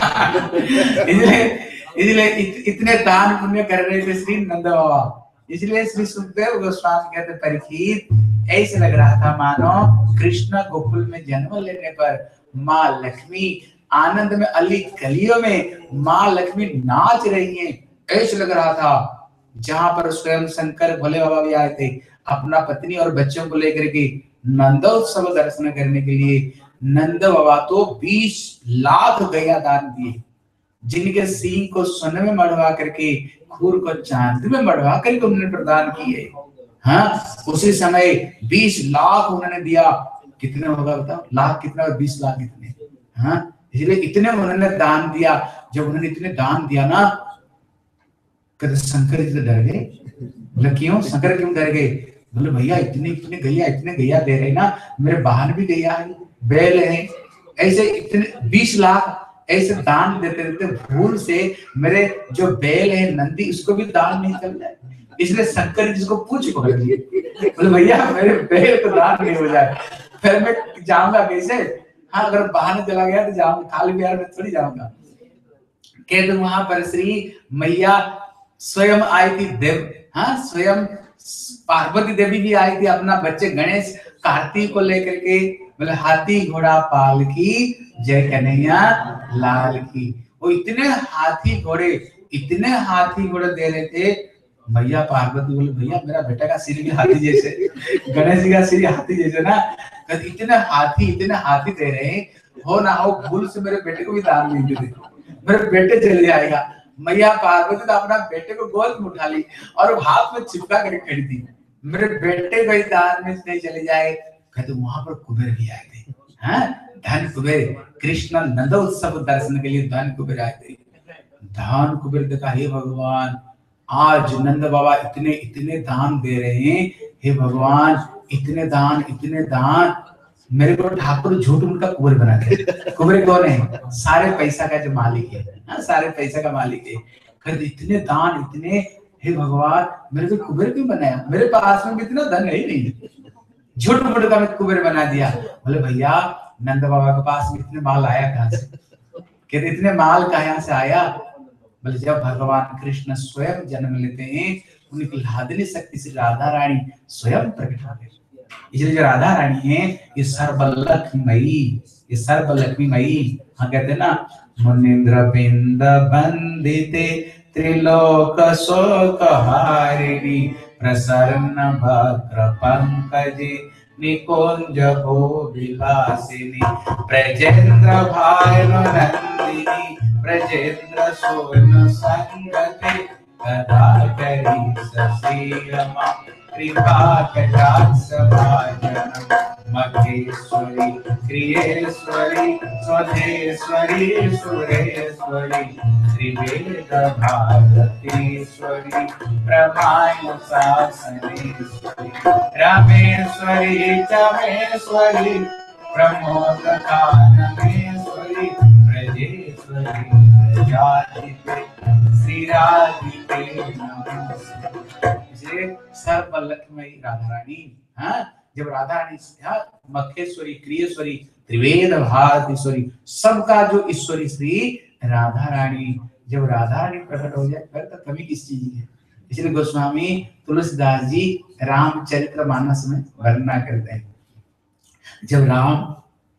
इसलिए इसलिए इत, इतने दान पुण्य कर रहे थे श्री नंद बाबा। इसलिए श्री सुखदेव गोस्वामी कहते परीक्षित ऐसे लग रहा था मानो कृष्ण गोकुल में जन्म लेने पर माँ लक्ष्मी आनंद में अली गलियों में माँ लक्ष्मी नाच रही हैं, ऐसे लग रहा था। जहां पर स्वयं शंकर भोले बाबा भी आए थे अपना पत्नी और बच्चों को लेकर के नंदोत्सव दर्शन करने के लिए। नंद बाबा तो बीस लाख गैया दान दिए, जिनके सींग को सोने में मढ़वा करके खूर को चांदी में मढ़वा करके उन्होंने प्रदान किए। हाँ, उसी समय बीस लाख उन्होंने दिया। कितने होगा बताओ, लाख कितना, बीस लाख कितने। हाँ, इसलिए इतने उन्होंने दान दिया। जब उन्होंने इतने दान दिया ना, कहते शंकर जी तो डर गए। बोले क्यों, शंकर क्यों डर गए? बोले भैया इतने इतने गैया इतने गैया दे रहे ना, मेरे बाहर भी गैया है, बैल है, ऐसे इतने बीस लाख ऐसे दान देते देते भूल से मेरे जो बैल है नंदी उसको भी दान नहीं चल जाए। इसलिए शंकर जी को पूछ पकड़ लिए। बोले भैया मेरे बैल को दान नहीं हो जाए, फिर मैं जाऊंगा कैसे? हाँ, अगर बाहर चला गया तो जाऊंगा, खाली बिहार में थोड़ी जाऊंगा। कहते वहां पर श्री मैया स्वयं आई थी देव, हाँ स्वयं पार्वती देवी भी आई थी अपना बच्चे गणेश कार्तिक को लेकर के। बोले हाथी घोड़ा पाल की जय कन्हैया लाल की। वो इतने हाथी घोड़े इतने हाथी घोड़े दे रहे थे। भैया पार्वती बोले भैया मेरा बेटा का सिर भी हाथी जैसे, गणेश जी का सिर हाथी जैसे ना। इतने हाथी इतने हाथी दे रहे हैं, हो ना हो भूल से मेरे बेटे को भी दान नहीं दे, मेरे बेटे चले जाएगा। मैया पार्वती तो अपना बेटे को गोद में उठा ली और हाथ में चिपका कर खड़ी थी, मेरे बेटे को दान में नहीं चले जाए। कहते वहां पर कुबेर भी आए थे, हाँ धन कुबेर, कृष्ण नंदोत्सव दर्शन के लिए धन कुबेर आए थे। धन कुबेर देखा, हे भगवान आज नंद बाबा इतने इतने दान दे रहे हैं, हे भगवान इतने दान इतने दान, मेरे को ठाकुर झूठ उनका कुबेर बना दे। कुबेर कौन है? सारे पैसा का जो मालिक है, हाँ सारे पैसा का मालिक है। कहते इतने दान इतने, हे भगवान मेरे को कुबेर क्यों बनाया? मेरे पास में इतना धन है ही नहीं, झूठ मूठ का मैं कुबेर बना दिया। बोले भैया नंद बाबा के पास में इतने माल आया कहाँ से? कहते इतने माल कहाँ से आया? बोले जब भगवान कृष्ण स्वयं जन्म लेते हैं उनकी लादली शक्ति से राधा रानी स्वयं प्रकट हो गई। इसलिए जो राधा रानी है ये सर्वलक्ष्मीमयी, ये सर्वलक्ष्मीमयी। हाँ कहते हैं ना, मुनीन्द्र बिंद बंदिते त्रिलोक शोक हारिणी प्रसन्न भद्र पंकजे निकुंज भो विलासिनी ब्रजेंद्र भानु नंदिनी ब्रजेंद्र सोन संगते कदाकरी ससीरमा कृपा कटाक्ष भाजन महेश्वरी क्रियेश्वरी स्वधेश्वरी सुरेश्वरी त्रिवेद भारतीश्वरी प्रमाण शासनेश्वरी रमेश्वरी चमेश्वरी प्रमोद कानमेश्वरी ब्रजेश्वरी प्रजापति श्री राधिके नमस्ते। इसलिए सर्वलक्ष्मीमयी राधा रानी, हाँ जब राधा रानी मखेश्वरी क्रियेश्वरी त्रिवेद भारतीश्वरी सबका जो ईश्वरी श्री राधा रानी, जब राधा रानी प्रकट हो जाए फिर तो कमी किस चीज की है। इसलिए गोस्वामी तुलसीदास जी रामचरितमानस में वर्णना करते हैं, जब राम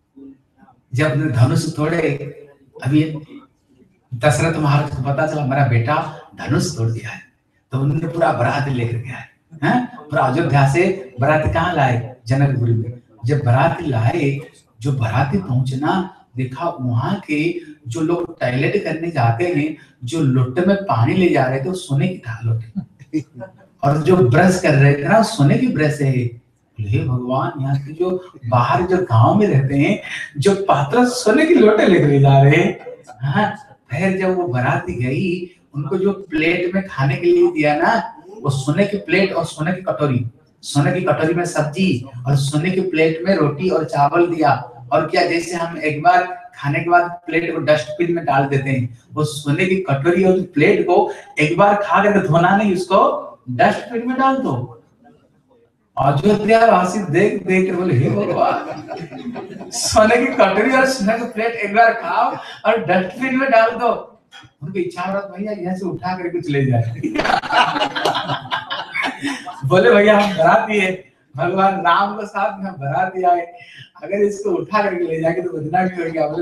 जब धनुष तोड़े, अभी दशरथ महाराज को पता चला मेरा बेटा धनुष तोड़ दिया है, तो उन्होंने पूरा बारात लेकर गया है, पूरा अयोध्या से बारात कहाँ लाए? जनकपुरी में। जब बारात लाए, जो बाराती पहुंचना देखा वहां के जो लोग टॉयलेट करने जाते हैं, जो लोटे में पानी ले जा रहे थे वो सोने की था लोटे, और जो ब्रश कर रहे थे ना सोने की ब्रश है। हे भगवान, यहाँ के जो बाहर जो गांव में रहते हैं जो पात्र सोने की लोटे लेकर जा रहे हैं। हाँ, फिर जब वो बाराती गई उनको जो प्लेट में खाने के लिए दिया ना, वो सोने की प्लेट और सोने की कटोरी, सोने की कटोरी में सब्जी और सोने की प्लेट में रोटी और चावल दिया। और क्या, जैसे हम एक बार खाने के बाद प्लेट को डस्टबिन में डाल देते हैं। वो सोने की कटोरी और प्लेट को एक बार खा कर धोना नहीं, उसको डस्टबिन में डाल दो। अयोध्या वासी देख देख कर बोले हे भगवान, सोने की कटोरी और सोने की प्लेट एक बार खाओ और डस्टबिन में डाल दो। उनकी इच्छा हो रहा भैया यहाँ से उठा करके चले जाए। बोले भैया हम बारात दिए, भगवान राम को साथ में बारात दिया है, अगर इसको उठा करके ले जाके तो बदनामी हो गया। बोले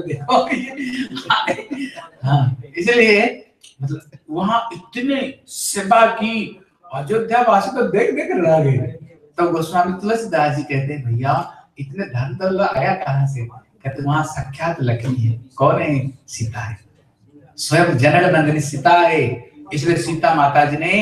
देखो हाँ, इसलिए मतलब वहां इतने सेवा की, अयोध्या वासी तो देख देख रह गए। तो गोस्वामी तुलसीदास जी कहते हैं भैया इतने धन दौलत आया कहाँ से? कहते वहां साक्षात लक्ष्मी है। कौन है? सीता है, स्वयं जनक नंदिनी सीता है। इसलिए सीता माता जी ने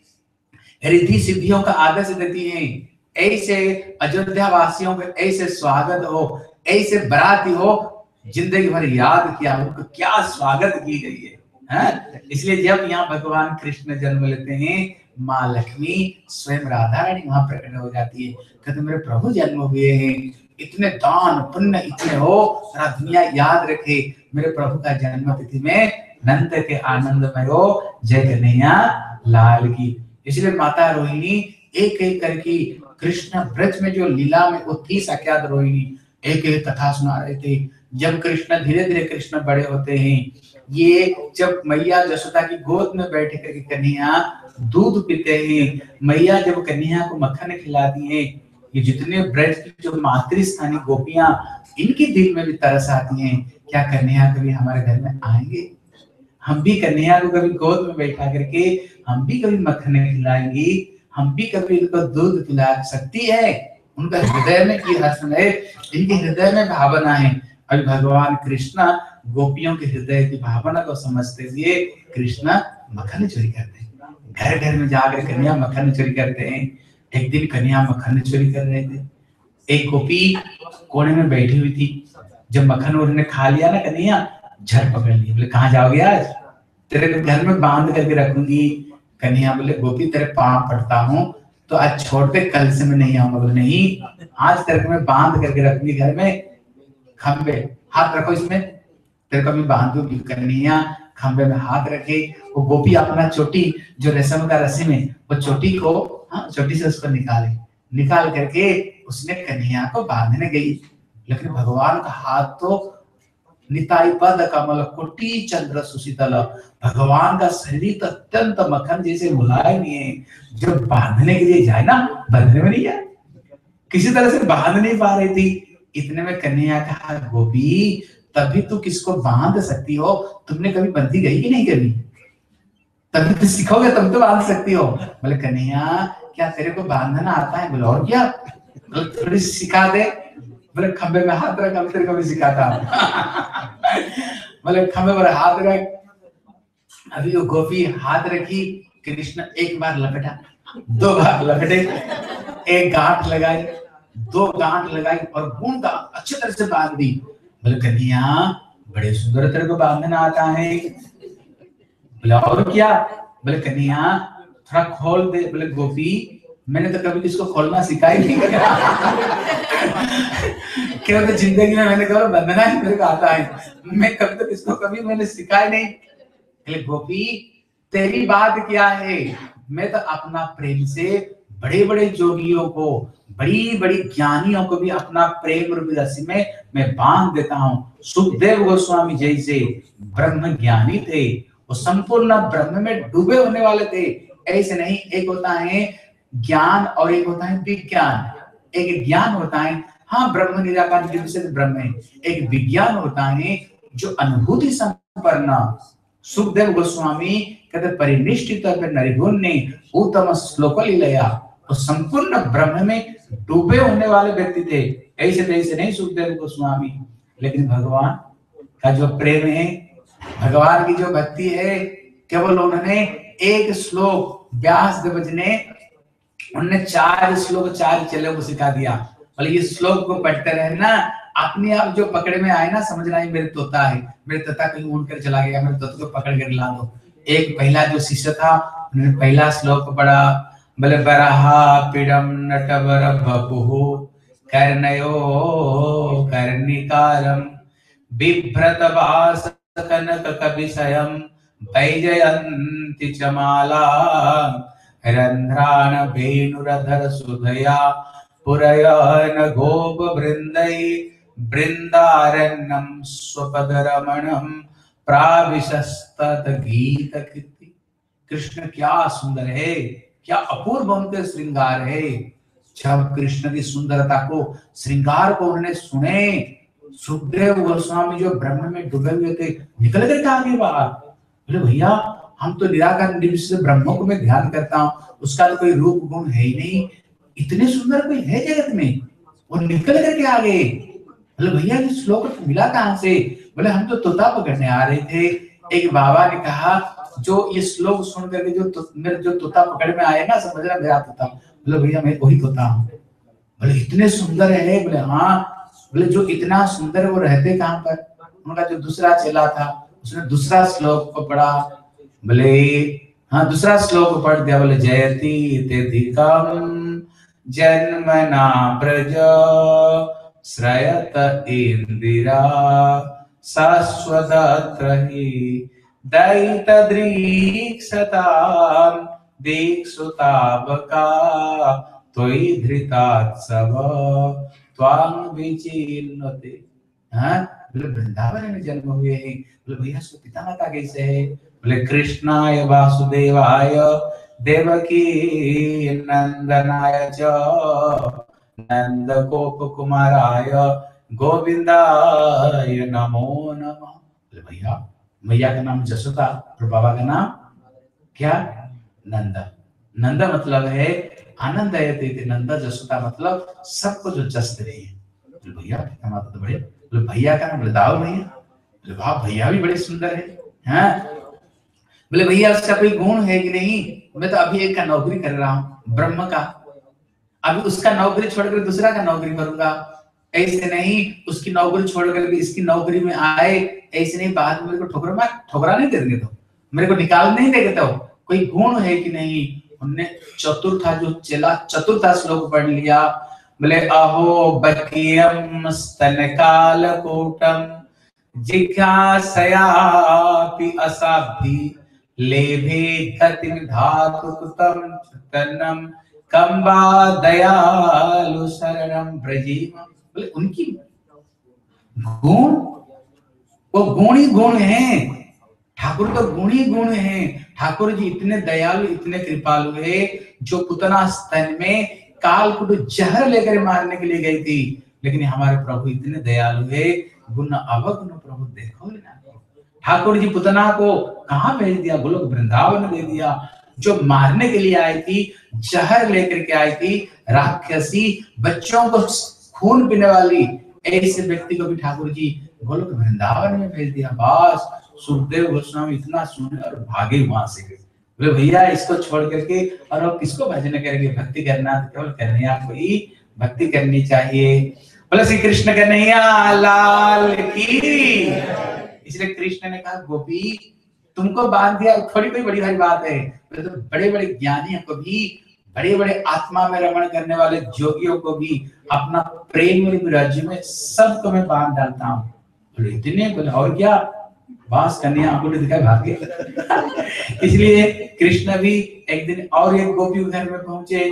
रिद्धि सिद्धियों का आदर्श देती हैं। ऐसे अयोध्या वासियों को ऐसे स्वागत हो, ऐसे बराती हो, जिंदगी भर याद किया उनको क्या स्वागत की गई है, है? इसलिए जब यहाँ भगवान कृष्ण जन्म लेते हैं, माँ लक्ष्मी स्वयं राधा रानी वहां प्रकट हो जाती है। कहते मेरे प्रभु जन्म हुए हैं, इतने दान पुण्य इतने हो, सारा दुनिया याद रखे मेरे प्रभु का जन्म तिथि में नंद के आनंदमय हो, जय कन्हैया लाल की। इसलिए माता रोहिणी एक एक करके कृष्ण ब्रज में जो लीला में वो थी साक्षात रोहिणी, एक एक कथा सुना रहे थे। जब कृष्ण धीरे धीरे कृष्ण बड़े होते हैं, ये जब मैया जसोदा की गोद में बैठे करके कन्हैया दूध पीते हैं, मैया जब कन्हैया को मक्खन खिलाती है, ये जितने ब्रज की जो मातृस्थानी गोपियां, इनके दिल में भी तरस आती हैं, क्या कन्हैया कभी हमारे घर में आएंगे, हम भी कन्हैया को कभी गोद में बैठा करके हम भी कभी मक्खन खिलाएंगी, हम भी कभी इनको दूध पिला सकती है। उनका हृदय में की हर्ष है, इनके हृदय में भावना है। अभी भगवान कृष्ण गोपियों के हृदय की भावना को समझते हुए कृष्ण मक्खन चोरी करते हैं, घर घर में जाकर कन्हैया मक्खन चोरी करते हैं। एक दिन कन्हैया मक्खन चोरी कर रहे थे, एक गोपी कोने में बैठी हुई थी। जब मक्खन उन्होंने खा लिया ना, कन्हैया झट पकड़ लिया, बोले कहाँ जाओगे आज, तेरे घर में बांध करके रखूंगी। कन्हैया बोले गोपी तेरे पांव पड़ता हूँ, तो आज छोड़ दे, कल से मैं नहीं आऊंगा। बोले नहीं, आज तेरे को मैं बांध करके रखूंगी घर में, खंबे हाथ रखो इसमें, तेरे को मैं बांध दूंगी। कन्हैया खंबे में हाथ रखे, वो गोपी अपना चोटी जो रेशम का रस्सी में, वो चोटी को हाँ चोटी से उसको निकाले, निकाल करके उसने कन्हैया को बांधने गई। लेकिन भगवान का हाथ तो निताई पद कमल कोटि चंद्र सुशीतल, भगवान का शरीर तो अत्यंत मक्खन जैसे मुलायम है, जब बांधने के लिए जाए ना, बांधने में नहीं जाए, किसी तरह से बांध नहीं पा रही थी। इतने में कन्हैया कहा गोपी तभी तो किसको बांध सकती हो, तुमने कभी बंधी गई कि नहीं कभी, तभी तो सीखोगे तब तो बांध सकती हो। बोले कन्हैया क्या तेरे को बांधना आता है? बोले और क्या, बोले थोड़ी सिखा दे। बोले खंबे में हाथ रख, अब तेरे को भी सिखाता। बोले खंबे पर हाथ रख। अभी वो गोपी हाथ रखी, कृष्ण एक बार लपेटा, दो बार लपेटे, एक गांठ लगाई, दो गांठ लगाई और बूंद अच्छी तरह से बांध दी। बोले कन्हैया बड़े सुंदर तेरे को बांधना आता है। बोले और क्या? बोले कन्हैया थोड़ा खोल दे। बोले गोपी मैंने तो कभी किसको खोलना सिखाई नहीं, क्यों तो जिंदगी में मैंने कहा बंधना ही मेरे को आता है, मैं कभी तो किसको कभी मैंने सिखाई नहीं। बोले गोपी तेरी बात क्या है, मैं तो अपना प्रेम से बड़े बड़े जोगियों को, बड़ी बड़ी ज्ञानियों को भी अपना प्रेम रूपी रस्सी में मैं बांध देता हूँ। सुखदेव गोस्वामी जैसे ब्रह्म ज्ञानी थे, वो संपूर्ण ब्रह्म में डूबे होने वाले थे। ऐसे नहीं, एक होता है ज्ञान और एक होता है विज्ञान। एक ज्ञान होता है हाँ ब्रह्म निराकार निर्विशेष ब्रह्म है, एक विज्ञान होता है जो अनुभूति संपन्न। सुखदेव गोस्वामी कहते परिनिष्ठित नरिभुन ने उत्तम श्लोक लिया, तो संपूर्ण ब्रह्म में डूबे होने वाले व्यक्ति थे। ऐसे तैसे नहीं सुखदेव गोस्वामी, लेकिन भगवान का जो प्रेम है, भगवान की जो भक्ति है, केवल उन्होंने एक श्लोक व्यास देव जी ने उन्होंने चार श्लोक चार चेलों को सिखा दिया। बोले ये श्लोक को पढ़ते रहे ना, अपने आप जो पकड़ में आए ना, समझना ही मेरे तोता है, मेरे तोता कहीं उड़ कर चला गया, मेरे तोता को पकड़ कर ला दो। एक पहला जो शिष्य था उन्होंने पहला श्लोक पढ़ा, बोले बरहा पीड़म नटवर बपुः कर्णयो कर्णिकारम बिभ्रत वास कनक कविशयम् वैजयन्ति च माला रंध्रान वेणुरधर सुधया पुरयन गोप वृंदै वृंदारण्यम स्वपदरमणम प्राविशस्तत गीत कृति। कृष्ण क्या सुंदर है, क्या अपूर्व उनके श्रृंगार है। जब कृष्ण की सुंदरता को, श्रृंगार को उन्होंने सुने, सुखदेव गोस्वामी जो ब्रह्म में डूबे हुए थे निकल करके आगे बाहर बोले, भैया हम तो निराकार निविष्ट से ब्रह्म को मैं ध्यान करता हूँ, उसका तो कोई रूप गुण है ही नहीं, इतने सुंदर कोई है जगत में। वो निकल करके आ गए। बोले भैया ये श्लोक मिला कहाँ से? बोले हम तो तोता पकड़ने आ रहे थे। एक बाबा ने कहा जो ये श्लोक सुन करके जो तो, मेरे जो तोता पकड़ में आएगा समझ रहा मेरा तोता। बोले भैया मैं वही तोता हूँ। बोले इतने सुंदर है? बोले हाँ। बोले जो इतना सुंदर वो रहते कहाँ पर? उनका जो दूसरा चेला था उसने दूसरा श्लोक को पढ़ा। बोले हाँ दूसरा श्लोक पढ़ दिया। बोले जयति तेधिकम जन्मना प्रज श्रयत इंदिरा शाश्वतत्र हि दैत दृक्षताम दीक्षुतावका त्वयि धृतात्सव त्वां विचिन्नते। हाँ बोले वृंदावन में जन्म हुए हैं। बोले भैया उसके पिता माता कैसे है? बोले कृष्णाय वासुदेवाय देवकी नंदनाय च नंद गोप कुमाराय गोविंदाय नमो नमः। बोले भैया मैया का नाम जसोदा और बाबा का नाम क्या? नंदा। नंदा मतलब है आनंद आयते। नंदा जसोदा मतलब सबको जो जस दे रही है। बोले भैया पिता माता तो बड़े। बोले भैया का नाम बोले दाऊ भैया। बोले वाह भैया भी बड़े सुंदर है। हाँ बोले भैया उसका कोई गुण है कि नहीं? मैं तो अभी एक का नौकरी कर रहा हूँ ब्रह्म का, अभी उसका नौकरी छोड़कर दूसरा का नौकरी करूंगा। ऐसे नहीं उसकी नौकरी छोड़कर इसकी नौकरी में आए, ऐसे नहीं बाद में मेरे को ठोकरा मार ठोकरा नहीं देंगे तो मेरे को निकाल नहीं देंगे। तो कोई गुण है कि नहीं? उनने चतुर्था जो चेला चतुर्था श्लोक पढ़ लिया। बोले अहो बकियम स्तन काल कोटम जिज्ञासयापि असाभि लेभे गतिम धातुकृतम तन्नम कंबा दयालु शरणम ब्रजीम। बोले उनकी गुण वो गुण ही गुण है। ठाकुर तो गुण ही गुण है। ठाकुर जी इतने दयालु इतने कृपालु है। जो पुतना स्तन में कालकुट जहर लेकर मारने के लिए गई थी, लेकिन हमारे प्रभु इतने दयालु है। गुण अवगुण प्रभु देखो ना। ठाकुर जी पुतना को कहाँ भेज दिया? गोलोक वृंदावन दे दिया। जो मारने के लिए आई थी, जहर लेकर के आई थी, राक्षसी बच्चों को खून पीने वाली, ऐसे व्यक्ति को भी ठाकुर जी गोलोक वृंदावन में भेज दिया। बस सुखदेव गोस्वामी इतना सुने और भागे वहां से। बोले भैया इसको छोड़ करके और अब किसको भजन करेंगे? भक्ति करना तो केवल कन्हैया को ही भक्ति करनी चाहिए। बोले श्री कृष्ण कन्हैया लाल की। इसलिए कृष्ण ने कहा गोपी तुमको बांध दिया थोड़ी कोई बड़ी भारी बात है। तो बड़े बड़े ज्ञानियों को भी, बड़े बड़े आत्मा में रमण करने वाले जोगियों को भी अपना प्रेम में राज्य में सबको मैं बांध डालता हूँ। बोले इतने? बोले और क्या? बास कन्या आपको दिखाई भाग गया। इसलिए कृष्ण भी एक दिन और एक गोपी घर में पहुंचे।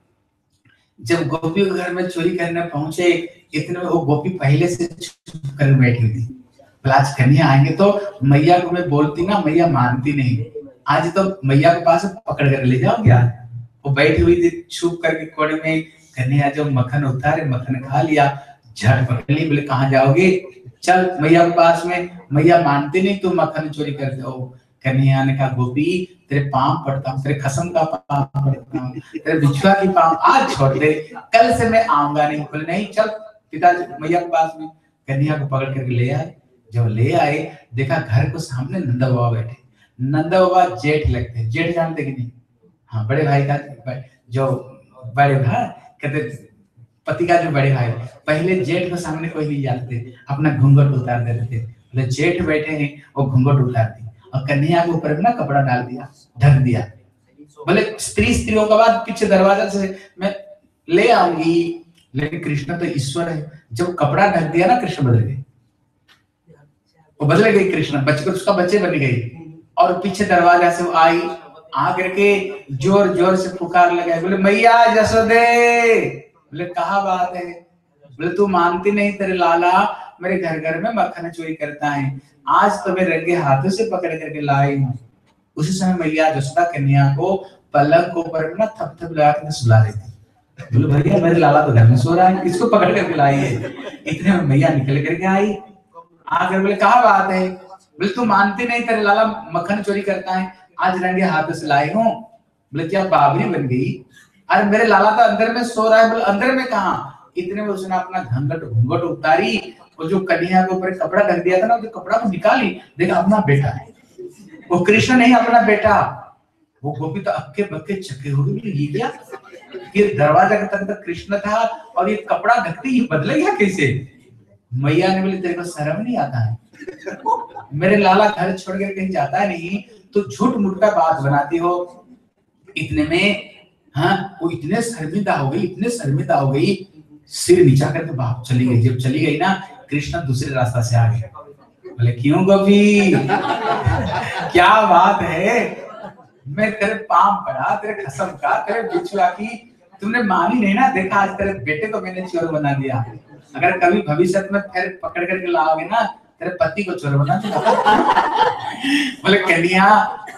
जब गोपी घर में चोरी करने पहुंचे, इतने में वो गोपी पहले से चुप कर बैठी थी। आज कन्या आएंगे तो मैया को मैं बोलती ना, मैया मानती नहीं। आज तो मैया के पास पकड़ कर ले जाओ क्या? वो बैठी हुई थी छुप करके कोने में। कन्या जो मक्खन उतारे, मक्खन खा लिया, झट पकड़ ली। बोले कहाँ जाओगे? चल मैया के पास में। मैया मानती नहीं, तुम मक्खन चोरी करते हो। कन्या ने कहा गोपी तेरे पाँव पड़ता हूँ, तेरे खसम का पाँव पड़ता हूँ, तेरे बिछुआ की पाँव आज छोड़ दे, कल से मैं आऊंगा नहीं। बोले नहीं चल पिताजी मैया के पास में। कन्या को पकड़ करके ले आए। जब ले आए देखा घर को सामने नंदा बाबा बैठे। नंदा बाबा जेठ लगते हैं। जेठ जानते कि नहीं? हाँ बड़े भाई का जो बड़े भाई कहते पति का जो बड़े भाई। पहले जेठ को सामने कोई नहीं जानते, अपना घूंघट उतार देते थे। बोले जेठ बैठे हैं वो घूंघट उतार दी और कन्हैया के ऊपर ना कपड़ा डाल दिया, ढक दिया। बोले स्त्री स्त्रियों का बाद पीछे दरवाजा से मैं ले आऊंगी, लेकिन कृष्ण तो ईश्वर है। जब कपड़ा ढक दिया ना कृष्ण बदल गए। वो बदल गई, कृष्ण बचकर उसका बच्चे बन गई। और पीछे दरवाजा से वो आई, आकर के जोर जोर से पुकार लगाए, बोले मैया जसोदे। बोले कहा बात है? बोले तू मानती नहीं, तेरे लाला मेरे घर घर में मक्खन चोरी करता है, आज तो मैं रंगे हाथों से पकड़ करके लाई हूँ। उसी समय मैया जसोदा कन्या को पलंग को ऊपर ना थप थप लगा के सुला रही थी। बोले भैया मेरे लाला तो घर में सो रहा है, किसको पकड़ करके लाई है? इतने में मैया निकल करके आई, आकर बोले कहा बात है? बोले तू मानती नहीं, तेरे लाला मक्खन चोरी करता है, आज रंगे हाथों से लाई हूँ। बोले क्या बाबरी बन गई? अरे मेरे लाला तो अंदर में सो रहा है। बोले अंदर में कहाँ? इतने में उसने अपना घंघट घूंघट उतारी, वो जो कन्या के ऊपर कपड़ा ढक दिया था ना, तो कपड़ा को निकाली, देखा अपना बेटा है। वो कृष्ण नहीं, अपना बेटा। वो गोपी तो अक्के बक्के चक्के हो गई, ये क्या? ये दरवाजा तक तक कृष्ण था और ये कपड़ा ढकते ही बदले गया कैसे? मैया ने बोली तेरे को शर्म नहीं आता है? मेरे लाला घर छोड़ कर कहीं जाता है नहीं, तो झूठ मूठ का बात बनाती हो। इतने में हाँ वो इतने शर्मिंदा हो गई, इतने शर्मिंदा हो गई, सिर नीचा करके बाप चली गई। जब चली गई ना, कृष्ण दूसरे रास्ता से आ गए। बोले क्यों गोपी, क्या बात है? मैं तेरे पांव पड़ा, तेरे कसम का, तेरे बिछुआ की तुमने मानी नहीं ना। देखा आज तेरे बेटे को मैंने चोर बना दिया, अगर कभी भविष्य में फिर पकड़ करके लाओगे ना, तेरे पति को चोर बना दूंगा। बोले कन्या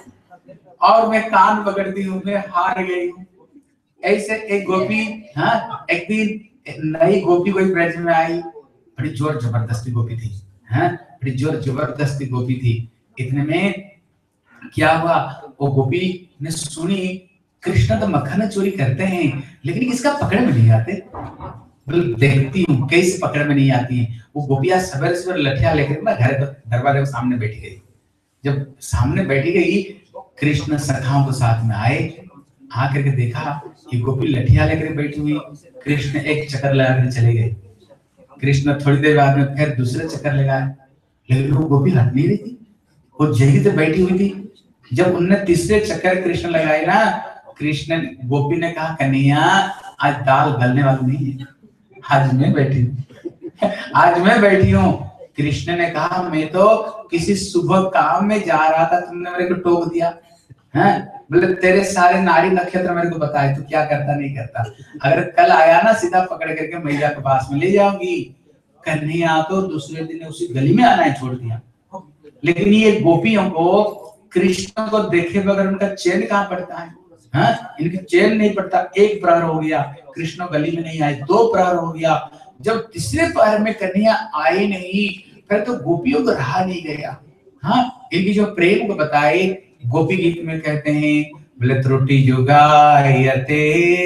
और मैं कान पकड़ती हूँ, मैं हार गई हूँ। ऐसे एक गोपी हाँ एक दिन नई गोपी कोई ब्रज में आई, बड़ी जोर जबरदस्ती गोपी थी, हाँ बड़ी जोर जबरदस्ती गोपी थी। इतने में क्या हुआ, वो गोपी ने सुनी कृष्ण तो मक्खन चोरी करते हैं, लेकिन इसका पकड़ में नहीं आते। बोले देखती हूँ कैसे पकड़ में नहीं आती है। वो गोपियां सवेरे सवेरे लठिया लेकर ना घर दरवाजे के सामने बैठी गई। जब सामने बैठी गई, कृष्ण सखाओं के साथ में आए, आकर के देखा कि गोपी लठिया लेकर बैठी हुई। कृष्ण एक चक्कर लगा कर चले गए। कृष्ण थोड़ी देर बाद में फिर दूसरे चक्कर लगाए, लेकिन वो गोपी हट नहीं रही थी, वो जगह से बैठी हुई थी। जब उनने तीसरे चक्कर कृष्ण लगाए ना, कृष्ण गोपी ने कहा कन्हैया आज दाल गलने वाली नहीं है, आज मैं बैठी हूँ, आज मैं बैठी हूँ। कृष्ण ने कहा मैं तो किसी शुभ काम में जा रहा था, तुमने मेरे को टोक दिया है। बोले तेरे सारे नाड़ी नक्षत्र मेरे को बताए, तू क्या करता नहीं करता। अगर कल आया ना, सीधा पकड़ करके मैया के पास में ले जाऊंगी। कन्हैया तो दूसरे दिन उसी गली में आना ही छोड़ दिया। लेकिन ये गोपियों को कृष्ण को देखे बगैर उनका चैन कहाँ पड़ता है, हाँ इनकी चैन नहीं पड़ता। एक प्रहर हो गया, कृष्ण गली में नहीं आए, दो प्रहर हो गया, जब तीसरे प्रहर में कन्हैया आए नहीं, फिर तो गोपियों को रहा नहीं गया। हाँ इनकी जो प्रेम को बताए गोपी गीत में कहते हैं, बोले त्रुटि जुगायते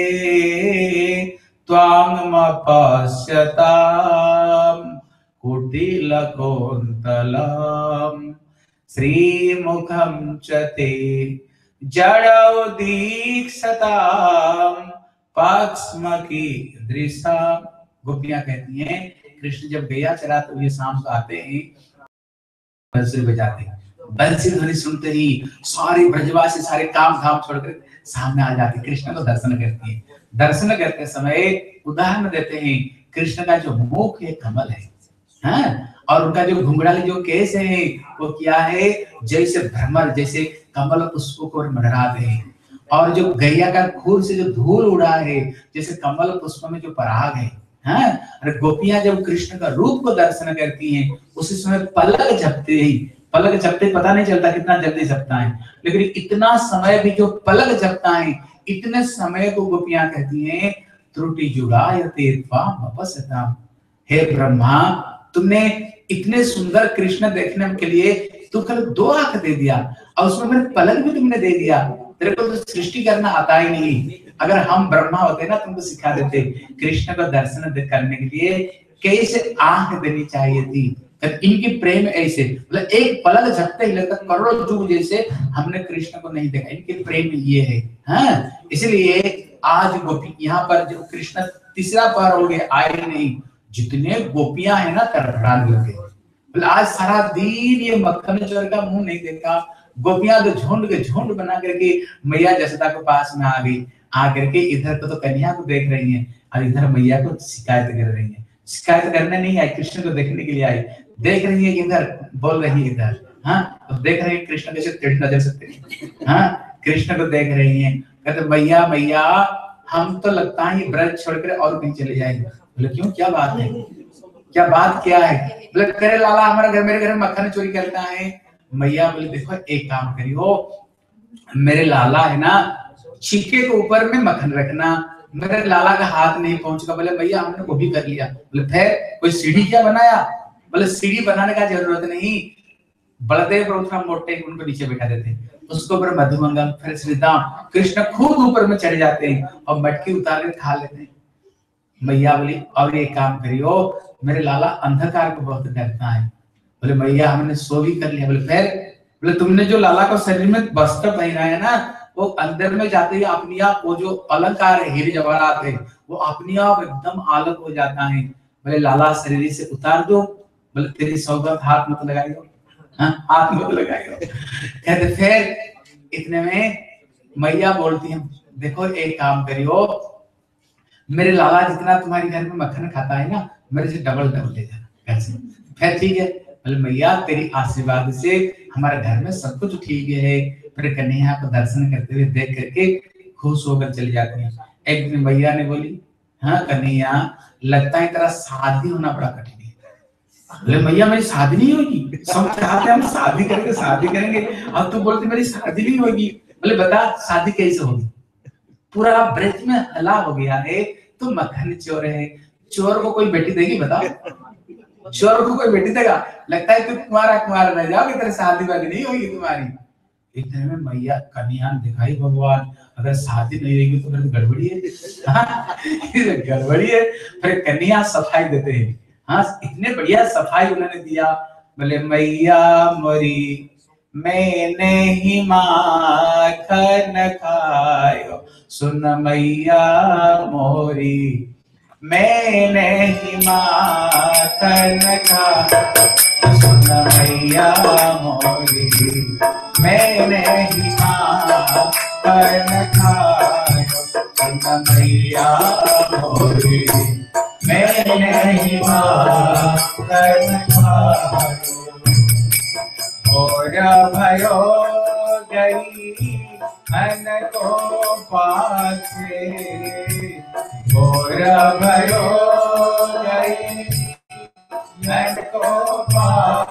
त्वांग पश्यताम कुटिलकोन्तलम श्रीमुखं च ते जड़ौ दीक्षताम पाक्ष्मकी दृशा। गोपियां कहती हैं कृष्ण जब गैया चराते हुए शाम को आते हैं, बंसुरी बजाते हैं, बंसुरी ध्वनि सुनते ही सारे ब्रजवासी सारे काम धाम छोड़कर सामने आ जाते, कृष्ण को दर्शन करती है। दर्शन करते समय उदाहरण देते हैं, कृष्ण का जो मुख है कमल है, हाँ? और उनका जो घुंघराले जो केस है वो क्या है, जैसे भ्रमर, जैसे कमल पुष्पों को मंडराते हैं। और जो गैया का खूर से जो धूल उड़ा है, जैसे कमल पुष्प में जो पराग है, हाँ? और गोपियां जब कृष्ण का रूप को दर्शन करती हैं, उसी समय पलक झपते ही, पलक झपते पता नहीं चलता कितना जल्दी झपता है, लेकिन इतना समय भी जो पलक झपता है, इतने समय को गोपियां कहती हैं त्रुटि जुगायते त्वाम अपश्यताम। हे ब्रह्मा, तुमने इतने सुंदर कृष्ण देखने के लिए तू कल दो आंख दे दिया, और उसमें मेरे पलक भी तुमने दे दिया। तेरे को तो सृष्टि करना आता ही नहीं। अगर हम ब्रह्मा होते ना, तुमको सिखा देते कृष्ण को दर्शन करने के लिए कैसे आंख देनी चाहिए थी। इनकी प्रेम ऐसे, मतलब एक पलक झपते ही लगता करोड़ों युग जैसे हमने कृष्ण को नहीं देखा। इनके प्रेम ये है, हाँ? इसलिए आज गोपी यहाँ पर जो कृष्ण तीसरा पार हो गया, आए नहीं, जितने गोपियां है ना तर्रान लगे। बोले आज सारा दिन ये मक्खन चोर का मुंह नहीं देखा। गोपियां तो झुंड के झुंड बना करके मैया जसोदा के पास में आ गई, आकर के इधर को तो कन्या को देख रही है और इधर मैया को शिकायत कर रही है। शिकायत करने नहीं आई, कृष्ण को देखने के लिए आई। देख रही है इधर, बोल रही है इधर। हाँ, अब देख रही है कृष्ण कैसे टेढ़ी नजर से, हाँ कृष्ण को देख रही है। कहते मैया मैया हम तो लगता है ये ब्रज छोड़कर और कहीं चले जाएंगे। बोले क्यों, क्या बात है, क्या बात क्या है? बोले करे लाला हमारे घर, मेरे घर में मक्खन चोरी करता है। मैया बोले देखो एक काम करियो, मेरे लाला है ना, छिके के ऊपर में मक्खन रखना, मेरे लाला का हाथ नहीं पहुंचेगा। बोले भैया हमने वो भी कर लिया। बोले फिर कोई सीढ़ी क्या बनाया? बोले सीढ़ी बनाने का जरूरत नहीं, बलदेव और उतना मोटे उनको नीचे बैठा देते, उसके ऊपर मधुमंगल, फिर श्री राम कृष्ण खुद ऊपर में चढ़ जाते हैं और मटकी उतार के खा लेते हैं। मैया बोली और एक काम करियो, मेरे लाला अंधकार को बहुत डरता है। बोले मैया हमने सो भी कर लिया। बोले फिर? बोले तुमने जो लाला को शरीर में वस्त्र पहना है ना, वो अंदर में जाते ही अपनी आप वो जो अलंकार है हीरे जवाहरात है वो अपनी आप एकदम अलग हो जाता है। बोले लाला शरीर से उतार दो। बोले तेरी सौगंध हाथ मत लगाइयो, हाँ हाथ मत लगाइयो। कहते फिर इतने में मैया बोलती है देखो एक काम करियो, मेरे लाला जितना तुम्हारे घर में मक्खन खाता है ना, मेरे से डबल डबल ले जाना। कैसे? फिर ठीक है। बोले मैया तेरी आशीर्वाद से हमारे घर में सब कुछ ठीक है। फिर कन्हैया को दर्शन करते हुए देख करके खुश होकर चली जाती है। एक दिन मैया ने बोली हाँ कन्हैया लगता है तेरा शादी होना बड़ा कठिन है। बोले मैया मेरी शादी नहीं होगी, सब चाहते हम शादी करेंगे शादी करेंगे, अब तू बोलती मेरी शादी नहीं होगी। बोले बता शादी कैसे होगी? पूरा ब्रज में हला हो गया है, तू मक्खन चोर है, चोर को कोई बेटी देगी बताओ? चोर को कोई बेटी देगा? लगता है तू कुंवारा कुंवारा रह जाओगे, तेरी शादी वाली नहीं होगी तुम्हारी। इतने में मैया कन्हैया दिखाई भगवान अगर शादी नहीं होगी तो फिर गड़बड़ी है, गड़बड़ी है। फिर कन्हैया सफाई देते हैं। हाँ इतने बढ़िया सफाई उन्होंने दिया। बोले मैया मोरी मैंने ही माखन खायो, सुन मैया मोरी मैंने ही माखन खायो, सुन मैया मोरी मैंने ही माखन खायो, सुन मैया मोरी मैंने ही माखन खायो। और भयो गई मन को पासे, और भयो गई मन को पासे,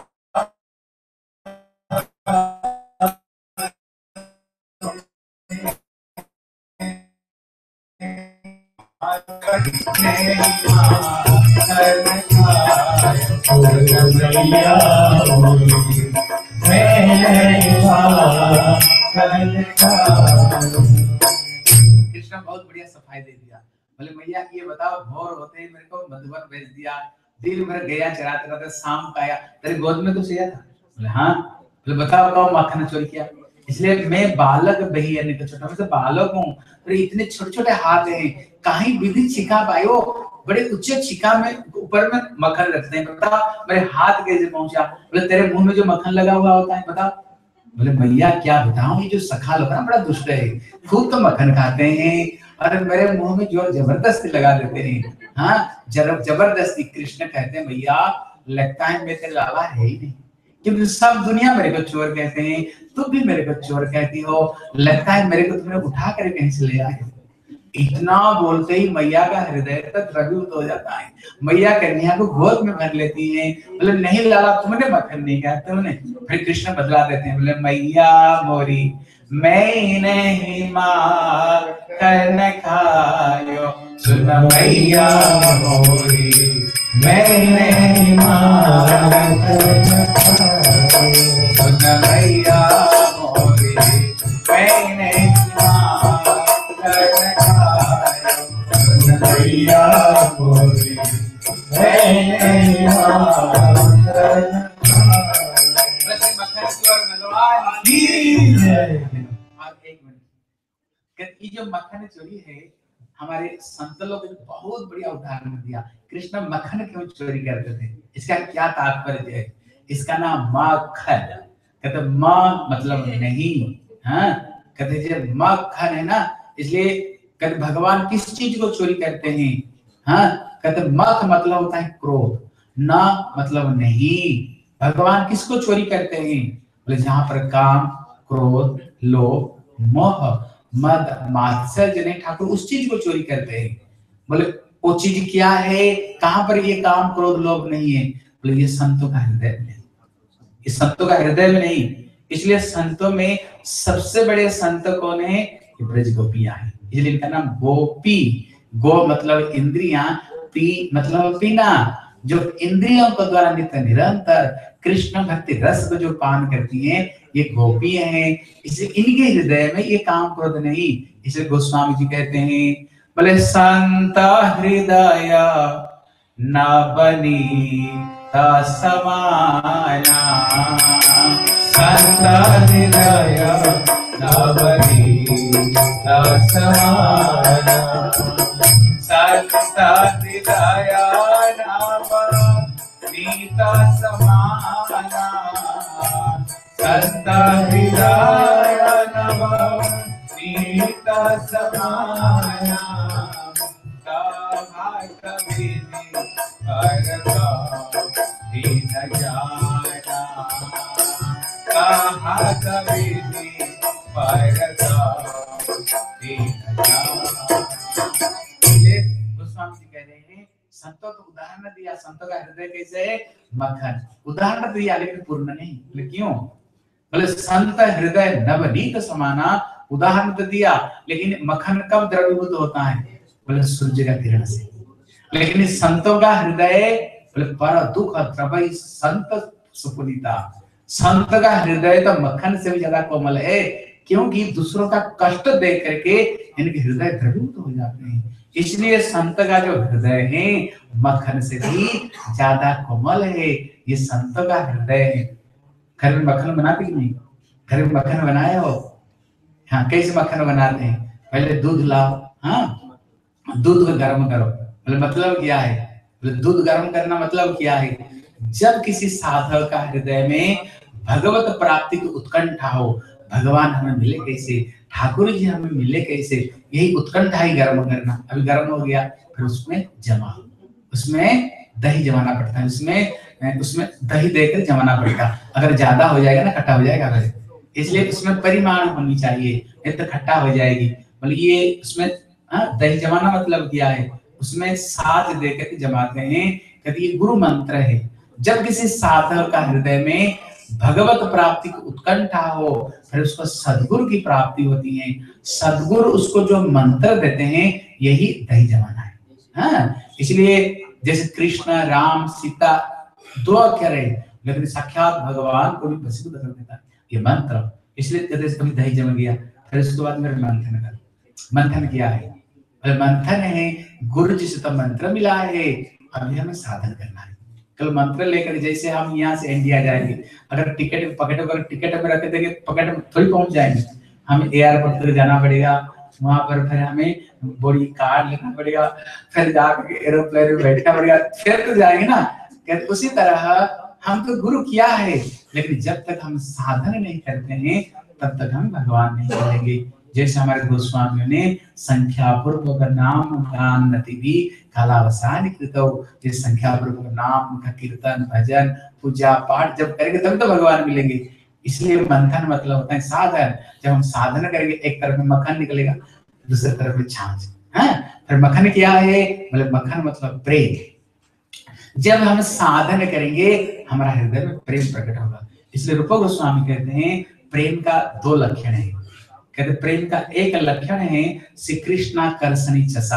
कृष्ण बहुत बढ़िया सफाई दे दिया। बोले मैया ये बताओ भोर होते ही मेरे को मधुबन भेज दिया, दिन भर गया चराते रहते, शाम का आया, तेरे गोद में तो सोया था? बोले हाँ। बोले बताओ बताओ मक्खन चोरी किया? इसलिए मैं बालक बही यानी कि छोटा से बालक हूँ, पर इतने छोटे छोटे हाथ हैं, कहीं विधि छिका पायो, बड़े उच्च छिका में ऊपर में मक्खन रखते हैं, बता मेरे हाथ कैसे पहुंचा? बोले तेरे मुंह में जो मक्खन लगा हुआ होता है बता। बोले भैया क्या बताऊं, ये जो सखा लोग ना बड़ा दुष्ट है, खूब तो मक्खन खाते हैं और मेरे मुंह में जोर जबरदस्ती लगा देते हैं। हाँ जबरदस्ती। कृष्ण कहते हैं भैया लगता है मैं तेरे लाला है ही नहीं, क्योंकि सब दुनिया मेरे को चोर कहते हैं, तुम भी मेरे को चोर कहती हो, लगता है मेरे को तुमने उठा कर कहीं से ले आए। इतना बोलते ही मैया का हृदय तक द्रवीभूत हो जाता है। मैया कन्हैया को गोद में भर लेती है। बोले नहीं लाला तुमने मक्खन नहीं खाया तुमने। फिर कृष्ण बदला देते हैं, बोले मैया मोरी मैंने ही माखन खायो, सुन मैया मोरी मैंने ही माखन खायो, सुन मैया मोरी मैंने ही माखन खायो, सुन मैया मोरी मैंने ही माखन ये जो मक्खन चोरी है हमारे संत लोग ने बहुत बढ़िया उदाहरण दिया। कृष्ण मक्खन क्यों चोरी करते थे, इसका क्या तात्पर्य है? इसका नाम मक्खन, कहते म मतलब नहीं, हाँ कहते जब मक्खन है ना, इसलिए कहते भगवान किस चीज को चोरी करते हैं? हाँ कहते मख मतलब होता है क्रोध, ना मतलब नहीं। भगवान किसको चोरी करते हैं? बोले जहां पर काम, क्रोध, लोभ, मोह, मद, मात्सर्य नहीं, ठाकुर उस चीज को चोरी करते हैं। बोले वो चीज क्या है? कहां पर ये काम, क्रोध, लोभ नहीं है? बोले ये संतों का हृदय में, ये संतों का हृदय में नहीं। इसलिए संतों में सबसे बड़े संत कौन है? ये ब्रज गोपियां हैं। इसलिए इनका नाम गोपी। गो मतलब इंद्रियां, पी मतलब पीना। जो इंद्रियों को द्वारा नित्य निरंतर कृष्ण भक्ति रस को जो पान करती हैं, ये गोपी हैं। इसलिए इनके हृदय में ये काम क्रोध नहीं। इसलिए गोस्वामी जी कहते हैं, बोले संत हृदय न बनी समाना, संत हृदय न बनी समाना, संत हृदय नीता समाना, संत हृदय नीता समाना, कभी करता दीन जाना, कहा कभी परता दीन जाना। गोस्वामी जी कह रहे हैं, संतों को उदाहरण दिया, संतों का हृदय कैसे है? मक्खन। उदाहरण दिया लेकिन पूर्ण नहीं। बोले क्यों? बोले संत हृदय नवनीत समाना, उदाहरण तो दिया लेकिन मक्खन कब द्रवीभूत होता है? बोले सूर्य का किरण से। लेकिन इस संतों का हृदय, बोले पर दुख द्रवई संत सुपुनीता, संत का हृदय तो मक्खन से भी ज्यादा कोमल है। क्योंकि दूसरों का कष्ट देख करके इनके हृदय द्रवीभूत हो जाते हैं। इसलिए संत का जो हृदय है मक्खन से भी ज्यादा कोमल है। ये संत का हृदय है। घर में मक्खन बनाते कि नहीं? घर में मक्खन बनाए हो? हाँ, कैसे मक्खन बनाते हैं? पहले दूध लाओ, हाँ, दूध को गर्म करो। बोले मतलब क्या है? बोले दूध गर्म करना मतलब क्या है? जब किसी साधक का हृदय में भगवत प्राप्ति की उत्कंठा हो, भगवान हमें मिले कैसे, ठाकुर जी हमें मिले कैसे, यही उत्कंठा ही गर्म करना। अभी गर्म हो गया, फिर उसमें जमा, उसमें दही जमाना पड़ता है, उसमें उसमें दही देकर जमाना पड़ता है। अगर ज्यादा हो जाएगा ना, खट्टा हो जाएगा। अगर इसलिए उसमें परिमाण होनी चाहिए, नहीं तो खट्टा हो जाएगी। मतलब ये उसमें हाँ, दही जमाना मतलब क्या है? उसमें साथ देकर जमाते हैं। कहते ये गुरु मंत्र है। जब किसी साधक का हृदय में भगवत प्राप्ति की उत्कंठा हो, फिर उसको सद्गुरु की प्राप्ति होती है। सद्गुरु उसको जो मंत्र देते हैं, यही दही जमाना है। हाँ, इसलिए जैसे कृष्ण, राम, सीता दो अक्षर है, लेकिन साक्षात भगवान को भी वशीभूत कर देता है ये मंत्र। इसलिए कभी दही जम गया, फिर उसके बाद मेरे मंथन कर। मंथन किया है? मंथन है गुरु जी से तो मंत्र मिला है, अभी हमें साधन करना है। कल मंत्र लेकर जैसे हम यहाँ से इंडिया जाएंगे, अगर टिकट पकड़ अगर टिकट में रख देंगे, पकड़ में थोड़ी पहुंच जाएंगे। हमें एयरपोर्ट तक जाना पड़ेगा, वहां पर फिर हमें बड़ी कार लेना पड़ेगा, फिर जाकर एरोप्लेन में बैठना पड़ेगा, फिर तो जाएंगे ना। उसी तरह हम तो गुरु किया है, लेकिन जब तक हम साधन नहीं करते हैं तब तक हम भगवान नहीं मिलेंगे। जैसे हमारे गोस्वामियों ने संख्या पूर्वक नाम गान नति भी कालावसान कृतो, जिस संख्या पूर्वक नाम का कीर्तन, भजन, पूजा पाठ जब करेंगे तब तो भगवान मिलेंगे। इसलिए मंथन मतलब होता है साधन। जब हम साधन करेंगे, एक तरफ में मक्खन निकलेगा, दूसरी तरफ में छाछ। हाँ, फिर मक्खन क्या है? मतलब मक्खन मतलब प्रेम। जब हम साधन करेंगे हमारा हृदय में प्रेम प्रकट होगा। इसलिए रूप गोस्वामी कहते हैं प्रेम का दो लक्षण है। कहते प्रेम का एक लक्षण है श्री कृष्णाकर्षणी चसा,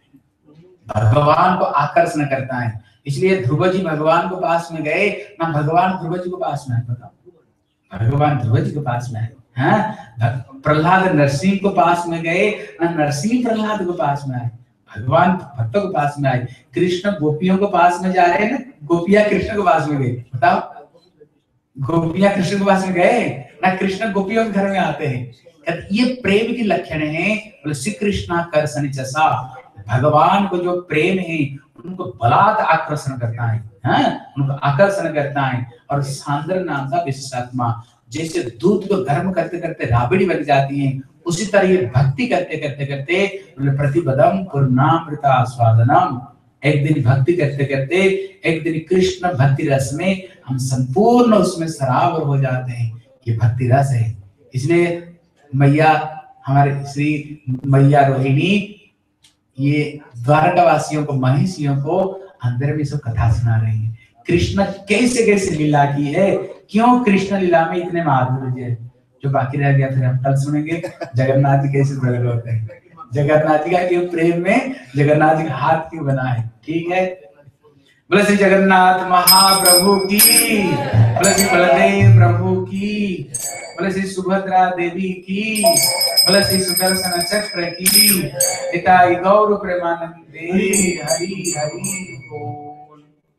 भगवान को आकर्षण करता है। इसलिए ध्रुव जी भगवान को पास में गए ना, भगवान ध्रुव जी को पास में है। बताओ, भगवान ध्रुव जी को पास में है। हाँ, प्रहलाद नरसिंह को पास में गए ना, नरसिंह प्रहलाद को पास में आए। भगवान भक्तों के पास में आए। कृष्ण गोपियों को पास में जा रहे हैं ना, गोपियां कृष्ण के पास में गए। बताओ, गोपियां कृष्ण के पास में गए ना, कृष्ण गोपियों के घर में आते हैं। ये प्रेम की लक्षण है। श्री कृष्णाकर्षण जैसा भगवान को जो प्रेम है उनको बलात् आकर्षण करता है। हाँ, उनको आकर्षण करता है। और सांद्र नाम का विशेषात्मा, जैसे दूध को गर्म करते करते राबड़ी बन जाती है, उसी तरह ये भक्ति करते करते करते प्रतिपदम पूर्णामृता स्वादनम, एक दिन भक्ति करते करते एक दिन कृष्ण भक्ति रस में हम संपूर्ण उसमें सरावर हो जाते हैं। ये भक्ति रस है। इसलिए मैया हमारे श्री मैया रोहिणी ये द्वारका वासियों को, महिषियों को अंदर में सब कथा सुना रही है। कृष्ण कैसे कैसे लीला की है, क्यों कृष्ण लीला में इतने माधुर्य है। जो बाकी रह गया फिर हम कल सुनेंगे जगन्नाथ जी कैसे प्रकट होते हैं, जगन्नाथ जी का क्यों प्रेम में जगन्नाथ जी का हाथ क्यों बना है। ठीक है, बोले श्री जगन्नाथ महाप्रभु की, बोले श्री बलदेव प्रभु की, बोले श्री सुभद्रा देवी की, बोले श्री सुदर्शन चक्र की, पिताई गौर प्रेमानंदे हरि हरि बोल।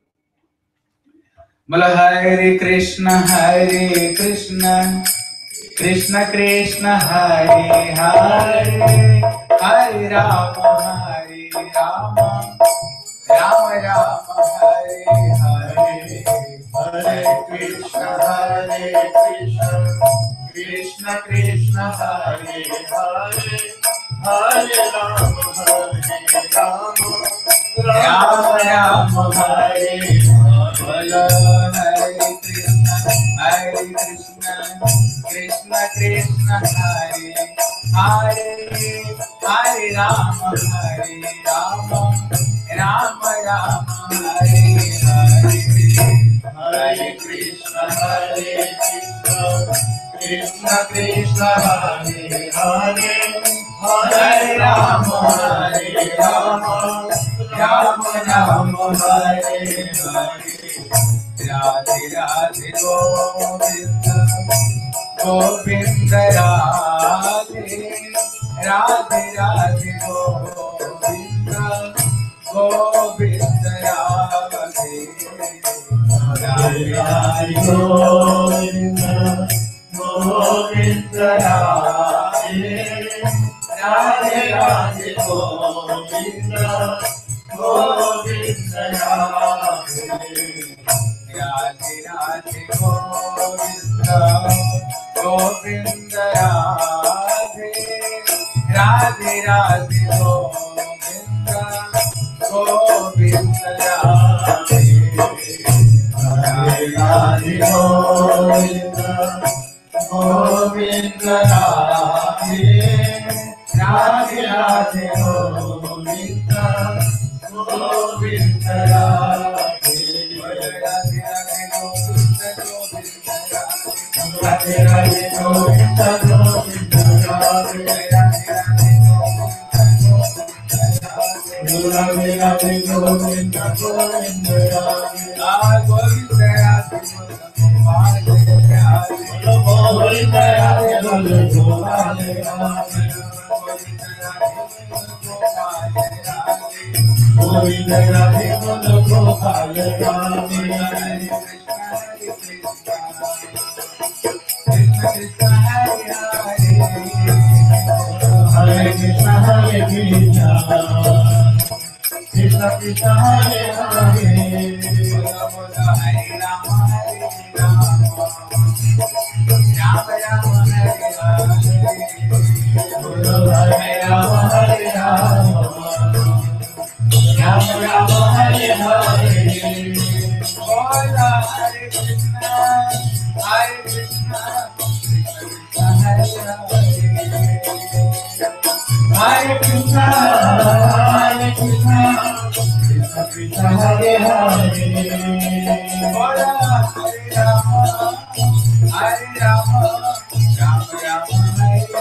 बोले हरे कृष्ण हरे कृष्ण कृष्ण कृष्ण हरे हरे, हरे राम हरे राम राम राम हरे हरे, हरे कृष्ण हरे कृष्ण कृष्ण कृष्ण हरे हरे, हरे राम हरे राम राम राम हरे हरे। हरे कृष्ण हरे कृष्ण कृष्ण कृष्ण हरे हरे, हरे राम हरे राम राम राम हरे हरे। हरे कृष्ण हरे कृष्ण कृष्ण कृष्ण हरे हरे, हरे राम हरे राम राम राम हरे हरे। राधे राधे गोविंद गोविंद राधे, राधे राधे गोविंद गोविंद राधे, राधे राधे गोविंद गोविंद राधे, राधे राधे गोविंद गोविंद राधे। राधे राधे गोविंद गोविंद राधे, राधे राधे गोविंद गोविंद राधे, राधे राधे गोविंद गोविंद राधे, राधे राधे गोविंद गोविंद राधे। राधे राधे गोविंद गोविंद राधे, राधे राधे गोविंद गोविंद राधे, गोविंद राधे गोविंद राधे गोपाल राधे, गोविंद राधे गोपाल राधे। हरे कृष्ण हरे कृष्ण कृष्ण कृष्ण हरे हरे, हरे राम हरे राम राम राम हरे हरे, हरे राम हरे राम राम राम हरे हरे। बोला हरे कृष्ण हरे कृष्ण कृष्ण हरे हरे, हरे कृष्ण हरे कृष्ण कृष्ण कृष्ण हरे हरे, बोला हरे राम हरे राम राम राम हरे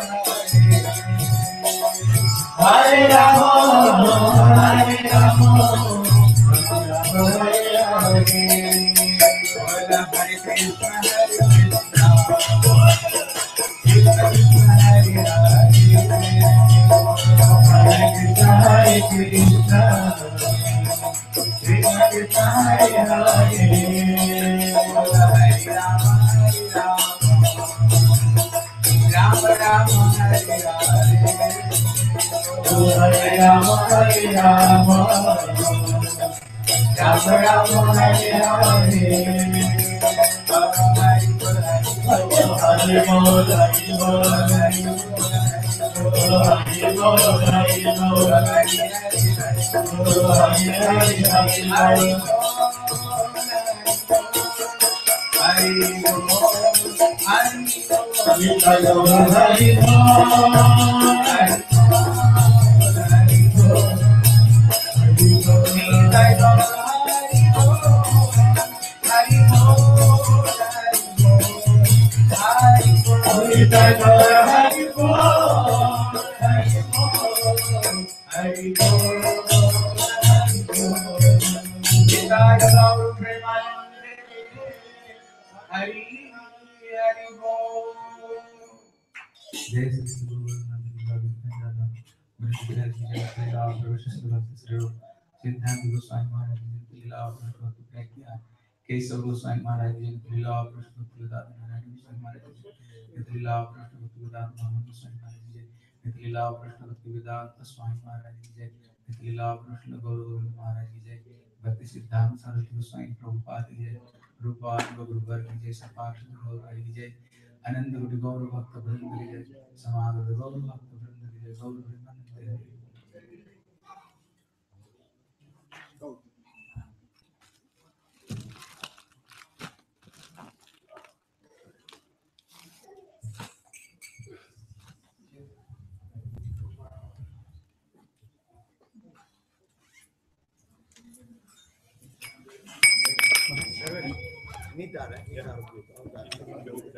हरे, हरे राम हरे राम राम हरे हरे। बोला हरे कृष्ण हरे कृष्ण कृष्ण कृष्ण हरे हरे, हरे कृष्ण हरे कृष्ण कृष्ण कृष्ण हरे हरे, बोला हरे राम हरे राम राम राम हरे हरे, हरे राम हरे राम राम राम हरे हरे। हरे बोल हरे बोल हरे बोल सिद्धांत गोस्वामी महाराज जी ने लीला प्रश्नोत्तर प्रकट किया। केशव गोस्वामी महाराज जी ने लीला प्रश्नोत्तर दास नारायण गोस्वामी महाराज जी ने लीला प्रश्नोत्तर दास मोहन गोस्वामी महाराज जी ने लीला प्रश्नोत्तर वेदांत स्वामी महाराज जी ने लीला प्रश्न गौर गोविंद महाराज जी ने भक्ति सिद्धांत सरस्वती गोस्वामी प्रभुपाद जी ने रूपान गुरुवर की जय सपार्षद गौर की जय अनंत कोटि गौर भक्त वृंद की जय समागत गौर भक्त वृंद की जय गौर वृंद Ini darah ya harus gitu.